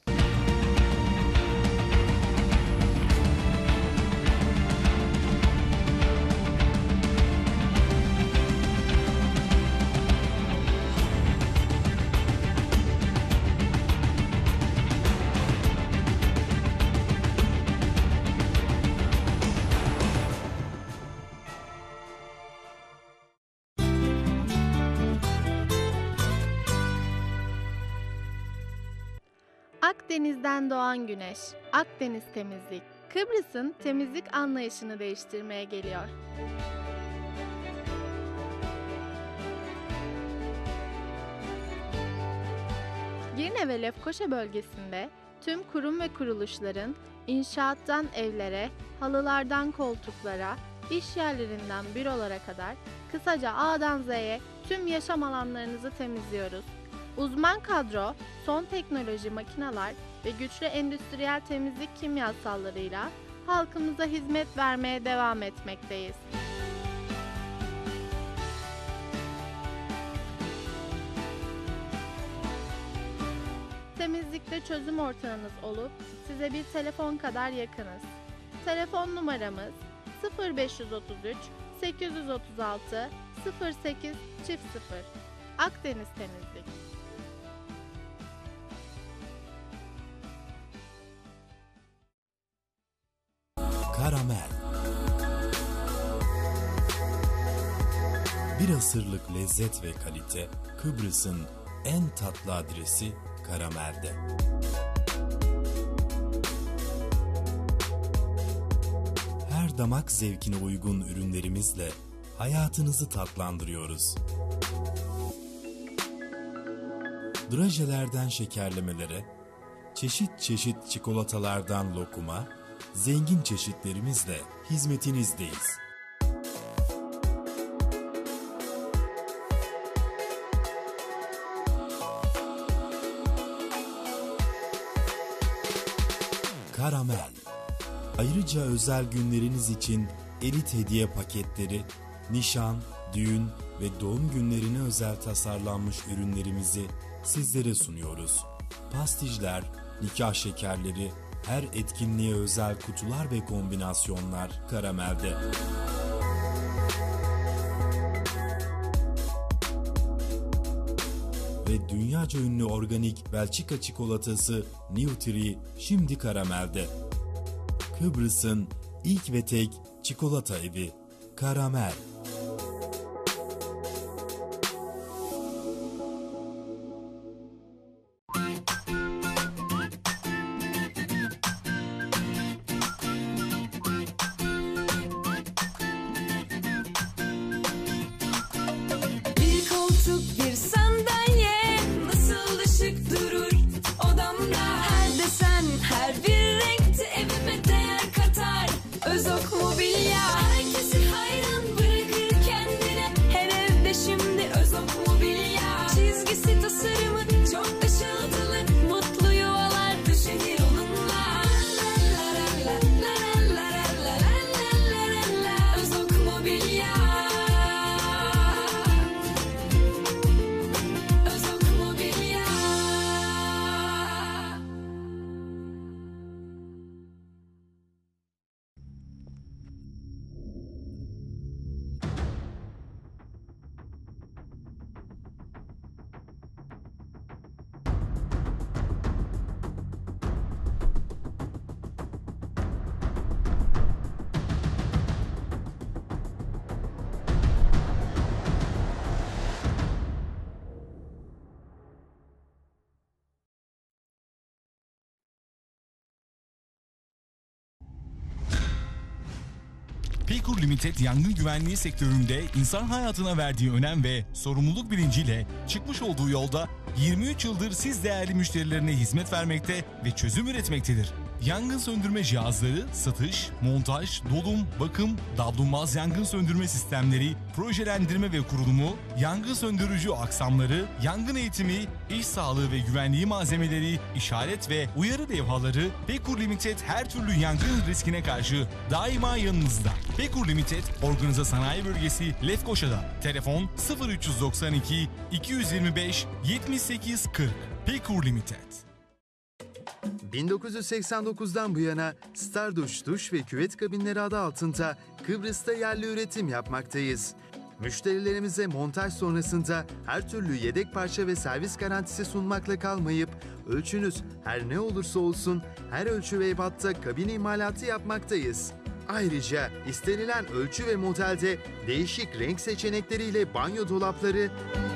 Akdeniz'den doğan güneş, Akdeniz Temizlik, Kıbrıs'ın temizlik anlayışını değiştirmeye geliyor. Girne ve Lefkoşa bölgesinde tüm kurum ve kuruluşların inşaattan evlere, halılardan koltuklara, iş yerlerinden bürolara kadar kısaca A'dan Z'ye tüm yaşam alanlarınızı temizliyoruz. Uzman kadro, son teknoloji makineler ve güçlü endüstriyel temizlik kimyasallarıyla halkımıza hizmet vermeye devam etmekteyiz. Temizlikte çözüm ortağınız olup size bir telefon kadar yakınız. Telefon numaramız 0533 836 08 00. Akdeniz Temizlik. Karamel. Bir asırlık lezzet ve kalite, Kıbrıs'ın en tatlı adresi Karamel'de. Her damak zevkine uygun ürünlerimizle hayatınızı tatlandırıyoruz. Drajelerden şekerlemelere, çeşit çeşit çikolatalardan lokuma, zengin çeşitlerimizle hizmetinizdeyiz. Karamel. Ayrıca özel günleriniz için elit hediye paketleri, nişan, düğün ve doğum günlerine özel tasarlanmış ürünlerimizi sizlere sunuyoruz. Pastijler, nikah şekerleri, her etkinliğe özel kutular ve kombinasyonlar Karamel'de. Ve dünyaca ünlü organik Belçika çikolatası Nutri şimdi Karamel'de. Kıbrıs'ın ilk ve tek çikolata evi Karamel. Bir koltuk, bir sandalye nasıl da şık durur odamda. Her desen, her bir renkte evime değer katar. Özok Mobilya herkesi hayran bırakır kendine. Her evde şimdi Özok Mobilya. Çizgisi, tasarımı çok ışıltılı, mutlu yuvalar döşenir onunla. Özok Mobilya. Özok Mobilya. Paykur Limited yangın güvenliği sektöründe insan hayatına verdiği önem ve sorumluluk bilinciyle çıkmış olduğu yolda 23 yıldır siz değerli müşterilerine hizmet vermekte ve çözüm üretmektedir. Yangın söndürme cihazları, satış, montaj, dolum, bakım, davlumbaz yangın söndürme sistemleri, projelendirme ve kurulumu, yangın söndürücü aksamları, yangın eğitimi, iş sağlığı ve güvenliği malzemeleri, işaret ve uyarı levhaları, Paykur Limited her türlü yangın riskine karşı daima yanınızda. Paykur Limited, Organize Sanayi Bölgesi Lefkoşa'da. Telefon 0392 225 78 40. Paykur Limited. 1989'dan bu yana Starduş duş ve küvet kabinleri adı altında Kıbrıs'ta yerli üretim yapmaktayız. Müşterilerimize montaj sonrasında her türlü yedek parça ve servis garantisi sunmakla kalmayıp ölçünüz her ne olursa olsun her ölçü ve ebatta kabin imalatı yapmaktayız. Ayrıca istenilen ölçü ve modelde değişik renk seçenekleriyle banyo dolapları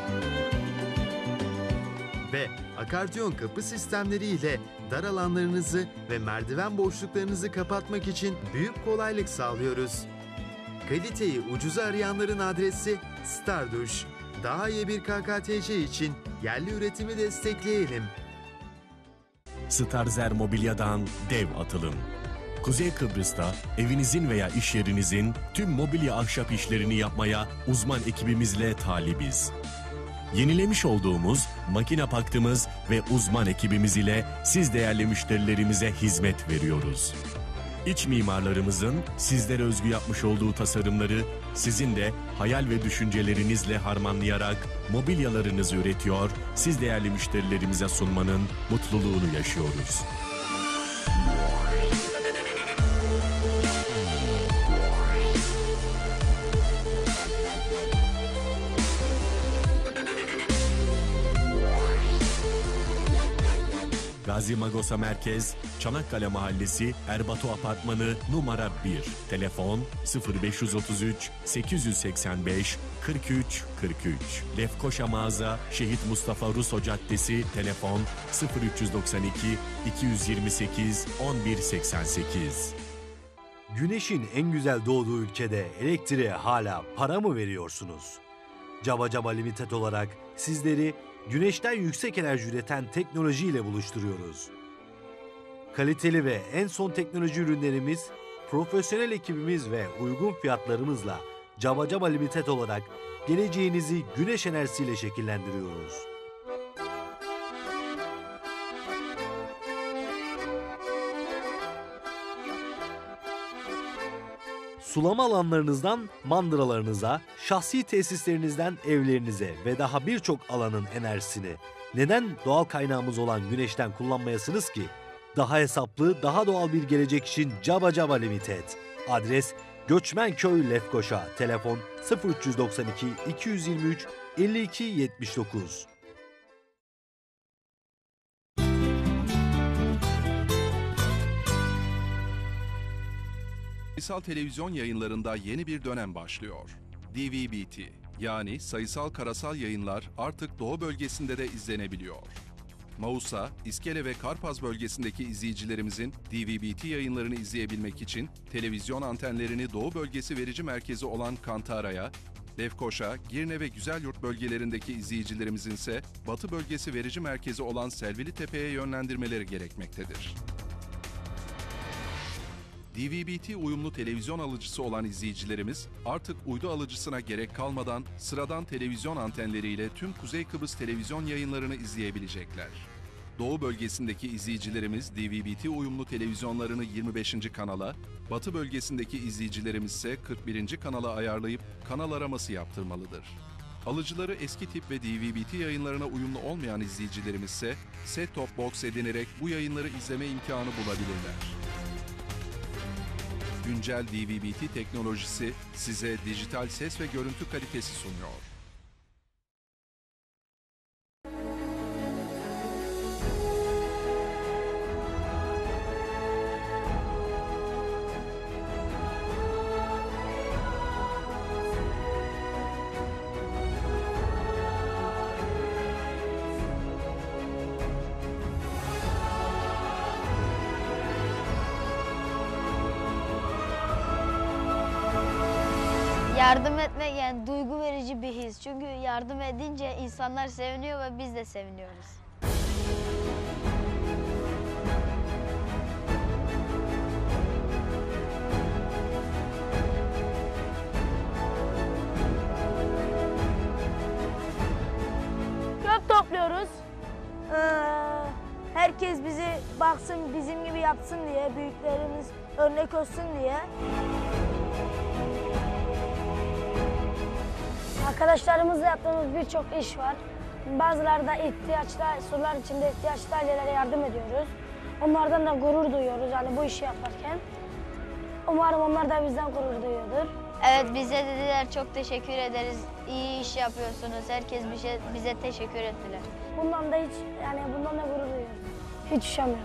ve akardiyon kapı sistemleriyle dar alanlarınızı ve merdiven boşluklarınızı kapatmak için büyük kolaylık sağlıyoruz. Kaliteyi ucuza arayanların adresi Starduş. Daha iyi bir KKTC için yerli üretimi destekleyelim. Starzer Mobilya'dan dev atılım. Kuzey Kıbrıs'ta evinizin veya iş yerinizin tüm mobilya ahşap işlerini yapmaya uzman ekibimizle talibiz. Yenilemiş olduğumuz makine paktımız ve uzman ekibimiz ile siz değerli müşterilerimize hizmet veriyoruz. İç mimarlarımızın sizlere özgü yapmış olduğu tasarımları sizin de hayal ve düşüncelerinizle harmanlayarak mobilyalarınızı üretiyor, siz değerli müşterilerimize sunmanın mutluluğunu yaşıyoruz. Gazi Magosa Merkez, Çanakkale Mahallesi, Erbatu Apartmanı numara 1. Telefon 0533 885 43 43. Lefkoşa Mağaza, Şehit Mustafa Ruso Caddesi, telefon 0392 228 1188. Güneşin en güzel doğduğu ülkede elektriğe hala para mı veriyorsunuz? Caba Caba Limited olarak sizleri güneşten yüksek enerji üreten teknolojiyle buluşturuyoruz. Kaliteli ve en son teknoloji ürünlerimiz, profesyonel ekibimiz ve uygun fiyatlarımızla Caba Caba Limited olarak geleceğinizi güneş enerjisiyle şekillendiriyoruz. Sulama alanlarınızdan mandıralarınıza, şahsi tesislerinizden evlerinize ve daha birçok alanın enerjisini neden doğal kaynağımız olan güneşten kullanmayasınız ki? Daha hesaplı, daha doğal bir gelecek için Caba Caba Limited. Adres Göçmenköy Lefkoşa. Telefon 0392 223 52 79. Sayısal televizyon yayınlarında yeni bir dönem başlıyor. DVB-T yani sayısal karasal yayınlar artık Doğu bölgesinde de izlenebiliyor. Mausa, İskele ve Karpaz bölgesindeki izleyicilerimizin DVB-T yayınlarını izleyebilmek için televizyon antenlerini Doğu bölgesi verici merkezi olan Kantara'ya, Lefkoşa, Girne ve Güzelyurt bölgelerindeki izleyicilerimizin ise Batı bölgesi verici merkezi olan Selvilitepe'ye yönlendirmeleri gerekmektedir. DVB-T uyumlu televizyon alıcısı olan izleyicilerimiz artık uydu alıcısına gerek kalmadan sıradan televizyon antenleriyle tüm Kuzey Kıbrıs televizyon yayınlarını izleyebilecekler. Doğu bölgesindeki izleyicilerimiz DVB-T uyumlu televizyonlarını 25. kanala, Batı bölgesindeki izleyicilerimiz ise 41. kanala ayarlayıp kanal araması yaptırmalıdır. Alıcıları eski tip ve DVB-T yayınlarına uyumlu olmayan izleyicilerimiz ise set-top box edinerek bu yayınları izleme imkanı bulabilirler. Güncel DVB-T teknolojisi size dijital ses ve görüntü kalitesi sunuyor. Yardım etmek yani duygu verici bir his. Çünkü yardım edince insanlar seviniyor ve biz de seviniyoruz. Çöp topluyoruz. Herkes bizi baksın, bizim gibi yapsın diye, büyüklerimiz örnek olsun diye. Arkadaşlarımızla yaptığımız birçok iş var. Bazıları da sular içinde ihtiyaçlı ailelere yardım ediyoruz. Onlardan da gurur duyuyoruz yani bu işi yaparken. Umarım onlar da bizden gurur duyuyordur. Evet bize dediler çok teşekkür ederiz. İyi iş yapıyorsunuz. Herkes bize teşekkür ettiler. Bundan da gurur duyuyoruz. Hiç üşemiyorum.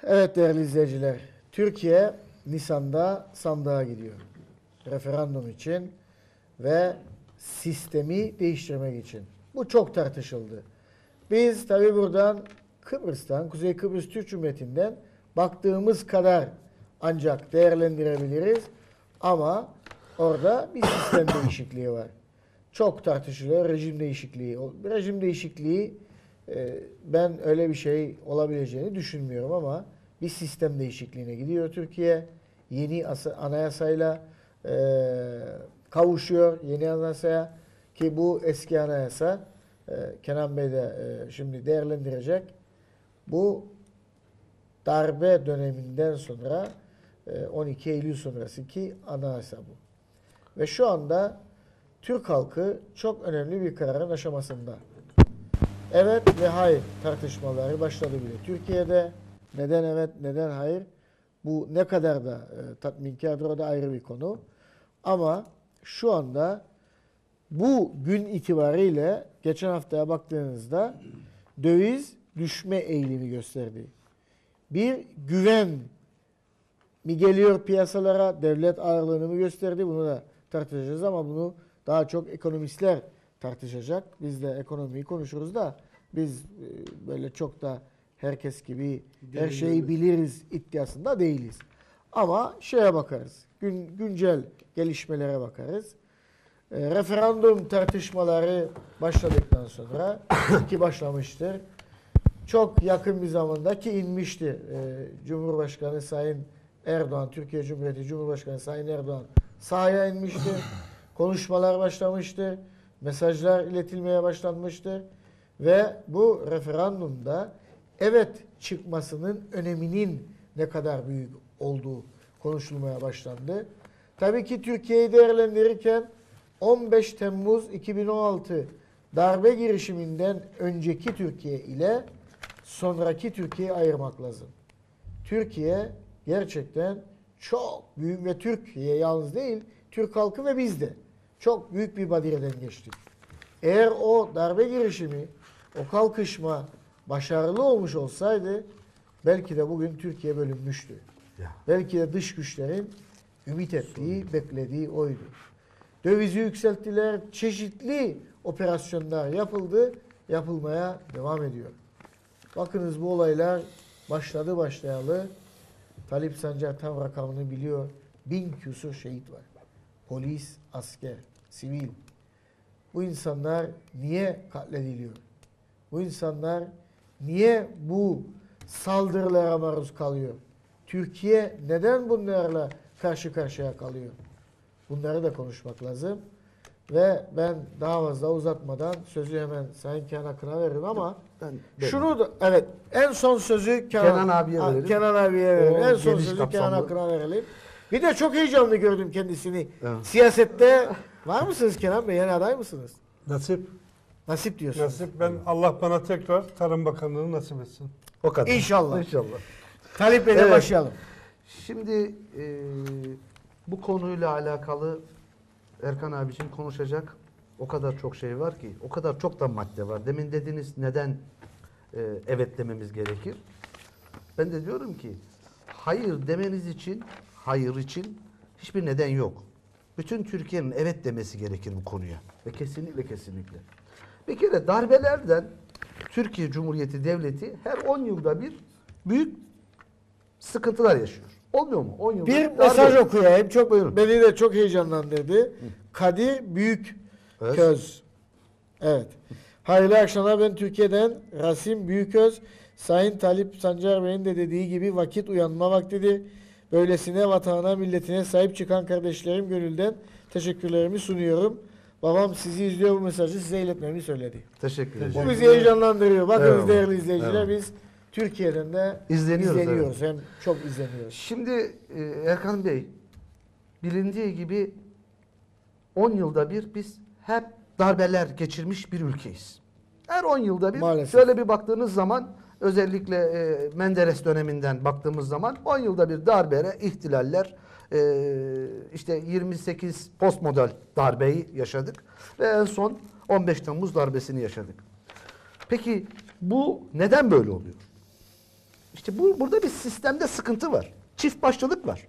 Evet değerli izleyiciler, Türkiye Nisan'da sandığa gidiyor. Referandum için ve sistemi değiştirmek için. Bu çok tartışıldı. Biz tabi buradan Kıbrıs'tan, Kuzey Kıbrıs Türk Cumhuriyeti'nden baktığımız kadar ancak değerlendirebiliriz. Ama orada bir sistem değişikliği var. Çok tartışılıyor rejim değişikliği. Rejim değişikliği ben öyle bir şey olabileceğini düşünmüyorum ama bir sistem değişikliğine gidiyor Türkiye. Yeni anayasayla kavuşuyor. Yeni anayasaya ki bu eski anayasa Kenan Bey de şimdi değerlendirecek. Bu darbe döneminden sonra 12 Eylül sonrasındaki anayasa bu. Ve şu anda Türk halkı çok önemli bir kararın aşamasında. Evet ve hayır tartışmaları başladı bile. Türkiye'de neden evet, neden hayır? Bu ne kadar da tatminkardır, o da ayrı bir konu. Ama şu anda bu gün itibariyle geçen haftaya baktığınızda döviz düşme eğilimi gösterdi. Bir güven mi geliyor piyasalara, devlet ağırlığını mı gösterdi? Bunu da tartışacağız ama bunu daha çok ekonomistler tartışacak. Biz de ekonomiyi konuşuruz da biz böyle çok da herkes gibi her şeyi biliriz iddiasında değiliz. Ama şeye bakarız, güncel gelişmelere bakarız. Referandum tartışmaları başladıktan sonra ki başlamıştır. Çok yakın bir zamanda ki inmiştir. Cumhurbaşkanı Sayın Erdoğan, Türkiye Cumhuriyeti Cumhurbaşkanı Sayın Erdoğan sahaya inmiştir. Konuşmalar başlamıştır. Mesajlar iletilmeye başlanmıştır. Ve bu referandumda evet çıkmasının öneminin ne kadar büyük olduğu konuşulmaya başlandı. Tabii ki Türkiye'yi değerlendirirken 15 Temmuz 2016 darbe girişiminden önceki Türkiye ile sonraki Türkiye'yi ayırmak lazım. Türkiye gerçekten çok büyük ve Türkiye yalnız değil, Türk halkı ve biz de çok büyük bir badireden geçtik. Eğer o darbe girişimi, o kalkışma başarılı olmuş olsaydı belki de bugün Türkiye bölünmüştü. Belki de dış güçlerin ümit ettiği, beklediği oydu. Dövizi yükselttiler, çeşitli operasyonlar yapıldı, yapılmaya devam ediyor. Bakınız bu olaylar başladı başlayalı. Talip Sancar tam rakamını biliyor. 1000 küsur şehit var. Polis, asker, sivil. Bu insanlar niye katlediliyor? Bu insanlar niye bu saldırılara maruz kalıyor? Türkiye neden bunlarla karşı karşıya kalıyor? Bunları da konuşmak lazım. Ve ben daha fazla uzatmadan sözü hemen Sayın Kenan Akın'a veririm ama şunu da evet en son sözü Kenan abiye verelim. Kenan abiye verelim. En son geniş sözü kapsamlı. Kenan Akın'a verelim. Bir de çok heyecanlı gördüm kendisini. Evet. Siyasette var mısınız Kenan Bey? Yeni aday mısınız? Nasip. Nasip diyorsunuz. Nasip. Ben Allah bana tekrar Tarım Bakanlığı'nı nasip etsin. O kadar. İnşallah. İnşallah. Talip Bey'le Evet. başlayalım. Şimdi bu konuyla alakalı Erkan abiciğim konuşacak o kadar çok şey var ki, o kadar çok da madde var. Demin dediniz neden evet dememiz gerekir? Ben de diyorum ki hayır demeniz için, hayır için hiçbir neden yok. Bütün Türkiye'nin evet demesi gerekir bu konuya. Ve kesinlikle kesinlikle. Bir kere darbelerden Türkiye Cumhuriyeti Devleti her 10 yılda bir büyük sıkıntılar yaşıyor. Olmuyor mu? 10 yılda Bir darbe. mesaj okuyayım. Çok Buyurun. beni de çok heyecanlandırdı. Kadir Büyükköz. Evet. Hayırlı akşamlar. Ben Türkiye'den Rasim Büyüköz. Sayın Talip Sancar Bey'in de dediği gibi vakit uyanma vaktidir. Böylesine vatanına, milletine sahip çıkan kardeşlerim gönülden teşekkürlerimi sunuyorum. Babam sizi izliyor, bu mesajı size iletmemi söyledi. Teşekkür ederim. Bu bizi heyecanlandırıyor. Bakınız Evet. değerli izleyiciler, Evet. biz Türkiye'den de İzleniyoruz, Hem çok izleniyoruz. Şimdi Erkan Bey, bilindiği gibi 10 yılda bir biz hep darbeler geçirmiş bir ülkeyiz. Her 10 yılda bir Maalesef. şöyle bir baktığınız zaman özellikle Menderes döneminden baktığımız zaman 10 yılda bir darbelere, ihtilaller, işte 28 postmodel darbeyi yaşadık ve en son 15 Temmuz darbesini yaşadık. Peki bu neden böyle oluyor? İşte burada bir sistemde sıkıntı var. Çift başlılık var.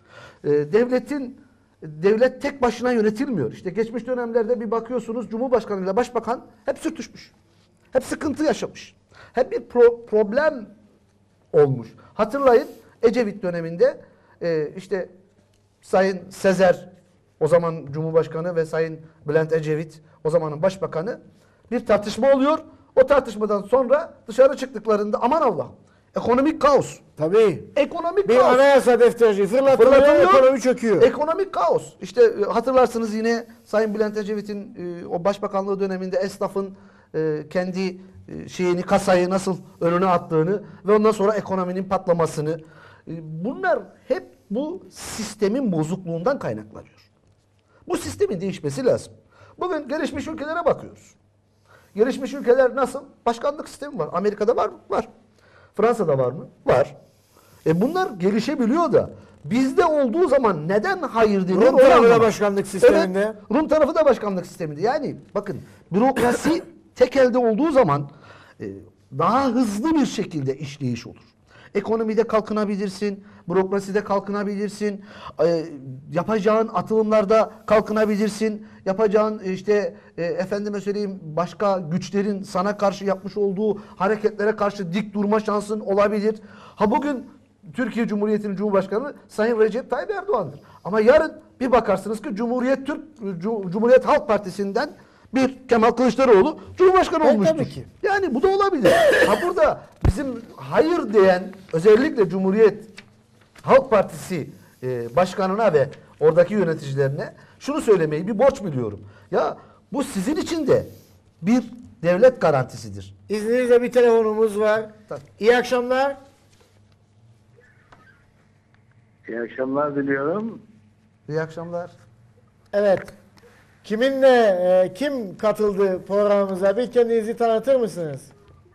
Devlet tek başına yönetilmiyor. İşte geçmiş dönemlerde bir bakıyorsunuz Cumhurbaşkanı ile Başbakan hep sürtüşmüş. Hep sıkıntı yaşamış. Hep bir problem olmuş. Hatırlayın Ecevit döneminde işte Sayın Sezer o zaman Cumhurbaşkanı ve Sayın Bülent Ecevit o zamanın Başbakanı bir tartışma oluyor. O tartışmadan sonra dışarı çıktıklarında aman Allah'ım ekonomik kaos. Tabii. Ekonomik bir kaos. anayasa defterci fırlatılıyor, ekonomi çöküyor. Ekonomik kaos. İşte hatırlarsınız yine Sayın Bülent Ecevit'in o başbakanlığı döneminde esnafın kendi kasayı nasıl önüne attığını ve ondan sonra ekonominin patlamasını. Bunlar hep bu sistemin bozukluğundan kaynaklanıyor. Bu sistemin değişmesi lazım. Bugün gelişmiş ülkelere bakıyoruz. Gelişmiş ülkeler nasıl? Başkanlık sistemi var. Amerika'da var mı? Var. Fransa'da var mı? Var. Bunlar gelişebiliyor da bizde olduğu zaman neden hayır deniyor? Rum tarafı da başkanlık sisteminde. Evet, Rum tarafı da başkanlık sisteminde. Yani bakın bürokrasi tek elde olduğu zaman daha hızlı bir şekilde işleyiş olur. Ekonomide kalkınabilirsin, bürokraside kalkınabilirsin, yapacağın atılımlarda kalkınabilirsin, yapacağın efendime söyleyeyim başka güçlerin sana karşı yapmış olduğu hareketlere karşı dik durma şansın olabilir. Bugün Türkiye Cumhuriyeti'nin Cumhurbaşkanı Sayın Recep Tayyip Erdoğan'dır. Ama yarın bir bakarsınız ki Cumhuriyet Halk Partisi'nden bir Kemal Kılıçdaroğlu Cumhurbaşkanı olmuştur. Tabii ki. Yani bu da olabilir. Burada bizim hayır diyen özellikle Cumhuriyet Halk Partisi başkanına ve oradaki yöneticilerine şunu söylemeyi bir borç biliyorum. Ya bu sizin için de bir devlet garantisidir. İzninizle bir telefonumuz var. İyi akşamlar. İyi akşamlar diliyorum. İyi akşamlar. Evet. Kiminle kim katıldı programımıza? Bir kendinizi tanıtır mısınız?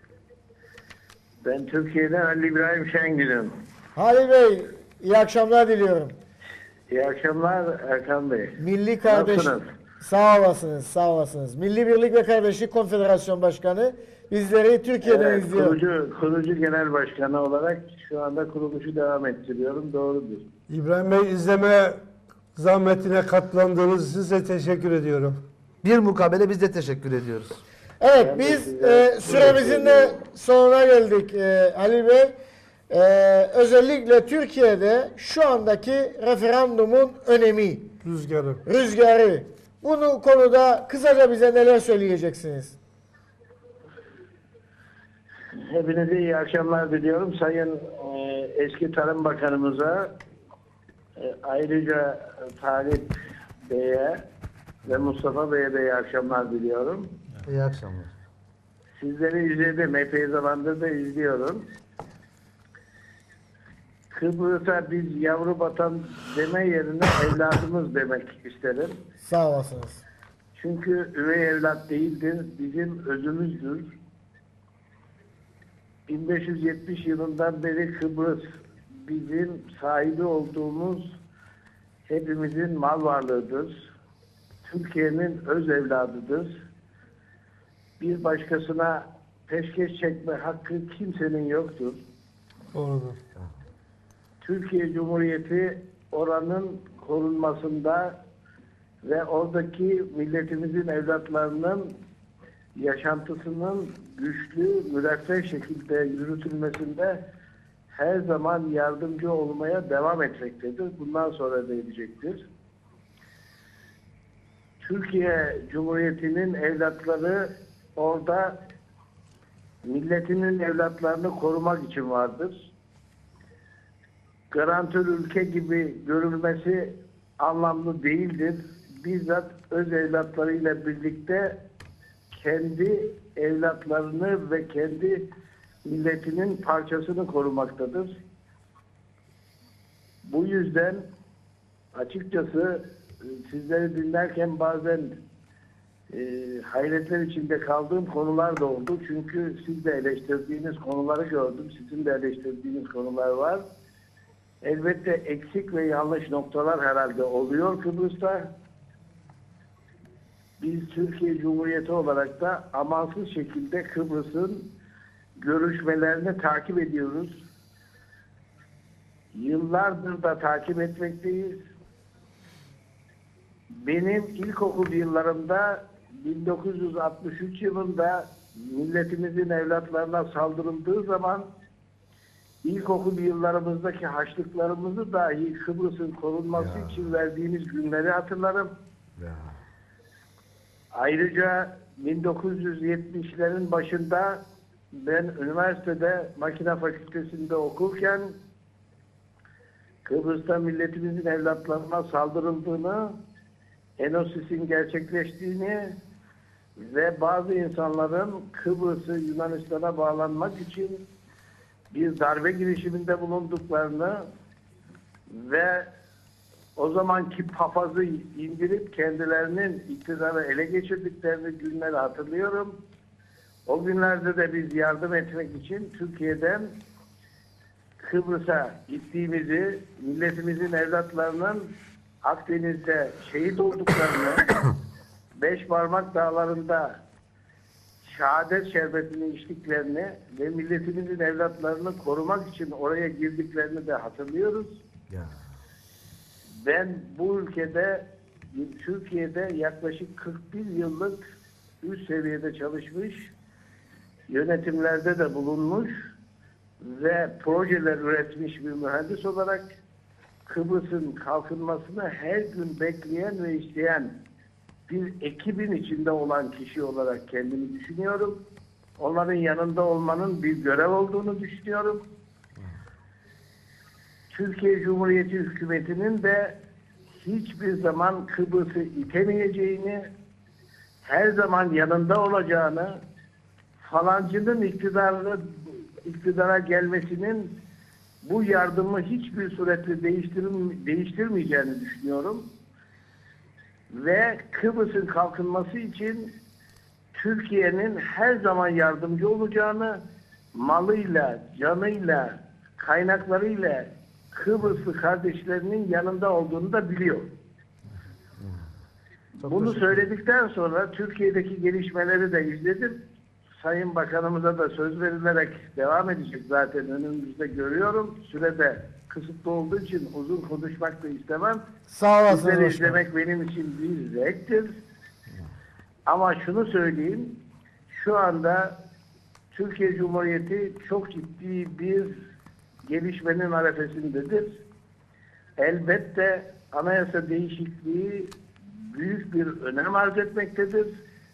Ben Türkiye'den Halil İbrahim Şengül'üm. Halil Bey, iyi akşamlar diliyorum. İyi akşamlar Erkan Bey. Milli Kardeş... Nasılsınız? Sağ olasınız, sağ olasınız. Milli Birlik ve Kardeşlik Konfederasyon Başkanı bizleri Türkiye'den izliyor. Kurucu Genel Başkanı olarak şu anda kuruluşu devam ettiriyorum. Doğrudur. İbrahim Bey izleme zahmetine katlandığınız için size teşekkür ediyorum. Bir mukabele biz de teşekkür ediyoruz. Evet biz süremizin de sonuna geldik Halil Bey. Özellikle Türkiye'de şu andaki referandumun önemi. Rüzgarı. Bunu konuda kısaca bize neler söyleyeceksiniz? Hepinize iyi akşamlar diliyorum. Sayın eski Tarım Bakanımıza ayrıca Talip Bey'e ve Mustafa Bey'e de iyi akşamlar diliyorum. İyi akşamlar. Sizleri izledim. Epey zamandır da izliyorum. Kıbrıs'a biz yavru vatan deme yerine evladımız demek isterim. Sağ olasınız. Çünkü üvey evlat değildir, bizim özümüzdür. 1570 yılından beri Kıbrıs bizim sahibi olduğumuz hepimizin mal varlığıdır. Türkiye'nin öz evladıdır. Bir başkasına peşkeş çekme hakkı kimsenin yoktur. Doğrudur. Türkiye Cumhuriyeti oranın korunmasında ve oradaki milletimizin evlatlarının yaşantısının güçlü, müreffeh şekilde yürütülmesinde her zaman yardımcı olmaya devam etmektedir. Bundan sonra da edecektir. Türkiye Cumhuriyeti'nin evlatları orada milletinin evlatlarını korumak için vardır. Garantör ülke gibi görülmesi anlamlı değildir. Bizzat öz evlatlarıyla birlikte kendi evlatlarını ve kendi milletinin parçasını korumaktadır. Bu yüzden açıkçası sizleri dinlerken bazen hayretler içinde kaldığım konular da oldu. Çünkü siz de eleştirdiğiniz konuları gördüm. Sizin de eleştirdiğiniz konular var. Elbette eksik ve yanlış noktalar herhalde oluyor Kıbrıs'ta. Biz Türkiye Cumhuriyeti olarak da amansız şekilde Kıbrıs'ın görüşmelerini takip ediyoruz. yıllardır da takip etmekteyiz. Benim ilkokul yıllarımda 1963 yılında milletimizin evlatlarına saldırıldığı zaman ilkokul yıllarımızdaki haçlıklarımızı dahi Kıbrıs'ın korunması için verdiğimiz günleri hatırlarım. Ayrıca 1970'lerin başında ben üniversitede makine fakültesinde okurken Kıbrıs'ta milletimizin evlatlarına saldırıldığını, Enosis'in gerçekleştiğini ve bazı insanların Kıbrıs'ı Yunanistan'a bağlanmak için bir darbe girişiminde bulunduklarını ve o zamanki papazı indirip kendilerinin iktidarı ele geçirdiklerini günleri hatırlıyorum. O günlerde de biz yardım etmek için Türkiye'den Kıbrıs'a gittiğimizi, milletimizin evlatlarının Akdeniz'de şehit olduklarını, Beşparmak Dağları'nda şehadet şerbetini içtiklerini ve milletimizin evlatlarını korumak için oraya girdiklerini de hatırlıyoruz. Ben bu ülkede, Türkiye'de yaklaşık 41 yıllık üst seviyede çalışmış, yönetimlerde de bulunmuş ve projeler üretmiş bir mühendis olarak Kıbrıs'ın kalkınmasını her gün bekleyen ve isteyen bir ekibin içinde olan kişi olarak kendimi düşünüyorum. Onların yanında olmanın bir görev olduğunu düşünüyorum. Türkiye Cumhuriyeti hükümetinin de hiçbir zaman Kıbrıs'ı itemeyeceğini, her zaman yanında olacağını, falancının iktidara gelmesinin bu yardımı hiçbir suretle değiştirmeyeceğini düşünüyorum. Ve Kıbrıs'ın kalkınması için Türkiye'nin her zaman yardımcı olacağını, malıyla, canıyla, kaynaklarıyla Kıbrıslı kardeşlerinin yanında olduğunu da biliyor. Bunu söyledikten sonra Türkiye'deki gelişmeleri de izledim. Sayın Bakanımıza da söz verilerek devam edecek zaten önümüzde görüyorum. Sürede kısıtlı olduğu için uzun konuşmak da istemem. Sağ olasınız. Sizleri izlemek benim için bir zevktir. Ama şunu söyleyeyim. Şu anda Türkiye Cumhuriyeti çok ciddi bir gelişmenin arefesindedir. Elbette anayasa değişikliği büyük bir önem arz etmektedir.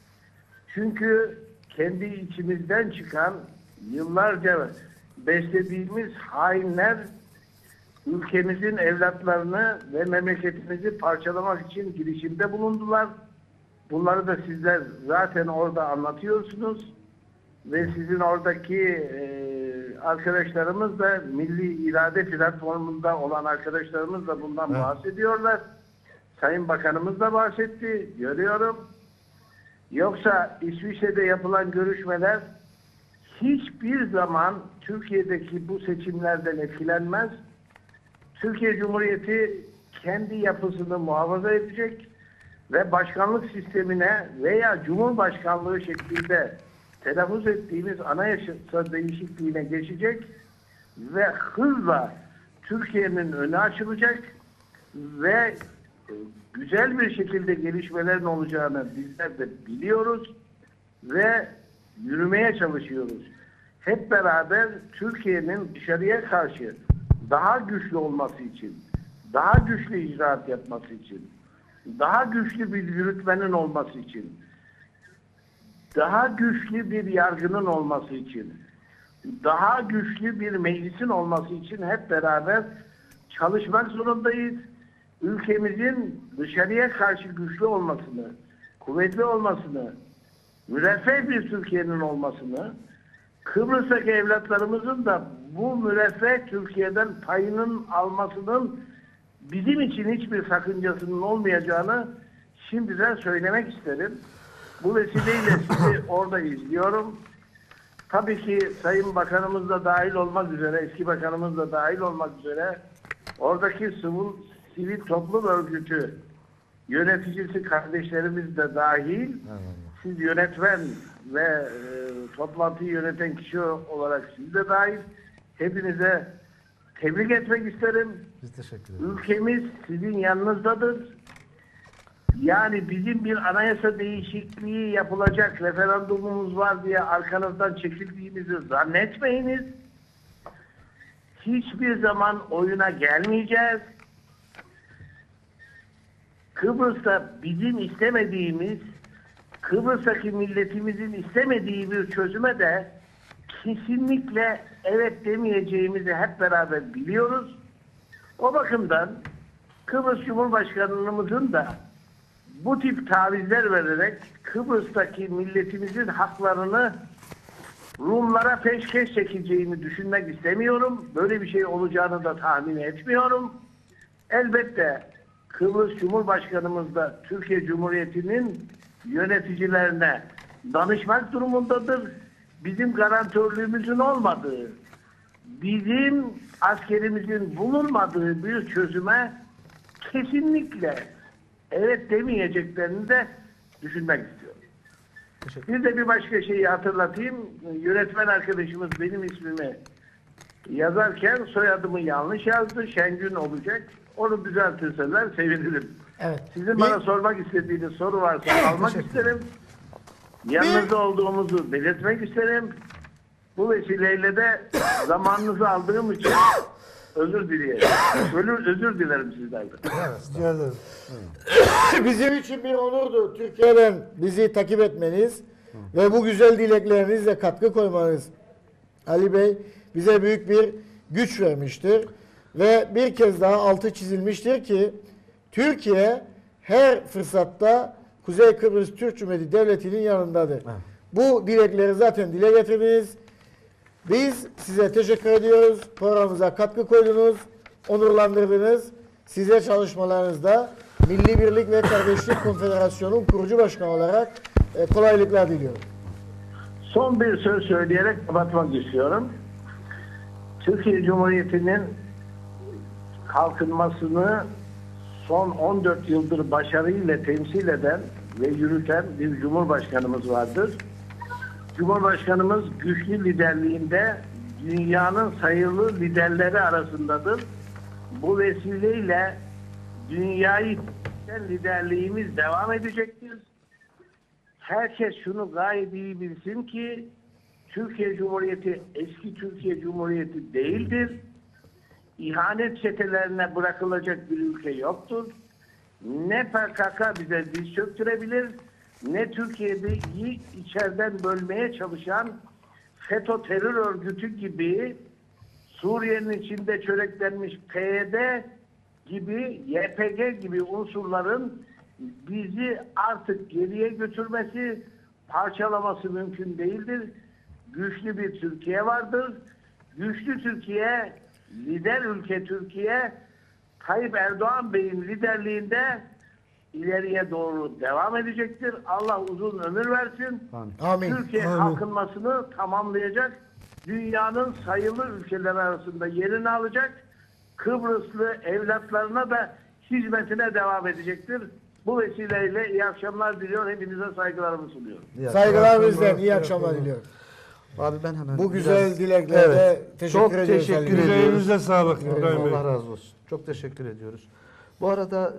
Çünkü kendi içimizden çıkan yıllarca beslediğimiz hainler ülkemizin evlatlarını ve memleketimizi parçalamak için girişimde bulundular. Bunları da sizler zaten orada anlatıyorsunuz ve sizin oradaki arkadaşlarımız da Milli İrade Platformu'nda olan arkadaşlarımız da bundan bahsediyorlar. Sayın Bakanımız da bahsetti, görüyorum. Yoksa İsviçre'de yapılan görüşmeler hiçbir zaman Türkiye'deki bu seçimlerden etkilenmez. Türkiye Cumhuriyeti kendi yapısını muhafaza edecek ve başkanlık sistemine veya cumhurbaşkanlığı şeklinde telaffuz ettiğimiz anayasa değişikliğine geçecek ve hızla Türkiye'nin önü açılacak ve güzel bir şekilde gelişmelerin olacağını bizler de biliyoruz ve yürümeye çalışıyoruz. Hep beraber Türkiye'nin dışarıya karşı daha güçlü olması için, daha güçlü icraat yapması için, daha güçlü bir yürütmenin olması için, daha güçlü bir yargının olması için, daha güçlü bir meclisin olması için hep beraber çalışmak zorundayız. Ülkemizin dışarıya karşı güçlü olmasını, kuvvetli olmasını, müreffeh bir Türkiye'nin olmasını, Kıbrıs'taki evlatlarımızın da bu müreffeh Türkiye'den payının almasının bizim için hiçbir sakıncasının olmayacağını şimdiden söylemek isterim. Bu vesileyle sizi orada izliyorum. Tabii ki Sayın Bakanımız da dahil olmak üzere, eski Bakanımız da dahil olmak üzere oradaki sivil toplum örgütü yöneticisi kardeşlerimiz de dahil, siz yönetmen ve toplantıyı yöneten kişi olarak siz de dahil, hepinize tebrik etmek isterim. Biz teşekkür ederiz. Ülkemiz sizin yanınızdadır. Yani bizim bir anayasa değişikliği yapılacak referandumumuz var diye arkanızdan çekildiğimizi zannetmeyiniz. Hiçbir zaman oyuna gelmeyeceğiz. Kıbrıs'ta bizim istemediğimiz, Kıbrıs'taki milletimizin istemediği bir çözüme de kesinlikle evet demeyeceğimizi hep beraber biliyoruz. O bakımdan Kıbrıs Cumhurbaşkanımızın da bu tip tavizler vererek Kıbrıs'taki milletimizin haklarını Rumlara peşkeş çekeceğini düşünmek istemiyorum. Böyle bir şey olacağını da tahmin etmiyorum. Elbette Kıbrıs Cumhurbaşkanımız da Türkiye Cumhuriyeti'nin yöneticilerine danışmak durumundadır. Bizim garantörlüğümüzün olmadığı, bizim askerimizin bulunmadığı bir çözüme kesinlikle evet demeyeceklerini de düşünmek istiyorum. Bir de bir başka şeyi hatırlatayım. Yönetmen arkadaşımız benim ismimi yazarken soyadımı yanlış yazdı. Şengün olacak. Onu düzeltirseler sevinirim. Evet. Sizin bana sormak istediğiniz soru varsa almak isterim. Yanınızda olduğumuzu belirtmek isterim. Bu vesileyle de zamanınızı aldığım için özür dileyeyim. Özür dilerim sizlerden. Rica ederim. Bizim için bir onurdu Türkiye'den bizi takip etmeniz ve bu güzel dileklerinizle katkı koymanız. Ali Bey bize büyük bir güç vermiştir ve bir kez daha altı çizilmiştir ki Türkiye her fırsatta Kuzey Kıbrıs Türk Cumhuriyeti Devleti'nin yanındadır. Bu dilekleri zaten dile getirdiniz. Biz size teşekkür ediyoruz. Programımıza katkı koydunuz, onurlandırdınız. Size çalışmalarınızda Milli Birlik ve Kardeşlik Konfederasyonu'nun kurucu başkanı olarak kolaylıklar diliyorum. Son bir söz söyleyerek kapatmak istiyorum. Türkiye Cumhuriyeti'nin kalkınmasını son 14 yıldır başarıyla temsil eden ve yürüten bir Cumhurbaşkanımız vardır. Cumhurbaşkanımız güçlü liderliğinde dünyanın sayılı liderleri arasındadır. Bu vesileyle dünyayı liderliğimiz devam edecektir. Herkes şunu gayet iyi bilsin ki Türkiye Cumhuriyeti eski Türkiye Cumhuriyeti değildir. İhanet çetelerine bırakılacak bir ülke yoktur. Ne PKK bize diz çöktürebilir, ne Türkiye'yi içeriden bölmeye çalışan FETÖ terör örgütü gibi, Suriye'nin içinde çöreklenmiş PYD gibi, YPG gibi unsurların bizi artık geriye götürmesi, parçalaması mümkün değildir. Güçlü bir Türkiye vardır. Güçlü Türkiye, lider ülke Türkiye, Tayyip Erdoğan Bey'in liderliğinde ileriye doğru devam edecektir. Allah uzun ömür versin. Amin. Türkiye kalkınmasını tamamlayacak. Dünyanın sayılı ülkeler arasında yerini alacak. Kıbrıslı evlatlarına da hizmetine devam edecektir. Bu vesileyle iyi akşamlar diliyor. Hepinize saygılarımı sunuyorum. Saygılar bizden. İyi akşamlar diliyorum. Abi ben hemen bu güzel dileklerle çok teşekkür teşekkür ediyoruz. Yüreğinize sağlık. Allah razı olsun. Çok teşekkür ediyoruz. Bu arada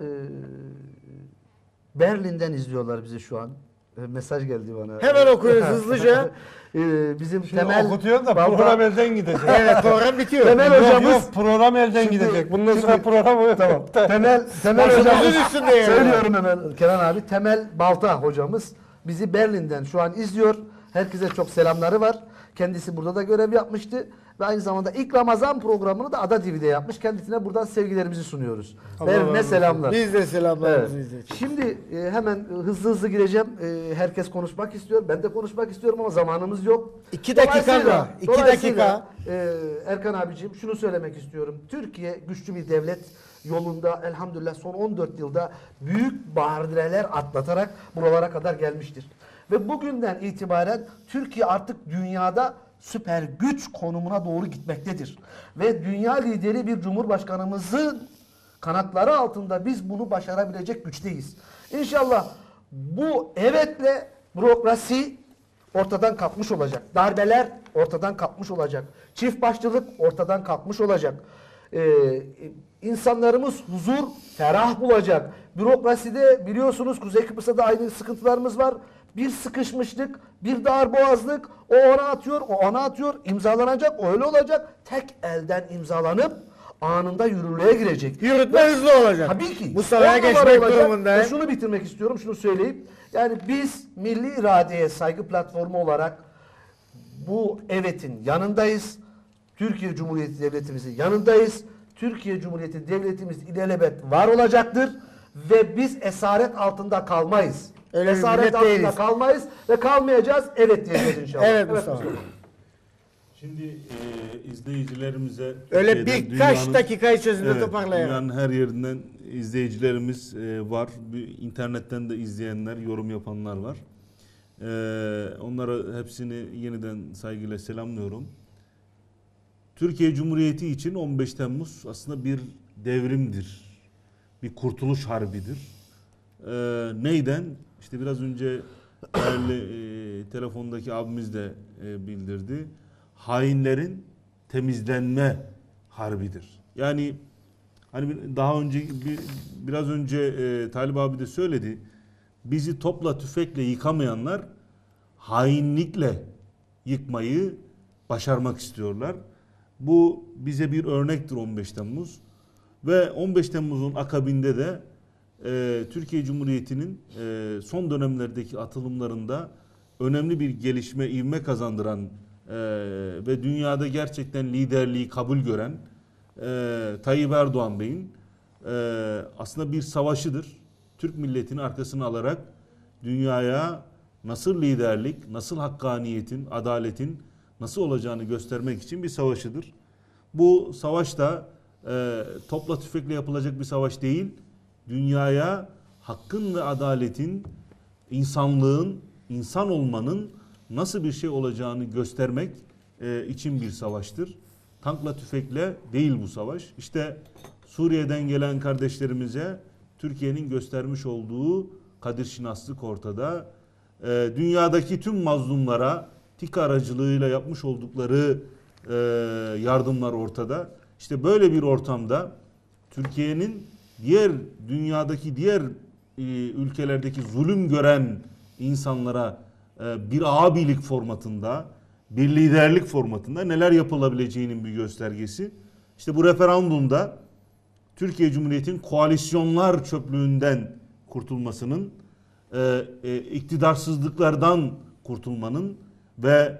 Berlin'den izliyorlar bizi şu an. Mesaj geldi bana. Hemen okuyunuz hızlıca. Bizim Şimdi Temel okutuyor da program elden gidecek. Evet, program bitiyor. Temel hocamız yok, program elden gidecek. Bundan sonra program tamam. Temel hocamız söylüyorum hemen Kenan abi. Temel Balta hocamız bizi Berlin'den şu an izliyor. Herkese çok selamları var. Kendisi burada da görev yapmıştı. Ve aynı zamanda ilk Ramazan programını da Ada TV'de yapmış. Kendisine buradan sevgilerimizi sunuyoruz. Berlin'e selamlar. Biz de selamlarımızı izleyeceğiz. Şimdi hemen hızlı gireceğim. Herkes konuşmak istiyor. Ben de konuşmak istiyorum ama zamanımız yok. 2 dakika var. 2 dakika. Erkan abiciğim şunu söylemek istiyorum. Türkiye güçlü bir devlet yolunda elhamdülillah son 14 yılda büyük badireler atlatarak buralara kadar gelmiştir. Ve bugünden itibaren Türkiye artık dünyada süper güç konumuna doğru gitmektedir. Ve dünya lideri bir cumhurbaşkanımızın kanatları altında biz bunu başarabilecek güçteyiz. İnşallah bu evetle bürokrasi ortadan kalkmış olacak. Darbeler ortadan kalkmış olacak. Çift başlılık ortadan kalkmış olacak. İnsanlarımız huzur, ferah bulacak. Bürokraside biliyorsunuz Kuzey Kıbrıs'ta da aynı sıkıntılarımız var. Bir sıkışmışlık, bir darboğazlık, o ona atıyor, o ona atıyor, imzalanacak, o öyle olacak. Tek elden imzalanıp anında yürürlüğe girecek. Yürütme hızlı olacak. Tabii ki. Bu sıraya geçmek durumundayım. Şunu bitirmek istiyorum, şunu söyleyeyim. Yani biz milli iradeye saygı platformu olarak bu evetin yanındayız. Türkiye Cumhuriyeti Devletimizin yanındayız. Türkiye Cumhuriyeti Devletimiz ilelebet var olacaktır. Ve biz esaret altında kalmayız. Öyle bir Esaret millet altında değiliz. kalmayız ve kalmayacağız. Evet diyeceğiz inşallah. Evet Mustafa. Şimdi izleyicilerimize Öyle birkaç dakika içerisinde evet, toparlayalım. dünyanın her yerinden izleyicilerimiz var. İnternetten de izleyenler, yorum yapanlar var. Onlara hepsini yeniden saygıyla selamlıyorum. Türkiye Cumhuriyeti için 15 Temmuz aslında bir devrimdir. Bir kurtuluş harbidir. Neyden? İşte biraz önce değerli telefondaki abimiz de bildirdi. Hainlerin temizlenme harbidir. Yani hani daha önce biraz önce Talip abi de söyledi. Bizi topla tüfekle yıkamayanlar hainlikle yıkmayı başarmak istiyorlar. Bu bize bir örnektir 15 Temmuz. Ve 15 Temmuz'un akabinde de Türkiye Cumhuriyeti'nin son dönemlerdeki atılımlarında önemli bir gelişme, ivme kazandıran ve dünyada gerçekten liderliği kabul gören Tayyip Erdoğan Bey'in aslında bir savaşıdır. Türk milletini arkasına alarak dünyaya nasıl liderlik, nasıl hakkaniyetin, adaletin nasıl olacağını göstermek için bir savaşıdır. Bu savaş da topla tüfekle yapılacak bir savaş değil. Dünyaya hakkın ve adaletin, insanlığın, insan olmanın nasıl bir şey olacağını göstermek için bir savaştır. Tankla tüfekle değil bu savaş. İşte Suriye'den gelen kardeşlerimize Türkiye'nin göstermiş olduğu kadirşinaslık ortada. Dünyadaki tüm mazlumlara TİKA aracılığıyla yapmış oldukları yardımlar ortada. İşte böyle bir ortamda Türkiye'nin dünyadaki diğer ülkelerdeki zulüm gören insanlara bir abilik formatında, bir liderlik formatında neler yapılabileceğinin bir göstergesi. İşte bu referandumda Türkiye Cumhuriyeti'nin koalisyonlar çöplüğünden kurtulmasının, iktidarsızlıklardan kurtulmanın ve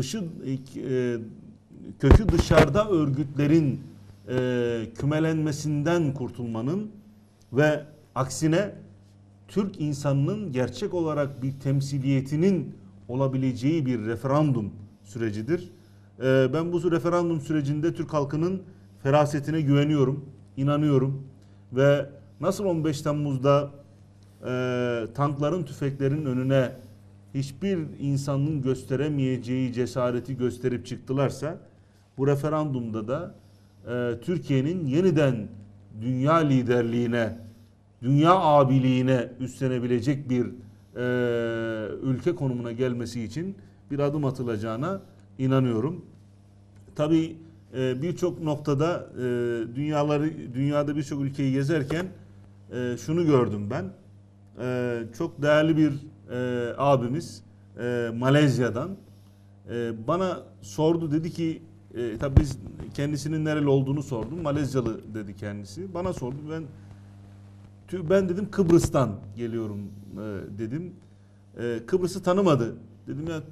kökü dışarıda örgütlerin kümelenmesinden kurtulmanın ve aksine Türk insanının gerçek olarak bir temsiliyetinin olabileceği bir referandum sürecidir. Ben bu referandum sürecinde Türk halkının ferasetine güveniyorum, inanıyorum ve nasıl 15 Temmuz'da tankların, tüfeklerin önüne hiçbir insanın gösteremeyeceği cesareti gösterip çıktılarsa bu referandumda da Türkiye'nin yeniden dünya liderliğine, dünya abiliğine üstlenebilecek bir ülke konumuna gelmesi için bir adım atılacağına inanıyorum. Tabii birçok noktada dünyada birçok ülkeyi gezerken şunu gördüm ben. Çok değerli bir abimiz Malezya'dan bana sordu, dedi ki tabii biz kendisinin nereli olduğunu sordum. Malezyalı dedi kendisi. Bana sordu. Ben dedim Kıbrıs'tan geliyorum dedim. Kıbrıs'ı tanımadı. Dedim ya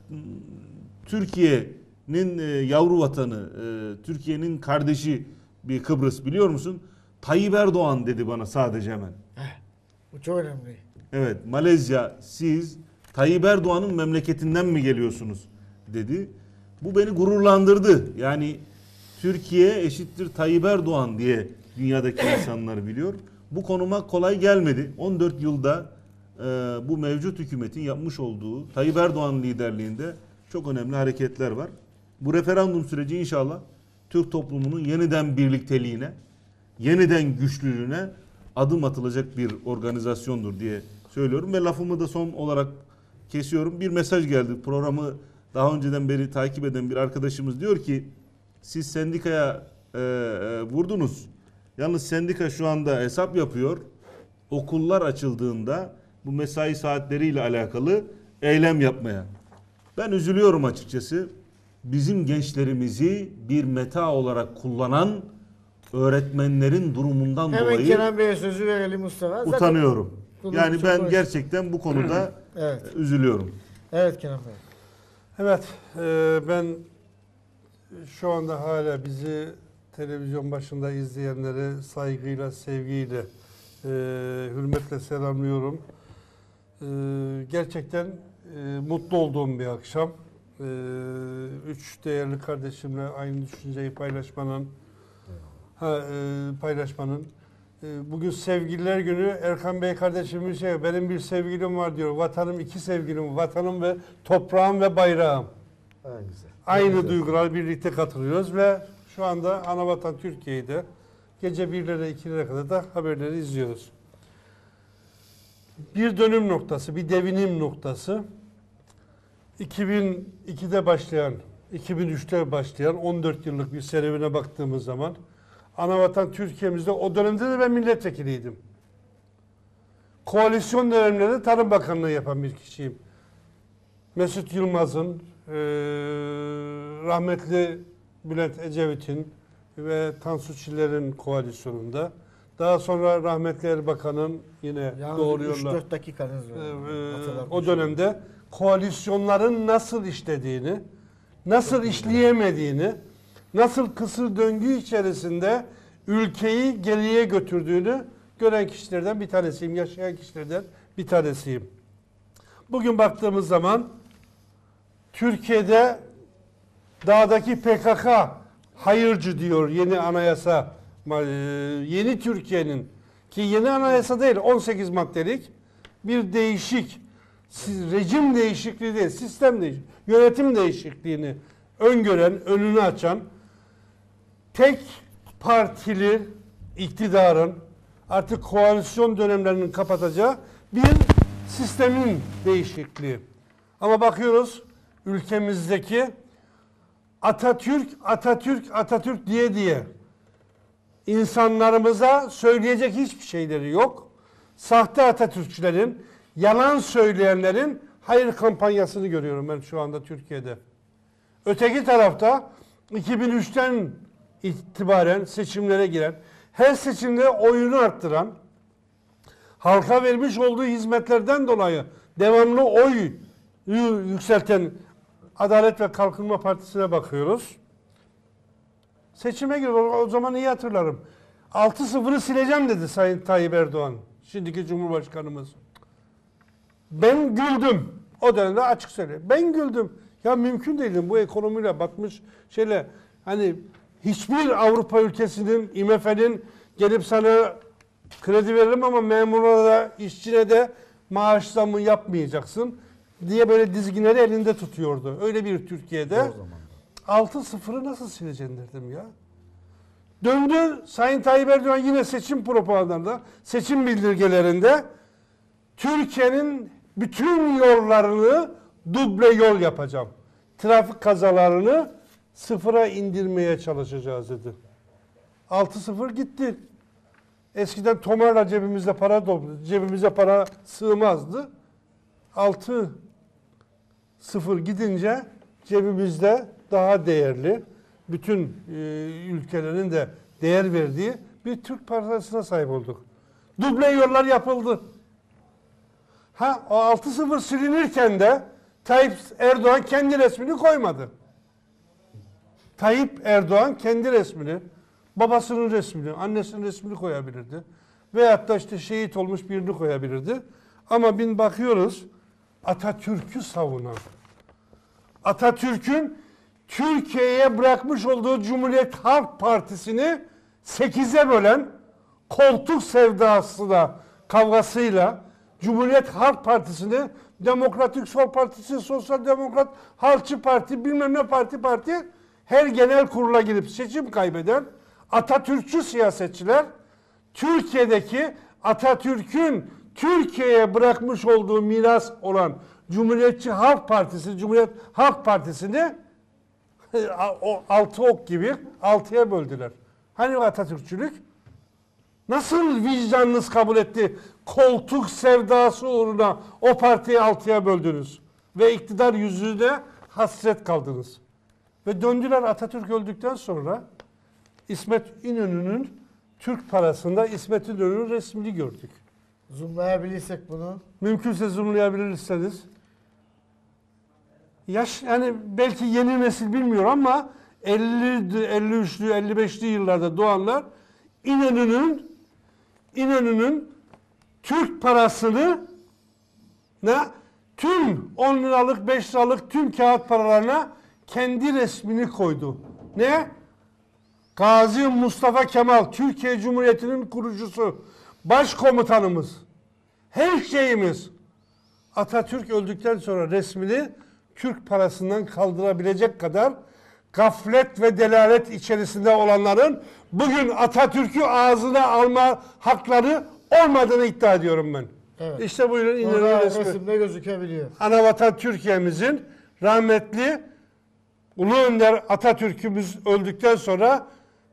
Türkiye'nin yavru vatanı, Türkiye'nin kardeşi bir Kıbrıs, biliyor musun? Tayyip Erdoğan dedi bana sadece hemen. Bu çok önemli. Evet, Malezya, siz Tayyip Erdoğan'ın memleketinden mi geliyorsunuz dedi. Bu beni gururlandırdı. Yani Türkiye eşittir Tayyip Erdoğan diye dünyadaki insanlar biliyor. Bu konuma kolay gelmedi. 14 yılda bu mevcut hükümetin yapmış olduğu Tayyip Erdoğan liderliğinde çok önemli hareketler var. Bu referandum süreci inşallah Türk toplumunun yeniden birlikteliğine, yeniden güçlülüğüne adım atılacak bir organizasyondur diye söylüyorum. Ve lafımı da son olarak kesiyorum. Bir mesaj geldi. Programı daha önceden beri takip eden bir arkadaşımız diyor ki siz sendikaya vurdunuz. Yalnız sendika şu anda hesap yapıyor. Okullar açıldığında bu mesai saatleriyle alakalı eylem yapmaya. Ben üzülüyorum açıkçası. Bizim gençlerimizi bir meta olarak kullanan öğretmenlerin durumundan Hemen dolayı Kenan Bey'e sözü verelim Mustafa. Zaten utanıyorum. Yani ben konuştuk. gerçekten bu konuda Evet. üzülüyorum. Evet Kenan Bey. Evet, ben şu anda hala bizi televizyon başında izleyenleri saygıyla, sevgiyle, hürmetle selamlıyorum. Gerçekten mutlu olduğum bir akşam. Üç değerli kardeşimle aynı düşünceyi paylaşmanın, bugün Sevgililer Günü. Erkan Bey kardeşimin benim bir sevgilim var diyor. Vatanım, iki sevgilim, vatanım ve toprağım ve bayrağım. Aynı duygular birlikte katılıyoruz ve şu anda Anavatan Türkiye'de gece 1'lere 2'lere kadar da haberleri izliyoruz. Bir dönüm noktası, bir devinim noktası. 2002'de başlayan, 2003'te başlayan 14 yıllık bir serüvene baktığımız zaman Anavatan Türkiye'mizde o dönemde de ben milletvekiliydim. Koalisyon dönemlerinde Tarım Bakanlığı yapan bir kişiyim. Mesut Yılmaz'ın, rahmetli Bülent Ecevit'in ve Tansu Çiller'in koalisyonunda. Daha sonra rahmetli Erbakan'ın yine doğru yolla 3-4 dakikanız var. o dönemde koalisyonların nasıl işlediğini, nasıl işleyemediğini, nasıl kısır döngü içerisinde ülkeyi geriye götürdüğünü gören kişilerden bir tanesiyim, yaşayan kişilerden bir tanesiyim. Bugün baktığımız zaman Türkiye'de dağdaki PKK hayırcı diyor yeni anayasa, yeni Türkiye'nin, ki yeni anayasa değil 18 maddelik bir değişik, rejim değişikliği değil, sistem değişikliği, yönetim değişikliğini öngören, önünü açan, tek partili iktidarın artık koalisyon dönemlerinin kapatacağı bir sistemin değişikliği. Ama bakıyoruz ülkemizdeki Atatürk diye insanlarımıza söyleyecek hiçbir şeyleri yok. Sahte Atatürkçülerin, yalan söyleyenlerin hayır kampanyasını görüyorum ben şu anda Türkiye'de. Öteki tarafta 2003'ten itibaren seçimlere giren, her seçimde oyunu arttıran, halka vermiş olduğu hizmetlerden dolayı devamlı oy yükselten Adalet ve Kalkınma Partisi'ne bakıyoruz. Seçime giriyor. O zaman iyi hatırlarım. 6-0'ı sileceğim dedi Sayın Tayyip Erdoğan. Şimdiki Cumhurbaşkanımız. Ben güldüm. O dönemde açık söyleyeyim. Ben güldüm. Ya mümkün değildi bu ekonomiyle batmış şeyle. Hani hiçbir Avrupa ülkesinin, IMF'nin gelip sana kredi veririm ama memurlara da, işçine de maaş zammı yapmayacaksın diye böyle dizginleri elinde tutuyordu. Öyle bir Türkiye'de 6-0'ı nasıl sileceksin dedim ya. Döndü Sayın Tayyip Erdoğan yine seçim propagandasında, seçim bildirgelerinde Türkiye'nin bütün yollarını duble yol yapacağım. Trafik kazalarını sıfıra indirmeye çalışacağız dedi. 6-0 gitti. Eskiden tomarla cebimize para sığmazdı. 6-0 gidince cebimizde daha değerli, bütün ülkelerin de değer verdiği bir Türk parasına sahip olduk. Duble yollar yapıldı. O 6-0 silinirken de Tayyip Erdoğan kendi resmini koymadı. Tayyip Erdoğan kendi resmini, babasının resmini, annesinin resmini koyabilirdi. Veyahut da işte şehit olmuş birini koyabilirdi. Ama biz bakıyoruz Atatürk'ü savunan, Atatürk'ün Türkiye'ye bırakmış olduğu Cumhuriyet Halk Partisi'ni 8'e bölen koltuk sevdasıyla, kavgasıyla Cumhuriyet Halk Partisi'ni Demokratik Sol Partisi, Sosyal Demokrat, Halkçı Parti, bilmem ne parti her genel kurula girip seçim kaybeden Atatürkçü siyasetçiler Türkiye'deki Atatürk'ün Türkiye'ye bırakmış olduğu miras olan Cumhuriyetçi Halk Partisi, Cumhuriyet Halk Partisi'ni 6 ok gibi 6'ya böldüler. Hani Atatürkçülük? Nasıl vicdanınız kabul etti? Koltuk sevdası uğruna o partiyi altıya böldünüz. Ve iktidar yüzüne hasret kaldınız. Ve döndüler Atatürk öldükten sonra İsmet İnönü'nün Türk parasında İsmet İnönü'nün resmini gördük. Zoomlayabilirsek bunu. Mümkünse zoomlayabilirseniz. Yani belki yeni nesil bilmiyor ama 53'lü 55'li yıllarda doğanlar İnönü'nün Türk parasını tüm 10 liralık 5 liralık tüm kağıt paralarına kendi resmini koydu. Ne? Gazi Mustafa Kemal, Türkiye Cumhuriyeti'nin kurucusu, başkomutanımız, her şeyimiz. Atatürk öldükten sonra resmini Türk parasından kaldırabilecek kadar gaflet ve delalet içerisinde olanların bugün Atatürk'ü ağzına alma hakları olmadığını iddia ediyorum ben. Evet. İşte buyurun İnönü Orada resmi. resimde gözükebiliyor. Anavatan Türkiye'mizin rahmetli Ulu Önder Atatürk'ümüz öldükten sonra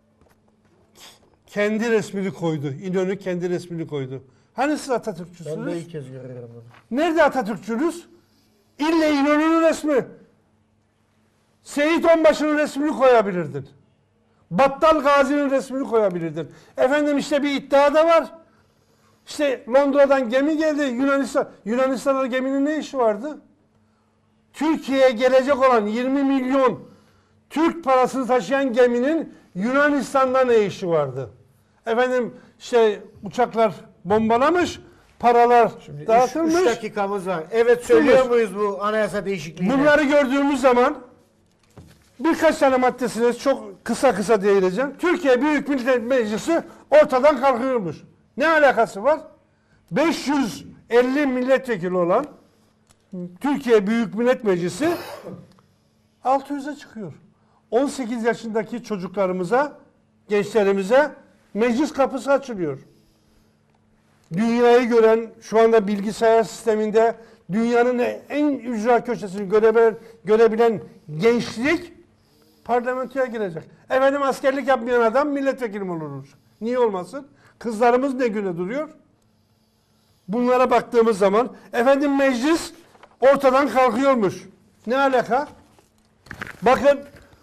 kendi resmini koydu. İnönü kendi resmini koydu. Hani siz Atatürkçüsünüz? Ben de ilk kez görüyorum bunu. Nerede Atatürkçünüz? İlle İnönü'nün resmi. Seyit Onbaşı'nın resmini koyabilirdin. Battal Gazi'nin resmini koyabilirdin. Efendim işte bir iddia da var. İşte Londra'dan gemi geldi Yunanistan'da geminin ne işi vardı? Türkiye'ye gelecek olan 20 milyon Türk parasını taşıyan geminin Yunanistan'da ne işi vardı? Efendim işte uçaklar bombalamış, paralar dağıtılmış. 3 dakikamız var. Evet söylüyor muyuz bu anayasa değişikliğini? Bunları gördüğümüz zaman birkaç tane maddesine çok kısa değineceğim. Türkiye Büyük Millet Meclisi ortadan kalkıyormuş. Ne alakası var? 550 milletvekili olan Türkiye Büyük Millet Meclisi 600'e çıkıyor. 18 yaşındaki çocuklarımıza, gençlerimize meclis kapısı açılıyor. Dünyayı gören, şu anda bilgisayar sisteminde dünyanın en ücra köşesini görebilen gençlik parlamentoya girecek. Efendim askerlik yapmayan adam milletvekili mi olur? Niye olmasın? Kızlarımız ne güne duruyor? Bunlara baktığımız zaman efendim meclis ortadan kalkıyormuş. Ne alaka? Bakın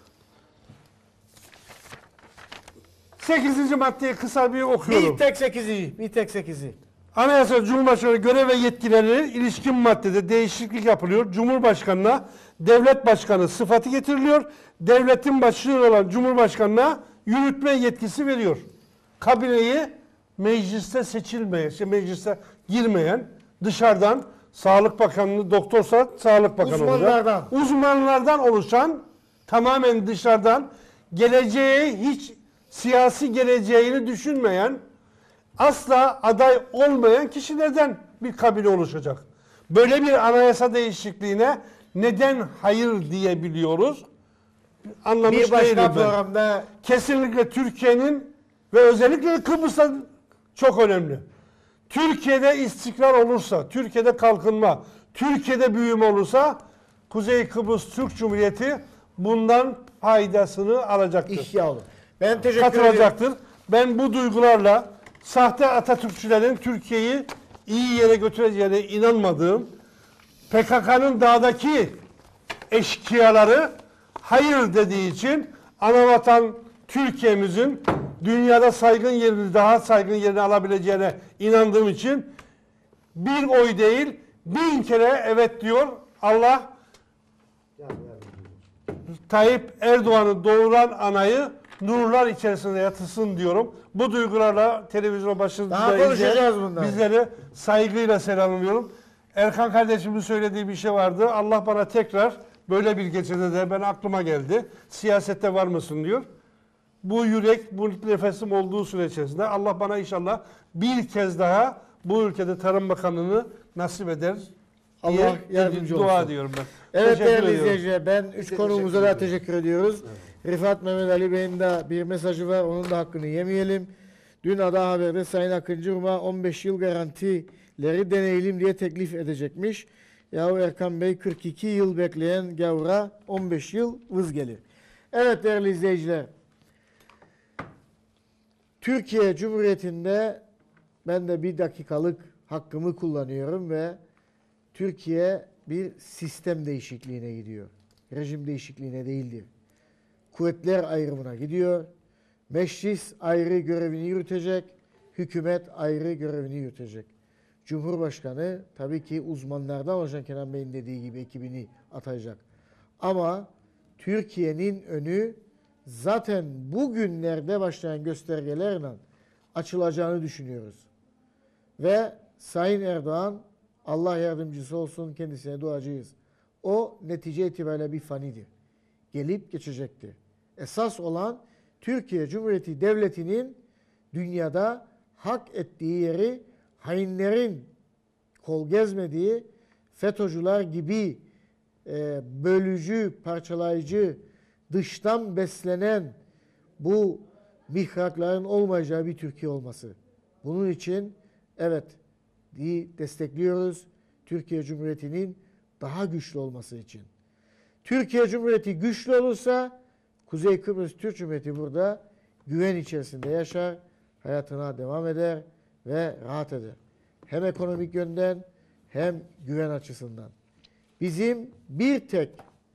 8. maddeyi kısa bir okuyorum. Bir tek 8'i. Anayasa Cumhurbaşkanı görev ve yetkileri ilişkin maddede değişiklik yapılıyor. Cumhurbaşkanına devlet başkanı sıfatı getiriliyor. Devletin başkanı olan Cumhurbaşkanına yürütme yetkisi veriyor. Kabineyi mecliste seçilmeyen, mecliste girmeyen, dışarıdan Sağlık Bakanlığı, doktorsa Sağlık Bakanı olacak. Uzmanlardan oluşan, tamamen dışarıdan hiç siyasi geleceğini düşünmeyen, asla aday olmayan kişilerden bir kabine oluşacak. Böyle bir anayasa değişikliğine neden hayır diyebiliyoruz? Anlamış bir başka değilim programda kesinlikle Türkiye'nin ve özellikle Kıbrıs'ta çok önemli. Türkiye'de istikrar olursa, Türkiye'de kalkınma, Türkiye'de büyüme olursa Kuzey Kıbrıs Türk Cumhuriyeti bundan faydasını alacaktır. İhya olur. Ben teşekkür Katılacaktır. ederim. Ben bu duygularla sahte Atatürkçülerin Türkiye'yi iyi yere götüreceğine inanmadığım, PKK'nın dağdaki eşkıyaları hayır dediği için anavatan Türkiye'mizin dünyada daha saygın yerini alabileceğine inandığım için bir oy değil 1000 kere evet diyor. Allah Tayyip Erdoğan'ı doğuran anayı nurlar içerisinde yatırsın diyorum. Bu duygularla televizyon başında izleyen bizleri saygıyla selamlıyorum. Erkan kardeşimin söylediği bir şey vardı. Allah bana tekrar böyle bir gecede de ben aklıma geldi. Siyasette var mısın diyor. Bu yürek, bu nefesim olduğu süre içerisinde Allah bana inşallah bir kez daha bu ülkede Tarım Bakanlığı'nı nasip eder diye Allah yardımcı dua olsun. ediyorum ben. Evet Teşekkür değerli ediyorum. izleyiciler, ben 3 konuğumuza da teşekkür ediyoruz. Rifat Mehmet Ali Bey'in de bir mesajı var, onun da hakkını yemeyelim. Dün Ada Haber'de Sayın Akıncı Ruma 15 yıl garantileri deneyelim diye teklif edecekmiş. Yahu Erkan Bey 42 yıl bekleyen gavura 15 yıl vız gelir. Evet değerli izleyiciler, Türkiye Cumhuriyeti'nde ben de bir dakikalık hakkımı kullanıyorum ve Türkiye bir sistem değişikliğine gidiyor. Rejim değişikliğine değildir. Kuvvetler ayrımına gidiyor. Meclis ayrı görevini yürütecek, hükümet ayrı görevini yürütecek. Cumhurbaşkanı tabii ki uzmanlardan oluşan Kenan Bey'in dediği gibi ekibini atacak. Ama Türkiye'nin önü zaten bugünlerde başlayan göstergelerle açılacağını düşünüyoruz. Ve Sayın Erdoğan, Allah yardımcısı olsun, kendisine duacıyız. O netice itibariyle bir fanidir. Gelip geçecektir. Esas olan Türkiye Cumhuriyeti Devleti'nin dünyada hak ettiği yeri hainlerin kol gezmediği, FETÖ'cüler gibi bölücü, parçalayıcı, dıştan beslenen bu mihrakların olmayacağı bir Türkiye olması. Bunun için evet destekliyoruz Türkiye Cumhuriyeti'nin daha güçlü olması için. Türkiye Cumhuriyeti güçlü olursa Kuzey Kıbrıs Türk Cumhuriyeti burada güven içerisinde yaşar, hayatına devam eder ve rahat eder. Hem ekonomik yönden hem güven açısından. Bizim bir tek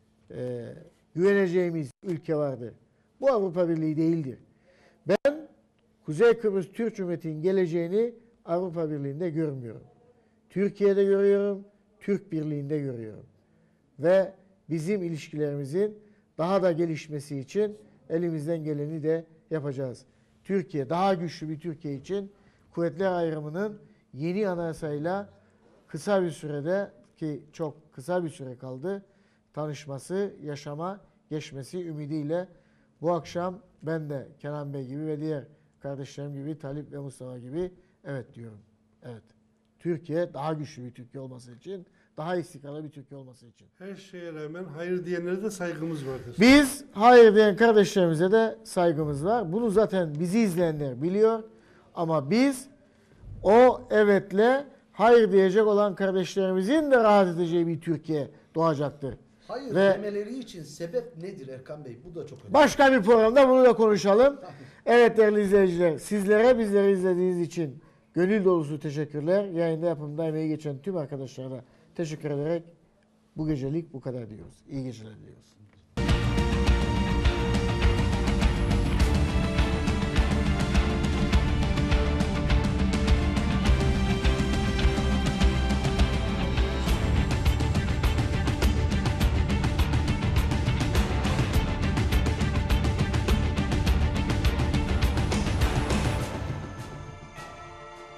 güveneceğimiz ülke vardır. Bu Avrupa Birliği değildir. Ben Kuzey Kıbrıs Türk Cumhuriyeti'nin geleceğini Avrupa Birliği'nde görmüyorum. Türkiye'de görüyorum, Türk Birliği'nde görüyorum. Ve bizim ilişkilerimizin daha da gelişmesi için elimizden geleni de yapacağız. Türkiye, daha güçlü bir Türkiye için kuvvetler ayrımının yeni anayasayla kısa bir sürede, ki çok kısa bir süre kaldı, tanışması, yaşama geçmesi ümidiyle bu akşam ben de Kenan Bey gibi ve diğer kardeşlerim gibi, Talip ve Mustafa gibi evet diyorum. Evet. Türkiye daha güçlü bir Türkiye olması için, daha istikrarlı bir Türkiye olması için. Her şeye rağmen hayır diyenlere de saygımız vardır. Biz hayır diyen kardeşlerimize de saygımız var. Bunu zaten bizi izleyenler biliyor. Ama biz o evetle hayır diyecek olan kardeşlerimizin de rahat edeceği bir Türkiye doğacaktır. Hayır ve demeleri için sebep nedir Erkan Bey? Bu da çok önemli. başka bir programda bunu da konuşalım. Evet değerli izleyiciler, sizlere bizleri izlediğiniz için gönül dolusu teşekkürler. Yayında yapımda emeği geçen tüm arkadaşlara teşekkür ederek bu gecelik bu kadar diyoruz. İyi geceler diliyoruz.